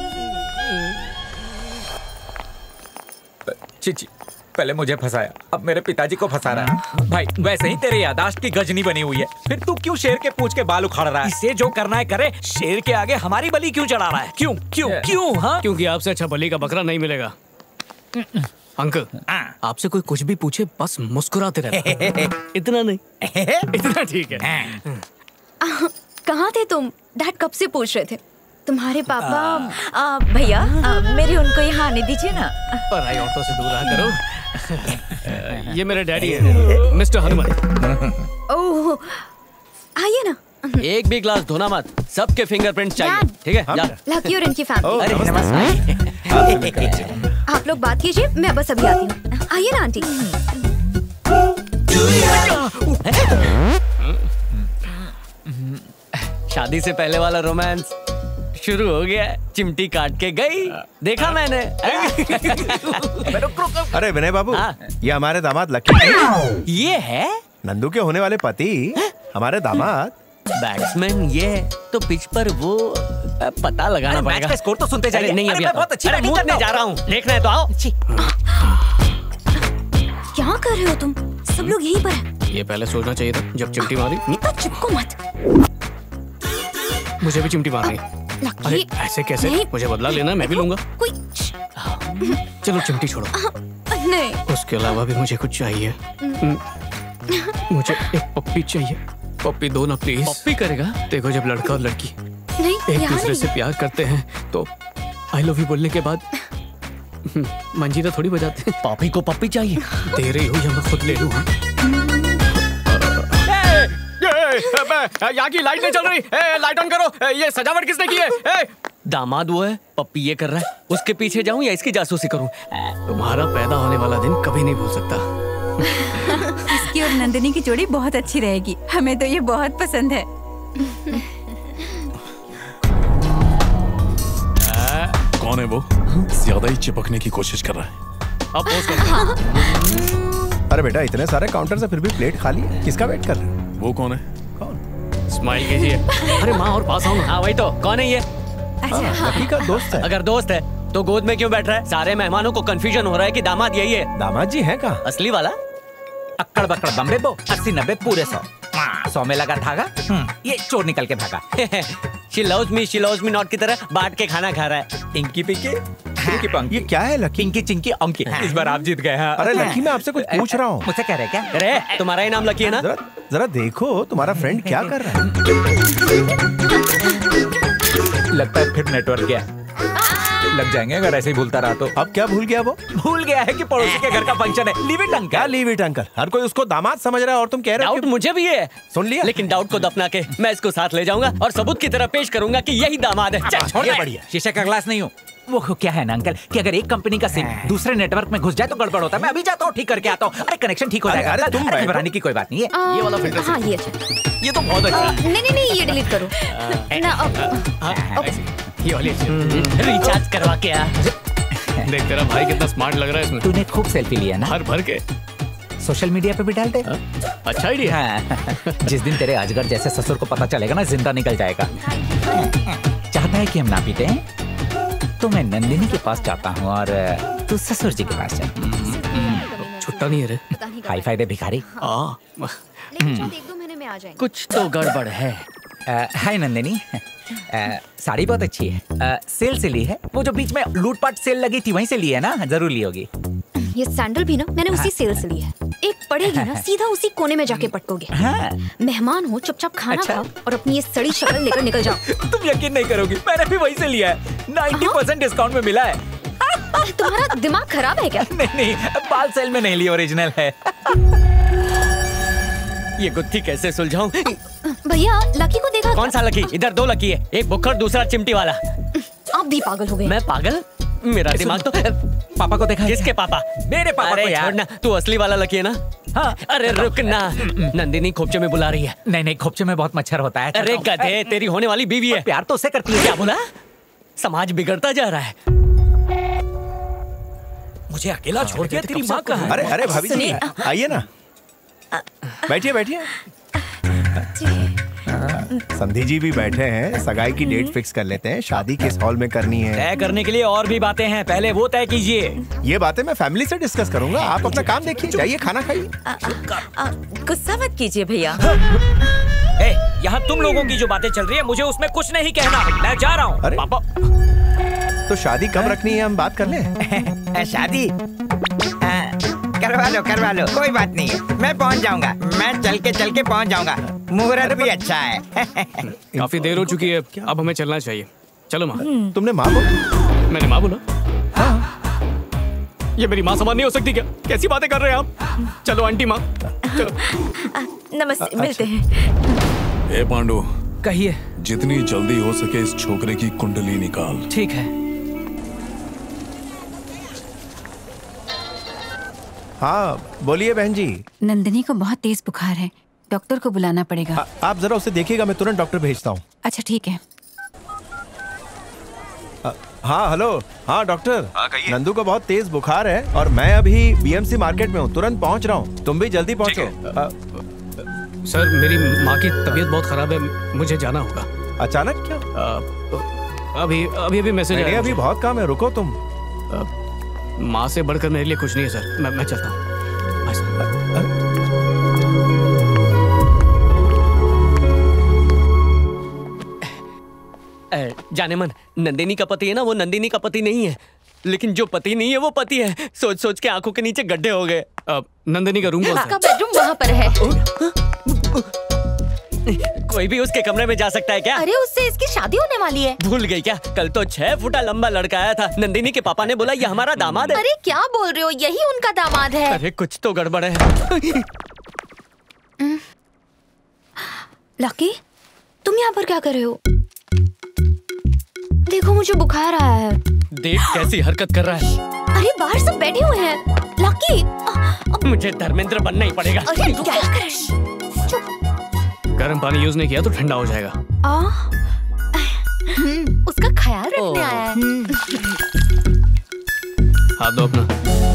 चीची, पहले मुझे फंसाया, अब मेरे पिताजी को फंसा रहा है। भाई वैसे ही तेरे यादाश्त की गजनी बनी हुई है, फिर तू क्यों शेर के पूंछ के बाल उखाड़ रहा है? इसे जो करना है करे, शेर के आगे हमारी बलि क्यों चढ़ा रहा है? क्यों क्यों क्यों? हाँ क्योंकि आपसे अच्छा बलि का बकरा नहीं मिलेगा। अंकल, आपसे कोई कुछ भी पूछे बस मुस्कुराते रहना। इतना नहीं, इतना ठीक है। कहाँ थे तुम? डैड कब से पूछ रहे थे। तुम्हारे पापा आ, भैया आ, मेरे उनको यहाँ आने दीजिए ना। पराई औरतों से दूर रहा करो। ये मेरे डैडी है, मिस्टर हनुमान। ओह, आइए ना। एक भी ग्लास धोना मत, सबके फिंगरप्रिंट चाहिए, ठीक है? जा। लकी और इनकी फैमिली। अरे नमस्ते। आप लोग बात कीजिए, मैं बस अभी आती हूँ। आइए ना आंटी। शादी से पहले वाला रोमांस शुरू हो गया। चिमटी काट के गई, देखा मैंने। अरे विनय बाबू, ये हमारे दामाद लकी। ये है नंदू के होने वाले पति, हमारे दामाद। बैट्समैन ये है, तो पिच पर वो पता लगाना पड़ेगा। मैच का स्कोर तो सुनते जाइए। नहीं, अभी मैं बहुत अच्छी बैटिंग करने जा रहा हूँ, देखना है तो आओ। क्या कर रहे हो तुम? सब लोग यहीं पर हैं। ये पहले सोचना चाहिए था जब चिमटी मारी। तो चिपको मत। मुझे भी चिमटी मारनी। अरे ऐसे कैसे? मुझे बदला लेना, मैं भी लूंगा। कोई चलो चिमटी छोड़ो। नहीं, उसके अलावा भी मुझे कुछ चाहिए। मुझे एक पप्पी चाहिए। पप्पी दो ना प्लीज। पप्पी करेगा? देखो जब लड़का और लड़की नहीं, एक दूसरे से प्यार करते हैं तो आई लव यू बोलने के बाद मंजीरा थोड़ी बजाते हैं। पापी को पप्पी चाहिए। दे रही हो या मैं खुद ले लूँ? है? यहाँ की लाइट नहीं चल रही। ए, लाइट ऑन करो। ए, ये सजावट किसने की है? ए, दामाद वो है, पप्पी ये कर रहा है। उसके पीछे जाऊं या इसकी जासूसी करूं? तुम्हारा पैदा होने वाला दिन कभी नहीं भूल सकता। इसकी और नंदिनी की जोड़ी बहुत अच्छी रहेगी। हमें तो ये बहुत पसंद है। कौन है वो? ज्यादा ही चिपकने की कोशिश कर रहा है। अब पोज कर। अरे बेटा, इतने सारे काउंटर से फिर भी प्लेट खाली है, किसका वेट कर रहे हो? वो कौन है? कौन? स्माइल कीजिए। अरे माँ और पास आओ ना। हाँ वही तो, कौन है ये? लकी का दोस्त है। अगर दोस्त है तो गोद में क्यों बैठ रहा है? सारे मेहमानों को कंफ्यूजन हो रहा है कि दामाद यही है। दामाद जी है कहाँ? असली वाला? अक्कड़ बक्कड़ बम्बे दो, अस्सी नब्बे पूरे सौ। सौ में लगा धागा, ये चोर निकल के भागा। She loves me, she loves me not की तरह बांट के खाना खा रहा है। इंकी पिंकी, पिंकी पंकी। ये क्या है लकी? पिंकी चिंकी अंकी। इस बार आप जीत गए हैं। अरे लकी, मैं आपसे कुछ पूछ रहा हूँ। मुझसे कह रहे क्या? अरे तुम्हारा ही नाम लकी है ना? जरा जरा देखो तुम्हारा फ्रेंड क्या कर रहा है। लगता है फिर नेटवर्क गया। लग जाएंगे अगर ऐसे ही भूलता रहा तो। अब क्या भूल गया वो? भूल गया है कि पड़ोसी के घर का फंक्शन है। Leave it uncle. क्या लीव इट अंकल? हर कोई उसको दामाद समझ रहा है और तुम कह रहे हो डाउट मुझे भी है। सुन लिया? लेकिन डाउट को दफना के मैं इसको साथ ले जाऊंगा और सबूत की तरह पेश करूंगा कि यही दामाद है। चल छोड़ दे। बढ़िया। शीशे का ग्लास नहीं हूँ। वो क्या है ना अंकल कि अगर एक कंपनी का सिम दूसरे नेटवर्क में घुस जाए तो गड़बड़ होता है। मैं अभी जाता हूँ, ठीक करके आता हूँ। अरे कनेक्शन ठीक हो जाएगा। अरे तुम घबराने की कोई बात नहीं है। ये वाला फिल्टर। हाँ ये अच्छा। ये तो बहुत अच्छा है। नहीं नहीं नहीं, ये डिलीट करो ना। अब ये वाली रिचार्ज करवा के आ। देख तेरा भाई कितना स्मार्ट लग रहा है इसमें। तूने खूब सेल्फी लिया ना? हर भर के सोशल मीडिया पे भी डाल दे। अच्छा आइडिया। हाँ। जिस दिन तेरे अजगर जैसे ससुर को पता चलेगा ना, जिंदा निकल जाएगा। चाहता है कि हम ना पीते हैं तो मैं नंदिनी के पास जाता हूँ और तू ससुर जी के पास जा। छुट्टा नहीं है रे। हाई फाई दे भिखारी। लेकिन एक दो महीने में आ जाएंगे। कुछ तो गड़बड़ है। हाय नंदिनी, साड़ी बहुत अच्छी है। आ, सेल से ली है। वो जो बीच में लूटपाट सेल लगी थी वहीं से ली है ना? जरूर ली होगी। ये सैंडल भी ना मैंने उसी सेल से ली है। एक पड़ेगी ना सीधा उसी कोने में जाके पटकोगे। हाँ। मेहमान हो, चुपचाप खाना अच्छा। खाओ और अपनी ये सड़ी शक्ल लेकर निकल जाओ। तुम यकीन नहीं करोगी, मैंने भी वहीं से लिया है। नाइन्टी परसेंट डिस्काउंट में मिला है। तुम्हारा दिमाग खराब है क्या? नहीं नहीं, बाल सेल में नहीं ली, ओरिजिनल है। ये गुत्थी कैसे सुलझाऊं? भैया लकी को देखा? कौन सा लकी? इधर दो लकी है, एक बुक्खड़ दूसरा चिमटी वाला। आप भी पागल हो गए। मैं पागल? मेरा दिमाग तो। पापा को देखा? किसके पापा? मेरे पापा को यार। छोड़ना, तू असली वाला लकी है ना? हाँ। अरे रुक ना, नंदिनी खोपचे में बुला रही है। नहीं नहीं, खोपचे में बहुत मच्छर होता है। अरे गधे, तेरी होने वाली बीवी है। प्यार तो उससे करती है। क्या बोला? समाज बिगड़ता जा रहा है। मुझे अकेला छोड़ दिया, तेरी माँ कहाँ है? अरे अरे भाभी जी आइए ना, बैठिए बैठिए। संधि जी भी बैठे हैं। सगाई की डेट फिक्स कर लेते हैं। शादी किस हॉल में करनी है? तय करने के लिए और भी बातें हैं, पहले वो तय कीजिए। ये बातें मैं फैमिली से डिस्कस करूंगा। आप अपना काम देखिए, जाइए खाना खाइए। गुस्सा मत कीजिए भैया। ए, यहाँ तुम लोगों की जो बातें चल रही है मुझे उसमें कुछ नहीं कहना। मैं जा रहा हूँ। अरे पापा, तो शादी कब रखनी है, हम बात कर लें? शादी करवा लो करवा लो, कोई बात नहीं है। मैं पहुंच जाऊंगा, मैं चल के चल के पहुंच जाऊंगा। मुहूर्त भी अच्छा है। काफी देर हो चुकी है, अब हमें चलना चाहिए। चलो माँ। तुमने माँ बोला? मैंने माँ बोला। हाँ। ये मेरी माँ समान नहीं हो सकती क्या? कैसी बातें कर रहे हैं आप? चलो आंटी माँ, चलो। नमस्ते, मिलते हैं। ए पांडु, कहिए। जितनी जल्दी हो सके इस छोकरे की कुंडली निकाल। ठीक है। हाँ बोलिए बहन जी। नंदिनी को बहुत तेज बुखार है, डॉक्टर को बुलाना पड़ेगा। आ, आप जरा उसे देखिएगा, मैं तुरंत डॉक्टर भेजता हूँ। अच्छा ठीक है। आ, हाँ हेलो। हाँ डॉक्टर, नंदू को बहुत तेज बुखार है और मैं अभी बीएमसी मार्केट में हूँ, तुरंत पहुँच रहा हूँ। तुम भी जल्दी पहुँचो। सर मेरी माँ की तबीयत बहुत खराब है, मुझे जाना होगा। अचानक क्या? आ, अभी अभी अभी मैसेज आया। अभी बहुत काम है, रुको तुम। आ, माँ से बढ़कर मेरे लिए कुछ नहीं है सर, मैं मैं चलता हूँ। जाने मन, नंदिनी का पति है ना, वो नंदिनी का पति नहीं है। लेकिन जो पति नहीं है वो पति है। सोच सोच के आंखों के नीचे गड्ढे हो गए। नंदिनी का रूम कौन सा है? उसका बेडरूम वहाँ पर है। कोई भी उसके कमरे में जा सकता है क्या? अरे उससे इसकी शादी होने वाली है। भूल गई क्या? कल तो छह फुटा लंबा लड़का आया था। नंदिनी के पापा ने बोला ये हमारा दामाद है। अरे क्या बोल रहे हो, यही उनका दामाद है। अरे कुछ तो गड़बड़ है। लकी, तुम यहाँ पर क्या कर रहे हो? देखो मुझे बुखार आया है। देख कैसी हरकत कर रहा है। अरे बाहर सब बैठे हुए हैं। लकी, मुझे धर्मेंद्र बनना ही पड़ेगा। अरे क्या कर रहे हैं? चुप। गर्म पानी यूज नहीं किया तो ठंडा हो जाएगा। आ, उसका ख्याल रखने आया है। हाथ दो अपना।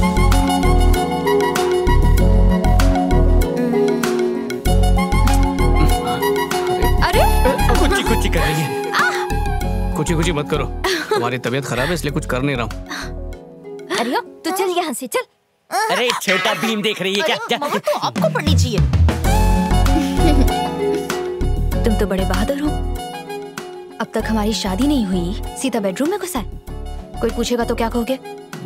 अरे कुची कुची कर रही है। कुची कुची मत करो, तुम्हारी तबीयत खराब है इसलिए कुछ कर नहीं रहा हूँ। अरे तू चल यहाँ से, चल। अरे छोटा भीम देख रही है क्या? जा। वहाँ तो आपको पढ़नी चाहिए। तुम तो बड़े बहादुर हो। अब तक हमारी शादी नहीं हुई, सीधा बेडरूम में घुसा है। कोई पूछेगा तो क्या कहोगे?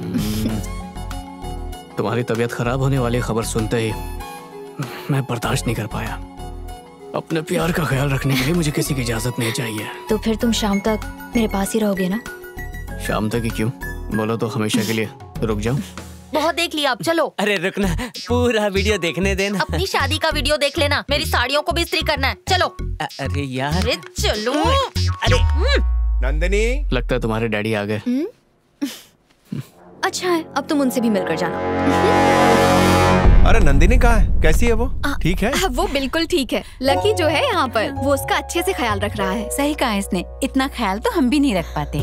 तुम्हारी तबीयत खराब होने वाली खबर सुनते ही मैं बर्दाश्त नहीं कर पाया। अपने प्यार का ख्याल रखने के लिए मुझे किसी की इजाजत नहीं चाहिए। तो फिर तुम शाम तक मेरे पास ही रहोगे ना? शाम तक ही क्यों? बोलो तो हमेशा के लिए रुक जाऊं। बहुत देख लिया, अब चलो। अरे रुकना, पूरा वीडियो देखने देना। अपनी शादी का वीडियो देख लेना, मेरी साड़ियों को भी इस्त्री करना है। चलो। अरे यार, अरे चलो। अरे नंदिनी, लगता है तुम्हारे डैडी आ गए। अच्छा है, अब तुम उनसे भी मिलकर जाना। अरे नंदिनी कहाँ है? कैसी है वो? ठीक है? वो बिल्कुल ठीक है। लकी जो है यहाँ पर, वो उसका अच्छे से ख्याल रख रहा है। सही कहा इसने, इतना ख्याल तो हम भी नहीं रख पाते।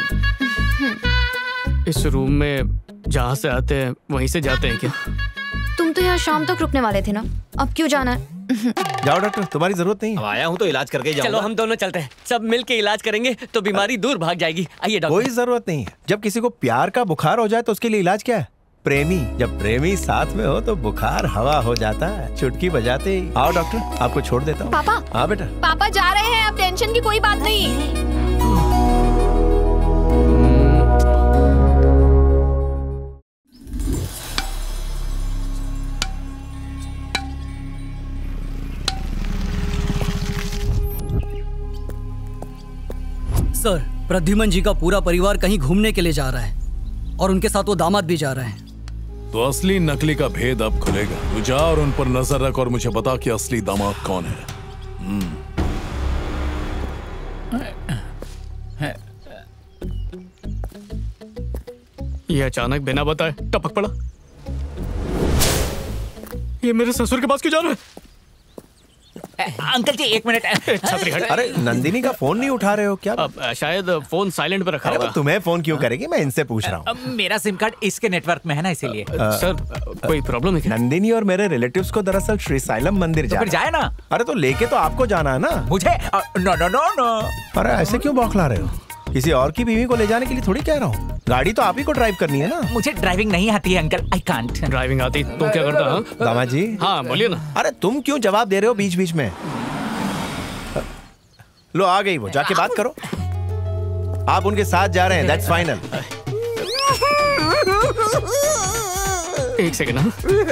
इस रूम में जहाँ से आते हैं वहीं से जाते हैं क्या? तुम तो यहाँ शाम तक रुकने वाले थे ना, अब क्यों जाना है? जाओ डॉक्टर, तुम्हारी जरूरत नहीं है। आया हूँ तो इलाज करके जाऊंगा। चलो हम दोनों चलते हैं, सब मिल के इलाज करेंगे तो बीमारी दूर भाग जाएगी। आइए डॉक्टर। कोई जरूरत नहीं है। जब किसी को प्यार का बुखार हो जाए तो उसके लिए इलाज क्या है? प्रेमी, जब प्रेमी साथ में हो तो बुखार हवा हो जाता है, चुटकी बजाते ही। आओ डॉक्टर, आपको छोड़ देता हूँ। पापा। हाँ बेटा। पापा जा रहे हैं, अब टेंशन की कोई बात नहीं। सर, प्रद्युमन जी का पूरा परिवार कहीं घूमने के लिए जा रहा है और उनके साथ वो दामाद भी जा रहे हैं। तो असली नकली का भेद अब खुलेगा। तू जा और उन पर नजर रख और मुझे बता कि असली दामाद कौन है। ये अचानक बिना बताए टपक पड़ा। ये मेरे ससुर के पास क्यों जा रहा है? अंकल जी एक मिनट। छतरी हट। अरे नंदिनी का फोन नहीं उठा रहे हो क्या? अब शायद फोन साइलेंट पे रखा अरे होगा। वो तुम्हें फोन क्यों करेगी? मैं इनसे पूछ रहा हूँ। मेरा सिम कार्ड इसके नेटवर्क में है ना, इसीलिए। सर कोई प्रॉब्लम है क्या? नंदिनी और मेरे रिलेटिव्स को दरअसल श्री साइलम मंदिर तो जाना फिर जाए ना। अरे तो लेके तो आपको जाना है ना। मुझे नो नो नो नो। अरे ऐसे क्यों बौखला रहे हो? किसी और की बीवी को ले जाने के लिए थोड़ी कह रहा हूँ। गाड़ी तो आप ही को ड्राइव करनी है ना। मुझे ड्राइविंग नहीं आती है अंकल, आई कांट। ड्राइविंग आती तो क्या करता? हाँ दामाद जी। हाँ बोलिए ना। अरे तुम क्यों जवाब दे रहे हो बीच बीच में? लो आ गई वो, जाके बात करो। आप उनके साथ जा रहे हैं, दैट्स फाइनल। एक सेकंड।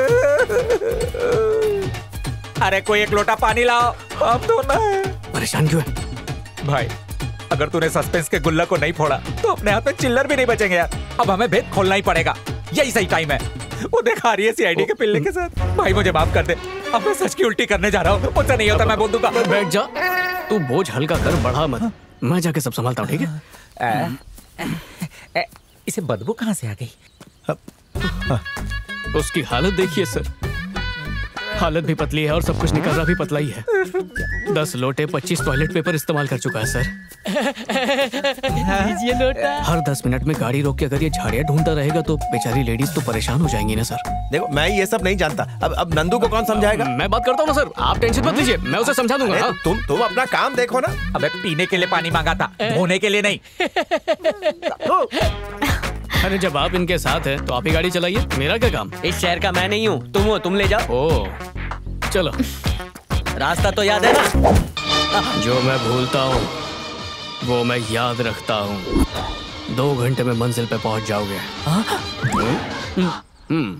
अरे कोई एक लोटा पानी लाओ, आप धोना है। परेशान क्यों है भाई? अगर तूने सस्पेंस के गुल्ला को नहीं फोड़ा तो अपने हाथ में चिल्लर भी नहीं बचेंगे यार। अब हमें भेद खोलना ही पड़ेगा, यही सही टाइम है। वो देखा रही है सीआईडी के पिल्ले के साथ। भाई मुझे माफ कर दे, अब मैं सच की उल्टी करने जा रहा हूँ। मुझसे नहीं होता, मैं बोल दूंगा। बैठ जा, तू बोझ हल्का कर, बढ़ा मत। मैं जाके सब संभालता हूँ, ठीक है? इसे बदबू कहाँ से आ गई? उसकी हालत देखिए सर, हालत भी पतली है और सब कुछ निकल रहा भी पतला ही है। दस लोटे पच्चीस टॉयलेट पेपर इस्तेमाल कर चुका है सर। ये लोटा। हर दस मिनट में गाड़ी रोक के अगर ये झाड़ियाँ ढूंढता रहेगा तो बेचारी लेडीज तो परेशान हो जाएंगी ना सर। देखो मैं ये सब नहीं जानता। अब अब नंदू को कौन समझाएगा? मैं बात करता हूँ ना सर, आप टेंशन मत लीजिए, मैं उसे समझा दूंगा। हाँ? तुम तुम अपना काम देखो ना। अबे पीने के लिए पानी मांगा था, धोने के लिए नहीं। अरे जब आप इनके साथ हैं तो आप ही गाड़ी चलाइए, मेरा क्या काम? इस शहर का मैं नहीं हूँ, तुम हो, तुम ले जाओ। ओ चलो। रास्ता तो याद है ना? जो मैं भूलता हूँ वो मैं याद रखता हूँ। दो घंटे में मंजिल पे पहुंच जाओगे। हम्म हम्म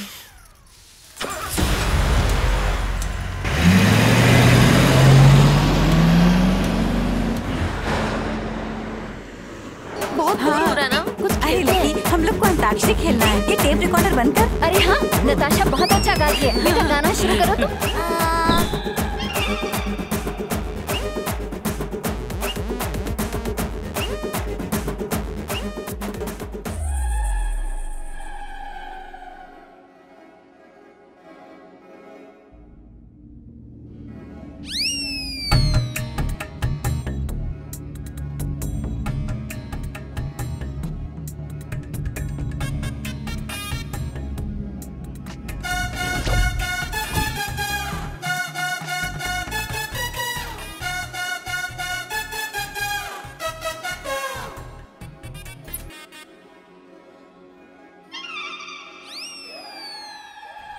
बहुत बोर हो रहा है ना? कुछ अरे लकी, हम लोग को अंताक्षरी खेलना है। ये टेप रिकॉर्डर बंद कर। अरे हाँ, नताशा बहुत अच्छा गाती है। बेटा गाना शुरू करो तो।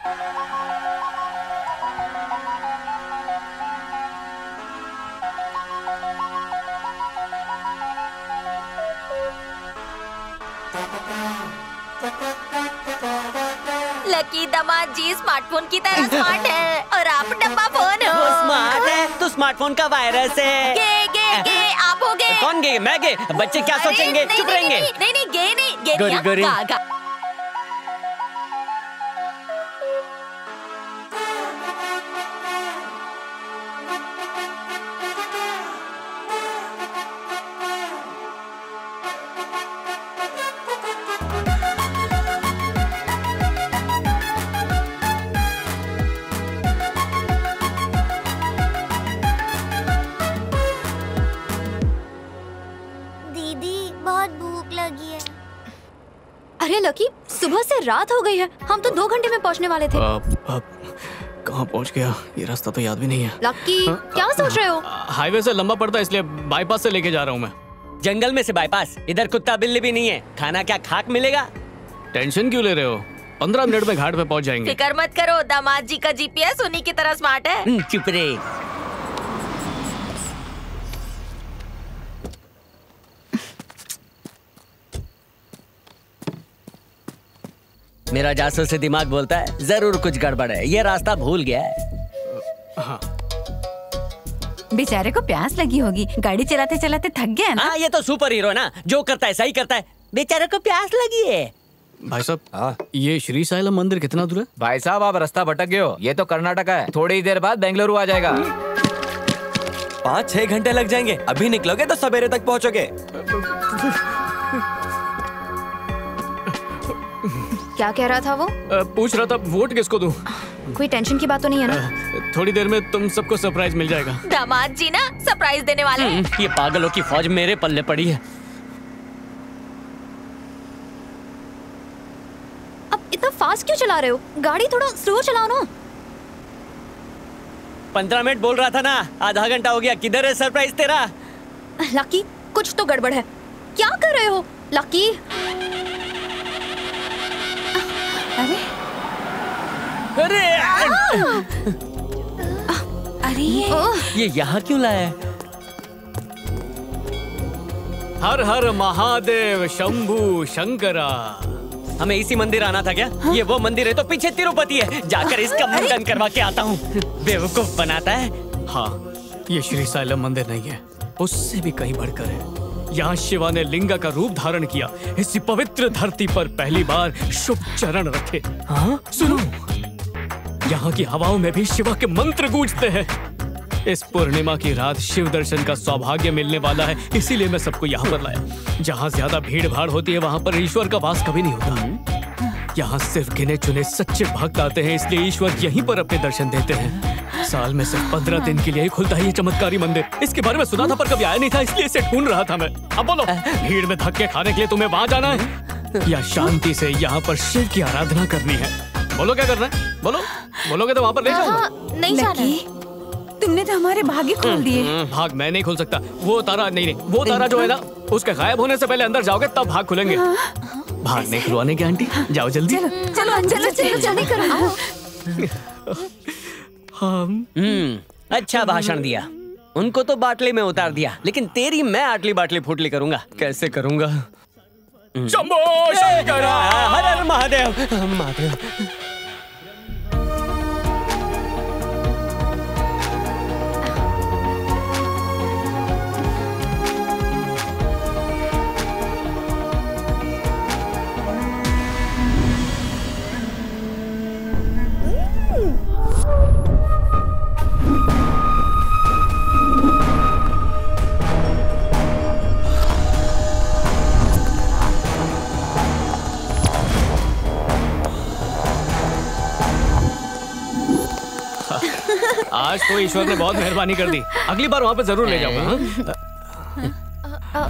लकी दामाद जी स्मार्टफोन की तरह स्मार्ट है और आप डब्बा फोन हो। वो स्मार्ट है तो स्मार्टफोन का वायरस है। गे गे गे आप हो गे। कौन गे? मैं गे? बच्चे क्या सोचेंगे? चुप रहेंगे। नहीं नहीं गे नहीं गे गोरी गोरी। गा गा। अरे लकी, सुबह से रात हो गई है, हम तो दो घंटे में पहुंचने वाले थे। अब अब कहाँ पहुंच गया? ये रास्ता तो याद भी नहीं है। लकी, क्या सोच रहे हो? हाईवे से लंबा पड़ता है इसलिए बाईपास से लेके जा रहा हूँ मैं। जंगल में से बाईपास? इधर कुत्ता बिल्ली भी नहीं है, खाना क्या खाक मिलेगा? टेंशन क्यों ले रहे हो? पंद्रह मिनट में घाट पे पहुंच जाएंगे। फिकर मत करो, दामाद जी का जीपीएस उन्हीं की तरह स्मार्ट है। चुप रे। मेरा जासूस से दिमाग बोलता है जरूर कुछ गड़बड़ है, ये रास्ता भूल गया है। हाँ। बेचारे को प्यास लगी होगी, गाड़ी चलाते चलाते थक गया ना। हाँ, ये तो सुपर हीरो ना, जो करता है सही करता है। बेचारे को प्यास लगी है। भाई साहब, ये श्री साइलम मंदिर कितना दूर है? भाई साहब, आप रास्ता भटक गए हो, ये तो कर्नाटका है, थोड़ी ही देर बाद बेंगलुरु आ जाएगा। पाँच छह घंटे लग जाएंगे, अभी निकलोगे तो सवेरे तक पहुँचोगे। क्या कह रहा था वो? आ, पूछ रहा था वोट किसको दूं? कोई टेंशन की बात तो नहीं है ना? थोड़ी देर में तुम सबको सरप्राइज मिल जाएगा। दामाद जी ना सरप्राइज देने वाले हैं। ये पागलों की फौज मेरे पल्ले पड़ी है। अब इतना फास्ट क्यों चला रहे हो? गाड़ी थोड़ा स्लो चलाओ ना। पंद्रह मिनट बोल रहा था ना, आधा घंटा हो गया। किधर है सरप्राइज तेरा? लकी, कुछ तो गड़बड़ है। क्या कर रहे हो लकी? अरे अरे अरे ये ये यहाँ क्यों लाया है? हर हर महादेव शंभू शंकरा। हमें इसी मंदिर आना था क्या? हाँ? ये वो मंदिर है तो पीछे तिरुपति है, जाकर इसका मुंडन करवा के आता हूँ। बेवकूफ बनाता है। हाँ, ये श्री साइलम मंदिर नहीं है, उससे भी कहीं बढ़कर है। यहाँ शिवा ने लिंगा का रूप धारण किया, इसी पवित्र धरती पर पहली बार शुभ चरण रखे। हाँ? सुनो, यहाँ की हवाओं में भी शिवा के मंत्र गूंजते हैं। इस पूर्णिमा की रात शिव दर्शन का सौभाग्य मिलने वाला है, इसीलिए मैं सबको यहाँ पर लाया। जहाँ ज्यादा भीड़ भाड़ होती है वहाँ पर ईश्वर का वास कभी नहीं होता। यहाँ सिर्फ गिने चुने सच्चे भक्त आते हैं, इसलिए ईश्वर यहीं पर अपने दर्शन देते हैं। साल में सिर्फ पंद्रह दिन के लिए ही खुलता है ये चमत्कारी मंदिर। इसके बारे में सुना था पर कभी आया नहीं था, इसलिए इसे ढूंढ रहा था मैं। अब बोलो, भीड़ में धक्के खाने के लिए तुम्हें वहाँ जाना है या शांति से यहाँ पर शिव की आराधना करनी है? बोलो क्या करना है? बोलो, बोलोगे तो वहाँ पर ले जाऊंगा। नहीं जाना। तुमने तो हमारे भाग्य खोल दिए। भाग मैं नहीं खोल सकता। वो तारा नहीं नहीं वो तारा जो है ना, उसके गायब होने से पहले अंदर जाओगे तब भाग खुलेंगे। भाग नहीं खुलवाने की आंटी, जाओ जल्दी। चलो चलो चलो चलो जल्दी करो। हम्म अच्छा भाषण दिया। उनको तो बाटली में उतार दिया, लेकिन तेरी मैं आटली बाटली फुटली करूंगा। कैसे करूंगा? शंभो शंकर हर हर महादेव महादेव। आज तो ईश्वर ने बहुत मेहरबानी कर दी। अगली बार वहाँ पे जरूर ले जाऊंगा। हाँ?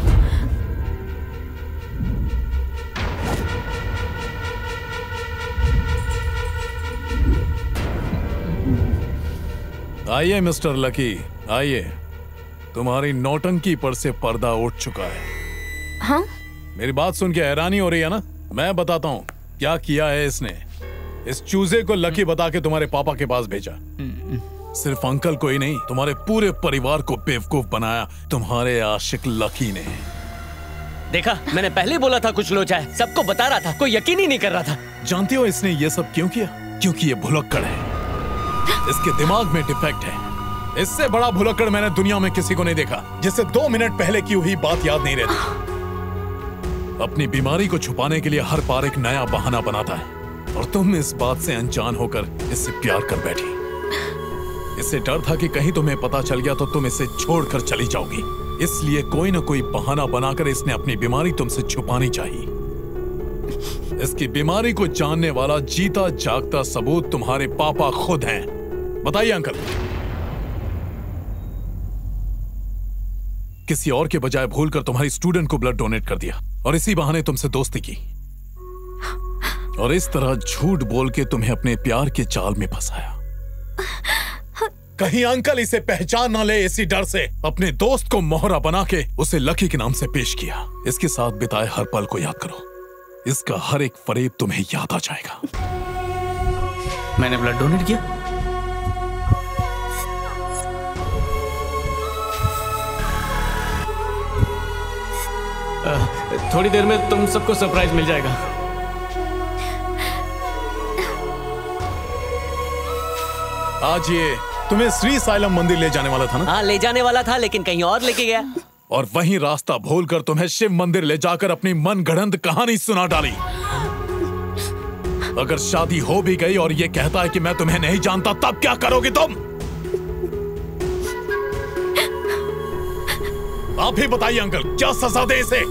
आइए मिस्टर लकी, आइए। तुम्हारी नौटंकी पर से पर्दा उठ चुका है। हाँ? मेरी बात सुन के हैरानी हो रही है ना? मैं बताता हूँ क्या किया है इसने। इस चूजे को लकी बता के तुम्हारे पापा के पास भेजा। सिर्फ अंकल को ही नहीं, तुम्हारे पूरे परिवार को बेवकूफ बनाया तुम्हारे आशिक लकी ने। देखा, मैंने पहले बोला था कुछ लोचा है, सबको बता रहा था, कोई यकीन ही नहीं कर रहा था। जानती हो इसने ये सब क्यों किया? क्योंकि ये भुलक्कड़ है, इसके दिमाग में डिफेक्ट है। इससे बड़ा भुलक्कड़ मैंने दुनिया में किसी को नहीं देखा, जिसे दो मिनट पहले की हुई बात याद नहीं रहती। अपनी बीमारी को छुपाने के लिए हर बार एक नया बहाना बनाता है, और तुम इस बात से अनजान होकर इससे प्यार कर बैठी। इससे डर था कि कहीं तुम्हें पता चल गया तो तुम इसे छोड़कर चली जाओगी, इसलिए कोई ना कोई बहाना बनाकर इसने अपनी बीमारी तुमसे छुपानी चाहिए। इसकी बीमारी को जानने वाला जीता जागता सबूत तुम्हारे पापा खुद हैं। बताइए अंकल, किसी और के बजाय भूलकर तुम्हारी स्टूडेंट को ब्लड डोनेट कर दिया, और इसी बहाने तुमसे दोस्ती की, और इस तरह झूठ बोल के तुम्हें अपने प्यार के जाल में फंसाया। कहीं अंकल इसे पहचान ना ले, इसी डर से अपने दोस्त को मोहरा बना के उसे लकी के नाम से पेश किया। इसके साथ बिताए हर पल को याद करो, इसका हर एक फरेब तुम्हें याद आ जाएगा। मैंने ब्लड डोनेट किया? आ, थोड़ी देर में तुम सबको सरप्राइज मिल जाएगा। आज ये तुम्हें श्री साइलम मंदिर ले जाने वाला था ना? हाँ, ले जाने वाला था, लेकिन कहीं और लेके गया। और वहीं रास्ता भूलकर तुम्हें शिव मंदिर ले जाकर अपनी मनगढ़ंत कहानी सुना डाली। अगर शादी हो भी गई और ये कहता है कि मैं तुम्हें नहीं जानता, तब क्या करोगे तुम? आप ही बताइए अंकल, क्या सजा दे इसे?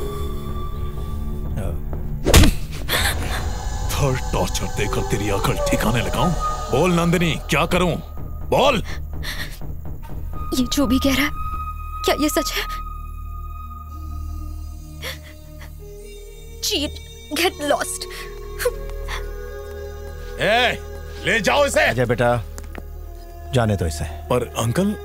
थर्ड टॉर्चर देकर तेरी अकल ठिकाने लगाऊं? बोल नंदिनी, क्या करूं? बोल। ये जो भी कह रहा है, क्या ये सच है? Cheat, get lost. ए, ले जाओ इसे। अजय बेटा, जाने दो इसे। पर अंकल,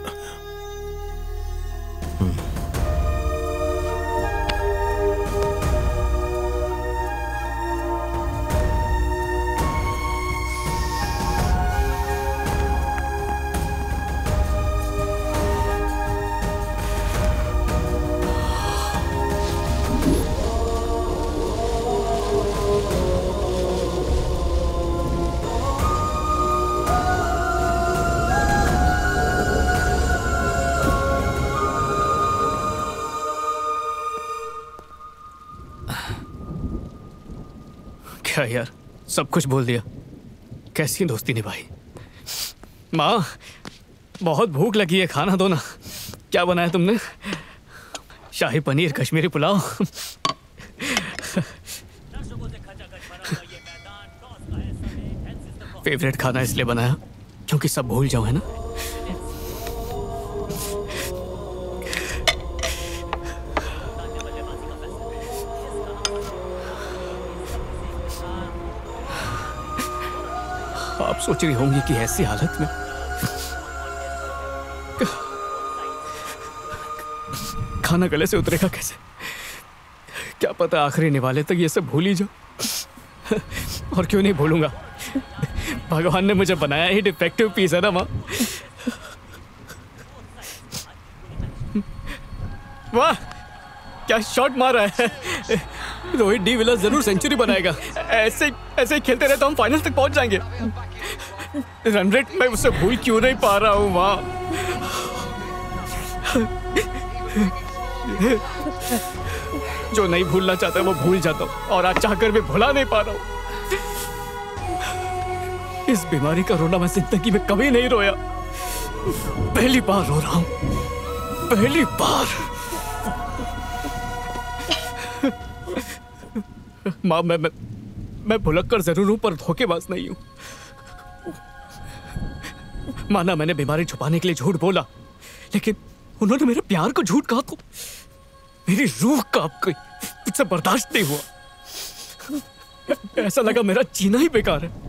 क्या यार, सब कुछ बोल दिया। कैसी दोस्ती निभाई। माँ, बहुत भूख लगी है, खाना दो ना। क्या बनाया तुमने? शाही पनीर, कश्मीरी पुलाव। फेवरेट खाना इसलिए बनाया क्योंकि सब भूल जाओ, है ना? आप सोच रही होंगी कि ऐसी हालत में खाना गले से उतरेगा कैसे? क्या पता आखिरी निवाले तक ये सब भूल ही जाओ। और क्यों नहीं भूलूंगा, भगवान ने मुझे बनाया ही डिफेक्टिव पीस है ना माँ। वाह, क्या शॉट मारा है। रोहित डी विलर जरूर सेंचुरी बनाएगा। ऐसे ऐसे ही खेलते रहे तो हम फाइनल तक पहुंच जाएंगे। रन रेट मैं उसे भूल क्यों नहीं पा रहा हूँ माँ। जो नहीं भूलना चाहता वो भूल जाता हूँ, और आज चाहकर भी भुला नहीं पा रहा हूँ। इस बीमारी का रोना मैं जिंदगी में कभी नहीं रोया। पहली बार रो रहा हूँ, पहली बार। माँ, मैं मैं मैं भुलक्कड़ जरूर हूं पर धोखेबाज नहीं हूं। माना मैंने बीमारी छुपाने के लिए झूठ बोला, लेकिन उन्होंने मेरे प्यार को झूठ कहा तो मेरी रूह कांप गई। मुझसे बर्दाश्त नहीं हुआ। ऐसा लगा मेरा जीना ही बेकार है।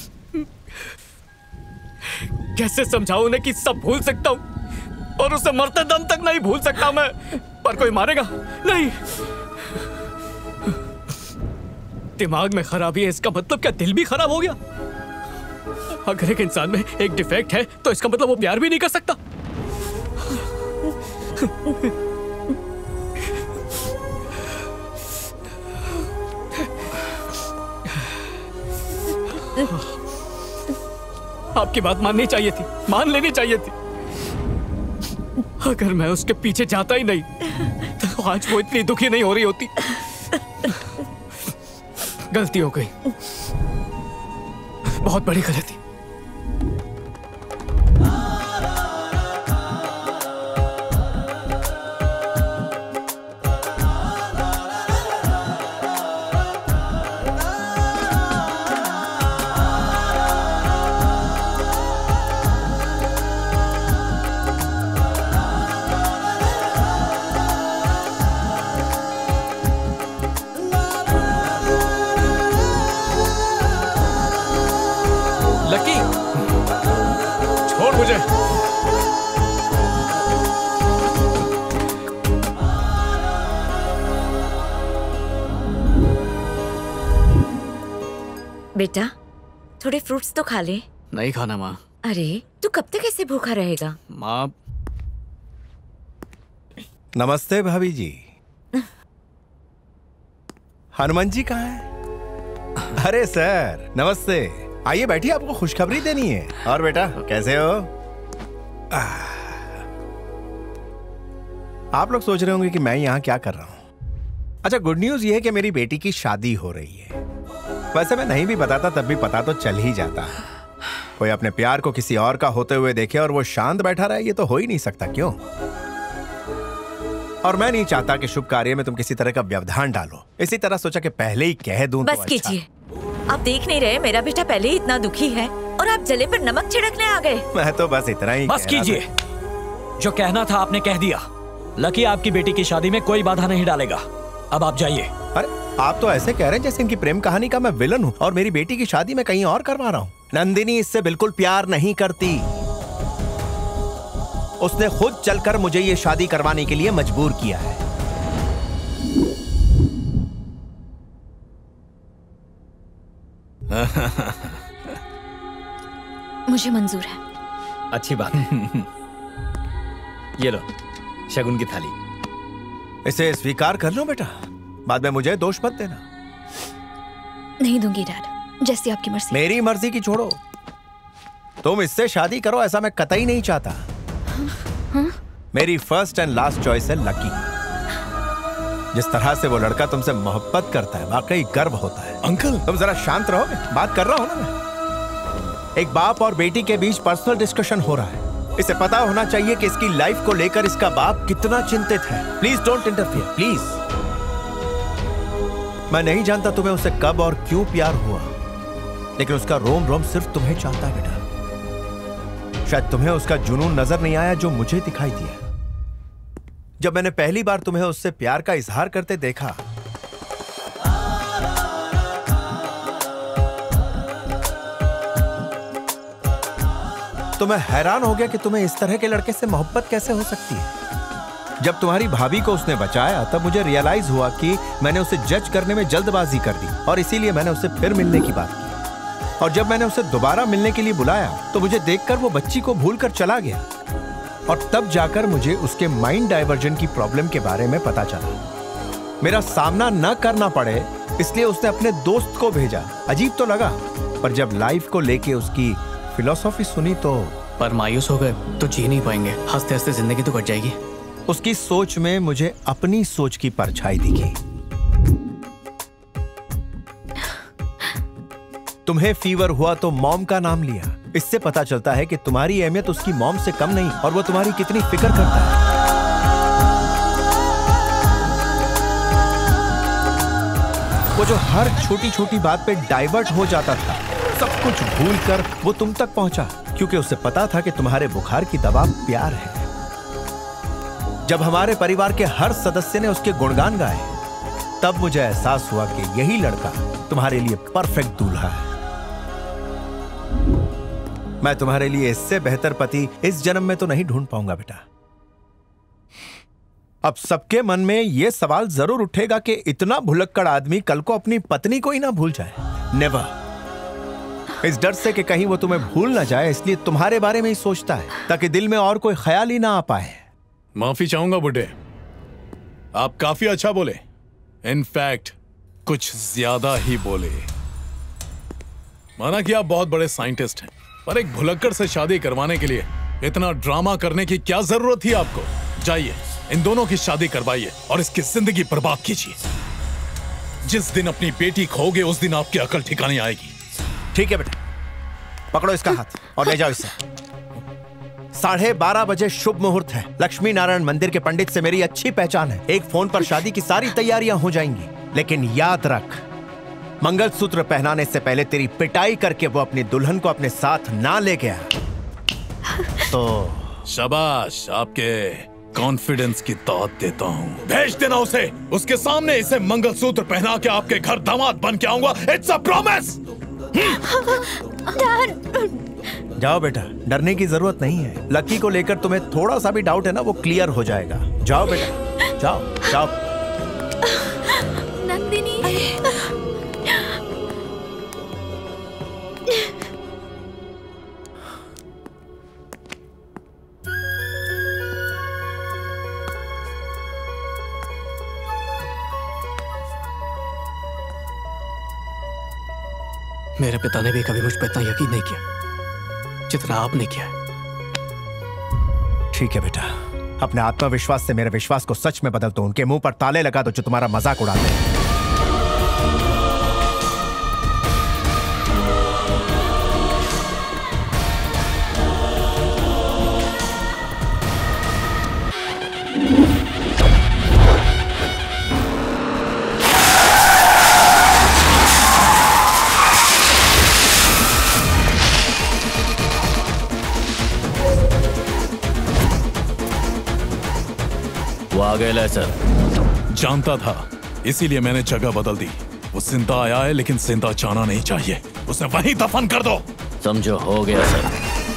कैसे समझाऊं उन्हें कि सब भूल सकता हूं और उसे मरते दम तक नहीं भूल सकता मैं। पर कोई मारेगा नहीं। दिमाग में खराबी है इसका मतलब क्या दिल भी खराब हो गया? अगर एक इंसान में एक डिफेक्ट है तो इसका मतलब वो प्यार भी नहीं कर सकता। आपकी बात माननी चाहिए थी, मान लेनी चाहिए थी। अगर मैं उसके पीछे जाता ही नहीं तो आज वो इतनी दुखी नहीं हो रही होती। गलती हो गई, बहुत बड़ी गलती। बेटा थोड़े फ्रूट्स तो खा ले। नहीं खाना माँ। अरे तू कब तक ऐसे भूखा रहेगा? माँ। नमस्ते भाभी जी। हनुमान जी कहाँ है? अरे सर नमस्ते, आइए बैठिए, आपको खुशखबरी देनी है। और बेटा कैसे हो? आप लोग सोच रहे होंगे कि मैं यहाँ क्या कर रहा हूँ। अच्छा, गुड न्यूज ये है कि मेरी बेटी की शादी हो रही है। वैसे मैं नहीं भी बताता तब भी पता तो चल ही जाता। कोई अपने प्यार को किसी और का होते हुए देखे और वो शांत बैठा रहे, ये तो हो ही नहीं सकता, क्यों? और मैं नहीं चाहता कि शुभ कार्य में तुम किसी तरह का व्यवधान डालो। इसी तरह सोचा कि पहले ही कह दूं तो बस अच्छा। कीजिए, आप देख नहीं रहे मेरा बेटा पहले ही इतना दुखी है और आप जले पर नमक छिड़कने आ गए। मैं तो बस इतना ही बस कीजिए, जो कहना था आपने कह दिया। लकी आपकी बेटी की शादी में कोई बाधा नहीं डालेगा, अब आप जाइए। अरे आप तो ऐसे कह रहे हैं जैसे इनकी प्रेम कहानी का मैं विलन हूँ और मेरी बेटी की शादी में कहीं और करवा रहा हूँ। नंदिनी इससे बिल्कुल प्यार नहीं करती। उसने खुद चलकर मुझे ये शादी करवाने के लिए मजबूर किया है। मुझे मंजूर है। अच्छी बात है। ये लो शगुन की थाली। इसे स्वीकार कर लो बेटा, बाद में मुझे दोष मत देना। नहीं दूंगी डैड, जैसी आपकी मर्जी। मेरी मर्जी की छोड़ो, तुम इससे शादी करो ऐसा मैं कतई नहीं चाहता। हाँ? मेरी फर्स्ट एंड लास्ट चॉइस है लकी। जिस तरह से वो लड़का तुमसे मोहब्बत करता है वाकई गर्व होता है। अंकल तुम जरा शांत रहोगे, बात कर रहा हूं ना मैं। एक बाप और बेटी के बीच पर्सनल डिस्कशन हो रहा है। इसे पता होना चाहिए कि इसकी लाइफ को लेकर इसका बाप कितना चिंतित है। Please don't interfere, please. मैं नहीं जानता तुम्हें उससे कब और क्यों प्यार हुआ, लेकिन उसका रोम रोम सिर्फ तुम्हें चाहता है बेटा। शायद तुम्हें उसका जुनून नजर नहीं आया जो मुझे दिखाई दिया जब मैंने पहली बार तुम्हें उससे प्यार का इजहार करते देखा। तो मैं हैरान हो गया कि तुम्हें इस तरह के लड़के से मोहब्बत कैसे हो सकती है। जब तुम्हारी भाभी को उसने बचाया तब मुझे रियलाइज हुआ कि मैंने उसे जज करने में जल्दबाजी कर दी और इसीलिए मैंने उससे फिर मिलने की बात की। और जब मैंने उसे दोबारा मिलने के लिए बुलाया तो मुझे देखकर वो बच्ची को भूलकर चला गया और तब जाकर मुझे उसके माइंड डाइवर्जन की प्रॉब्लम के बारे में पता चला। मेरा सामना न करना पड़े इसलिए उसने अपने दोस्त को भेजा। अजीब तो लगा, पर जब लाइफ को लेके उसकी फिलॉसफी सुनी तो पर मायूस हो गए तो जी नहीं पाएंगे। हंसते हंसते जिंदगी तो कट जाएगी। उसकी सोच में मुझे अपनी सोच की परछाई दिखी। तुम्हें फीवर हुआ तो मॉम का नाम लिया। इससे पता चलता है कि तुम्हारी अहमियत उसकी मॉम से कम नहीं और वो तुम्हारी कितनी फिक्र करता है। वो जो हर छोटी छोटी बात पे डाइवर्ट हो जाता था, सब कुछ भूलकर वो तुम तक पहुंचा क्योंकि उसे पता था कि तुम्हारे बुखार की दवा प्यार है। जब हमारे परिवार के हर सदस्य ने उसके गुणगान गाए तब मुझे एहसास हुआ कि यही लड़का तुम्हारे लिए परफेक्ट दूल्हा है। मैं तुम्हारे लिए इससे बेहतर पति इस जन्म में तो नहीं ढूंढ पाऊंगा बेटा। अब सबके मन में ये सवाल जरूर उठेगा कि इतना भुलक्कड़ आदमी कल को अपनी पत्नी को ही ना भूल जाए। नेवर। इस डर से कि कहीं वो तुम्हें भूल ना जाए इसलिए तुम्हारे बारे में ही सोचता है, ताकि दिल में और कोई ख्याल ही ना आ पाए। माफी चाहूंगा बुड्ढे, आप काफी अच्छा बोले, इनफैक्ट कुछ ज्यादा ही बोले। माना कि आप बहुत बड़े साइंटिस्ट हैं, पर एक भुलक्कड़ से शादी करवाने के लिए इतना ड्रामा करने की क्या जरूरत थी आपको? जाइए इन दोनों की शादी करवाइए और इसकी जिंदगी बर्बाद कीजिए। जिस दिन अपनी बेटी खोगे उस दिन आपकी अकल ठिकाने आएगी। ठीक है बेटा, पकड़ो इसका हाथ और ले जाओ इसे। साढ़े बारह बजे शुभ मुहूर्त है। लक्ष्मी नारायण मंदिर के पंडित से मेरी अच्छी पहचान है। एक फोन पर शादी की सारी तैयारियां हो जाएंगी, लेकिन याद रख, मंगलसूत्र पहनाने से पहले तेरी पिटाई करके वो अपनी दुल्हन को अपने साथ ना ले गया तो शाबाश, आपके कॉन्फिडेंस की दाद देता हूँ। भेज देना उसे, उसके सामने इसे मंगलसूत्र पहना के आपके घर दामाद बन के आऊंगा। It's a promise. जाओ बेटा, डरने की जरूरत नहीं है। लकी को लेकर तुम्हें थोड़ा सा भी डाउट है ना, वो क्लियर हो जाएगा। जाओ बेटा, जाओ जाओ। नंदिनी, मेरे पिता ने भी कभी मुझ पर इतना यकीन नहीं किया जितना आपने किया है। ठीक है बेटा, अपने आत्मविश्वास से मेरे विश्वास को सच में बदल दो। उनके मुंह पर ताले लगा दो जो तुम्हारा मजाक उड़ाते हैं। वो आ गए सर। जानता था, इसीलिए मैंने जगह बदल दी। वो जिंदा आया है लेकिन जिंदा जाना नहीं चाहिए। उसे वहीं दफन कर दो। समझो, हो गया सर।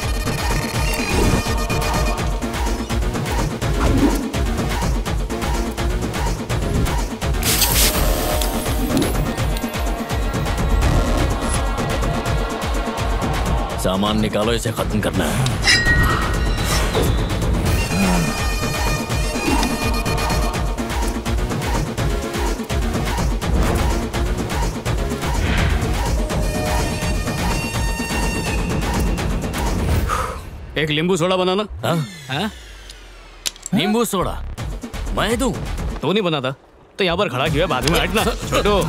सामान निकालो, इसे खत्म करना है। एक नींबू सोडा बनाना। हाँ? नींबू सोडा मैं दूं? तो नहीं बनाता तो यहाँ पर खड़ा क्यों है? बाद में हटना। छोटो,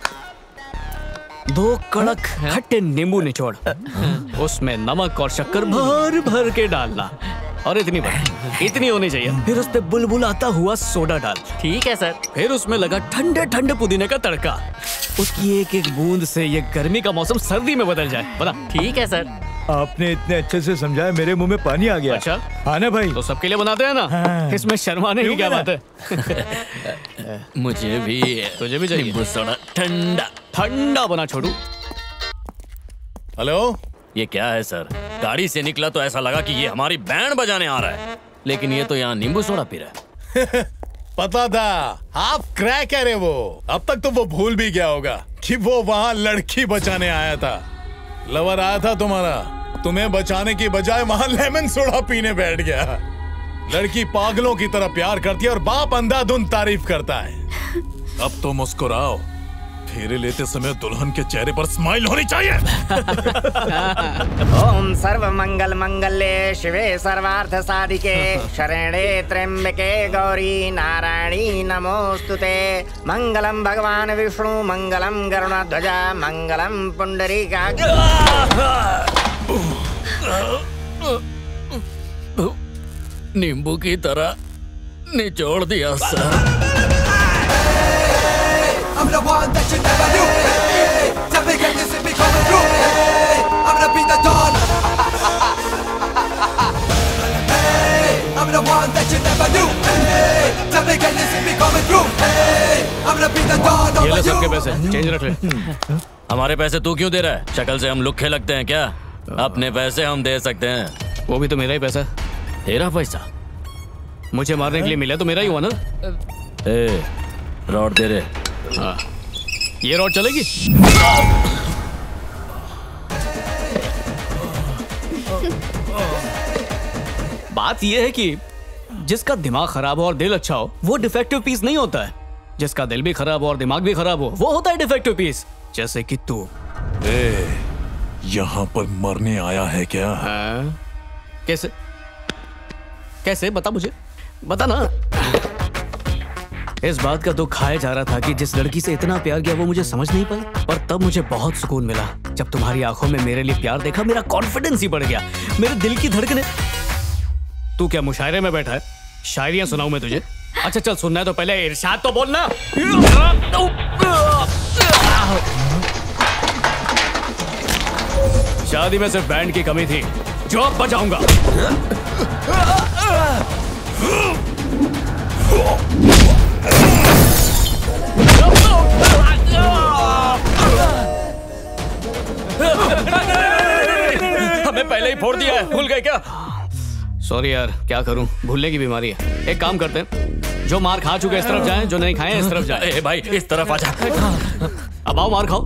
दो कड़क खट्टे नींबू निचोड़, उसमें नमक और शक्कर भर भर के डालना, और इतनी भर इतनी होनी चाहिए। फिर उस पे बुलबुलाता हुआ सोडा डाल। ठीक है सर। फिर उसमें लगा ठंडे ठंडे पुदीने का तड़का। उसकी एक एक बूंद से ये गर्मी का मौसम सर्दी में बदल जाए। बता। ठीक है सर। आपने इतने अच्छे से समझाया, मेरे मुंह में पानी आ गया। अच्छा, हाँ ना भाई? तो सबके लिए बनाते हैं ना। हाँ। इसमें शर्माने की क्या बात है? मुझे भी, तुझे भी चाहिए नींबू सोडा ठंडा ठंडा बना छोड़ू। हेलो, ये क्या है सर? गाड़ी से निकला तो ऐसा लगा कि ये हमारी बैंड बजाने आ रहा है, लेकिन ये तो यहाँ नींबू सोडा पी रहा है। पता था, हाफ क्रैक है रे वो। अब तक तो वो भूल भी गया होगा कि वो वहाँ लड़की बचाने आया था। लवर आया था तुम्हारा, तुम्हें बचाने की बजाय वहाँ लेमन सोडा पीने बैठ गया। लड़की पागलों की तरह प्यार करती है और बाप अंधाधुंध तारीफ करता है। अब तो मुस्कुराओ, फेरे लेते समय दुल्हन के चेहरे पर स्माइल होनी चाहिए। ओम सर्व मंगल मंगल्ये शिवे सर्वार्थ साधिके शरणे त्र्यंबके गौरी नारायणी नमोस्तुते। मंगलम भगवान विष्णु मंगलम गरुड़ध्वजा मंगलम पुंडरीकाक्ष। नींबू की तरह निचोड़ दिया sir. I'm the one that you never knew. Hey, tell me can you see me coming through? Hey, I'm gonna be the dawn. Hey, I'm the one that you never knew. Hey, tell me can you see me coming through? Hey, I'm gonna be the dawn ये over ले you. सबके पैसे, change रख ले। हमारे पैसे तू क्यों दे रहा है? शक्ल से हम लुक्खे लगते हैं क्या? अपने पैसे हम दे सकते हैं। वो भी तो मेरा ही पैसा। तेरा पैसा? मुझे मारने के लिए मिला तो मेरा ही हुआ ना। ए, रॉड दे रे। हाँ, ये रॉड चलेगी? बात ये है कि जिसका दिमाग खराब हो और दिल अच्छा हो वो डिफेक्टिव पीस नहीं होता है। जिसका दिल भी खराब हो और दिमाग भी खराब हो वो होता है डिफेक्टिव पीस, जैसे कि तू। ए, यहाँ पर मरने आया है क्या? हाँ? कैसे कैसे बता मुझे, बता ना। इस बात का दुख खाया जा रहा था कि जिस लड़की से इतना प्यार किया वो मुझे समझ नहीं पाई, पर तब मुझे बहुत सुकून मिला जब तुम्हारी आंखों में मेरे लिए प्यार देखा। मेरा कॉन्फिडेंस ही बढ़ गया, मेरे दिल की धड़कने। तू क्या मुशायरे में बैठा है? शायरियां सुनाऊं मैं तुझे? अच्छा चल, सुनना है तो पहले इरशाद तो बोलना। शादी में सिर्फ बैंड की कमी थी जो अब बजाऊंगा। हमें पहले ही फोड़ दिया है, भूल गए क्या? सॉरी यार, क्या करूं, भूलने की बीमारी है। एक काम करते हैं, जो मार खा चुके इस तरफ जाएं, जो नहीं खाए इस तरफ जाएं। ए भाई, इस तरफ आ जा। अब आओ मार खाओ।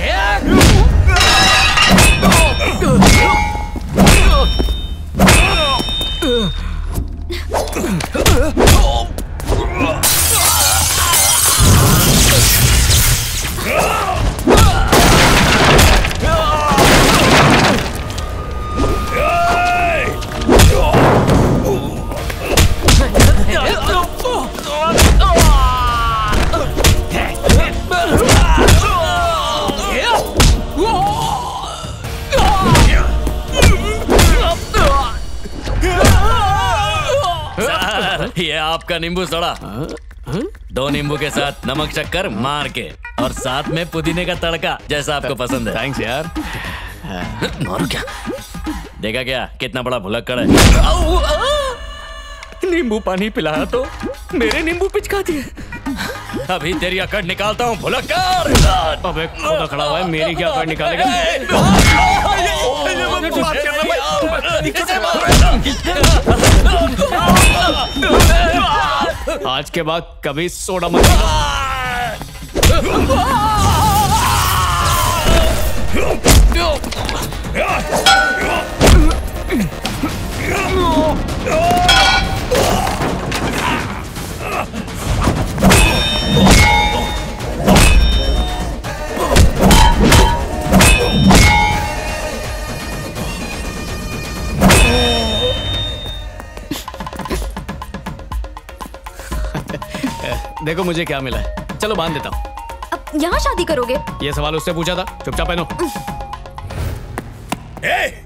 ये आपका नींबू सड़ा। दो नींबू के साथ नमक शक्कर मार के और साथ में पुदीने का तड़का, जैसा आपको पसंद है। थैंक्स यार। मारू क्या? देखा क्या कितना बड़ा भुलक्कड़ है? नींबू पानी पिलाया तो मेरे नींबू पिचका दिए। अभी तेरी अकड़ निकालता हूँ भुलक्कड़। अबे खुदा खड़ा हुआ है, मेरी क्या अकड़ निकालेगा? आज के बाद कभी सोडा मत देखो मुझे क्या मिला है। चलो बांध देता हूँ। अब यहाँ शादी करोगे? ये सवाल उससे पूछा था, चुपचाप पहनो। ए!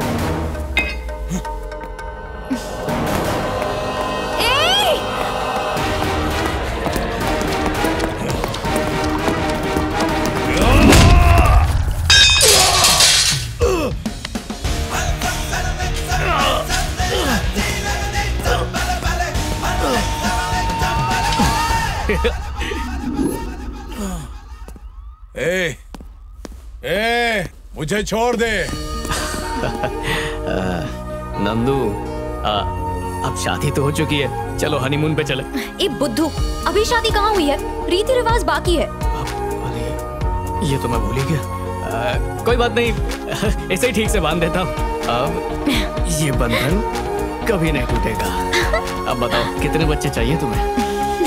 ए, ए, मुझे छोड़ दे। नंदू, आ, अब शादी तो हो चुकी है, चलो हनीमून पे चले। ए बुद्धू, अभी शादी कहाँ हुई है? रीति रिवाज बाकी है। अरे ये तो मैं भूल ही गया। आ, कोई बात नहीं, इसे ही ठीक से बांध देता हूँ। अब ये बंधन कभी नहीं टूटेगा। अब बताओ कितने बच्चे चाहिए तुम्हें?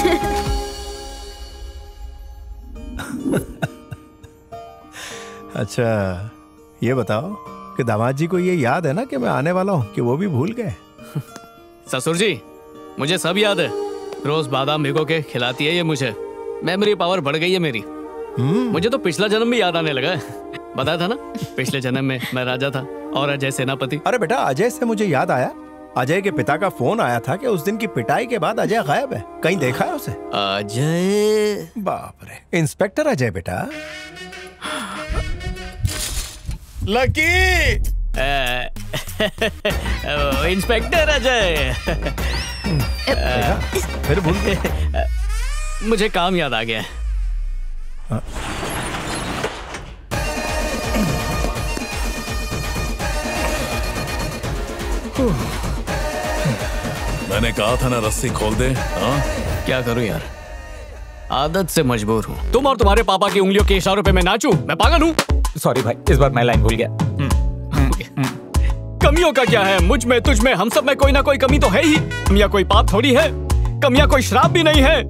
अच्छा ये बताओ कि दामाद जी को ये याद है ना कि मैं आने वाला हूँ, कि वो भी भूल गए? ससुर जी, मुझे सब याद है। रोज बादाम भिगो के खिलाती है ये मुझे। मेमोरी पावर बढ़ गई है मेरी। मुझे तो पिछला जन्म भी याद आने लगा है। बताया था ना, पिछले जन्म में मैं राजा था और अजय सेनापति। अरे बेटा, अजय से मुझे याद आया, अजय के पिता का फोन आया था कि उस दिन की पिटाई के बाद अजय गायब है। कहीं देखा है उसे? अजय? बाप रे, इंस्पेक्टर अजय बेटा। लकी! इंस्पेक्टर अजय। फिर भूल गए? मुझे काम याद आ गया। मैंने कहा था ना रस्सी खोल दे। हाँ क्या करूं यार, आदत से मजबूर हूँ। तुम और तुम्हारे पापा की उंगलियों के इशारों पे मैं नाचूं? मैं पागल हूँ? सॉरी भाई, इस बार मैं लाइन भूल गया। कमियों का क्या है, मुझ में, तुझ में, हम सब में कोई ना कोई कमी तो है ही। कमियां कोई पाप थोड़ी है, कमियां कोई श्राप भी नहीं है।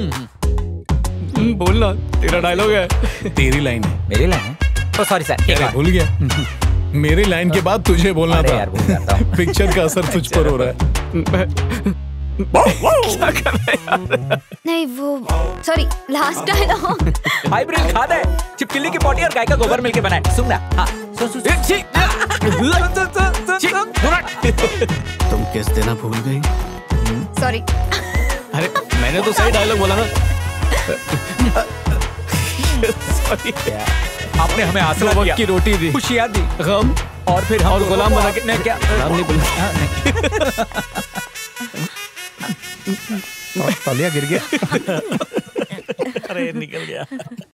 बोलना, तेरा डायलॉग है। तेरी लाइन है। मेरी लाइन है? तो सॉरी सर, एक बार। भूल गया। मेरी लाइन के बाद तुझे बोलना था यार, भूल जाता हूं। पिक्चर का असर तुझ पर हो रहा है। क्या कर रहे हैं? नहीं वो सॉरी, लास्ट डायलॉग। हाइब्रिड खाद है, चिपकली की पोटी और गाय का गोबर मिलके बनाए। सुन ना। हाँ सुन सुन तुम किस देना भूल गई? सॉरी। अरे मैंने तो सही डायलॉग बोला ना। सॉरी। आपने हमें आसरा दिया, की रोटी दी, खुशियाँ दी, गम, और फिर हम और गुलाम बना के। ने क्या गुलाम नहीं बोला। तालिया गिर गया। अरे निकल गया।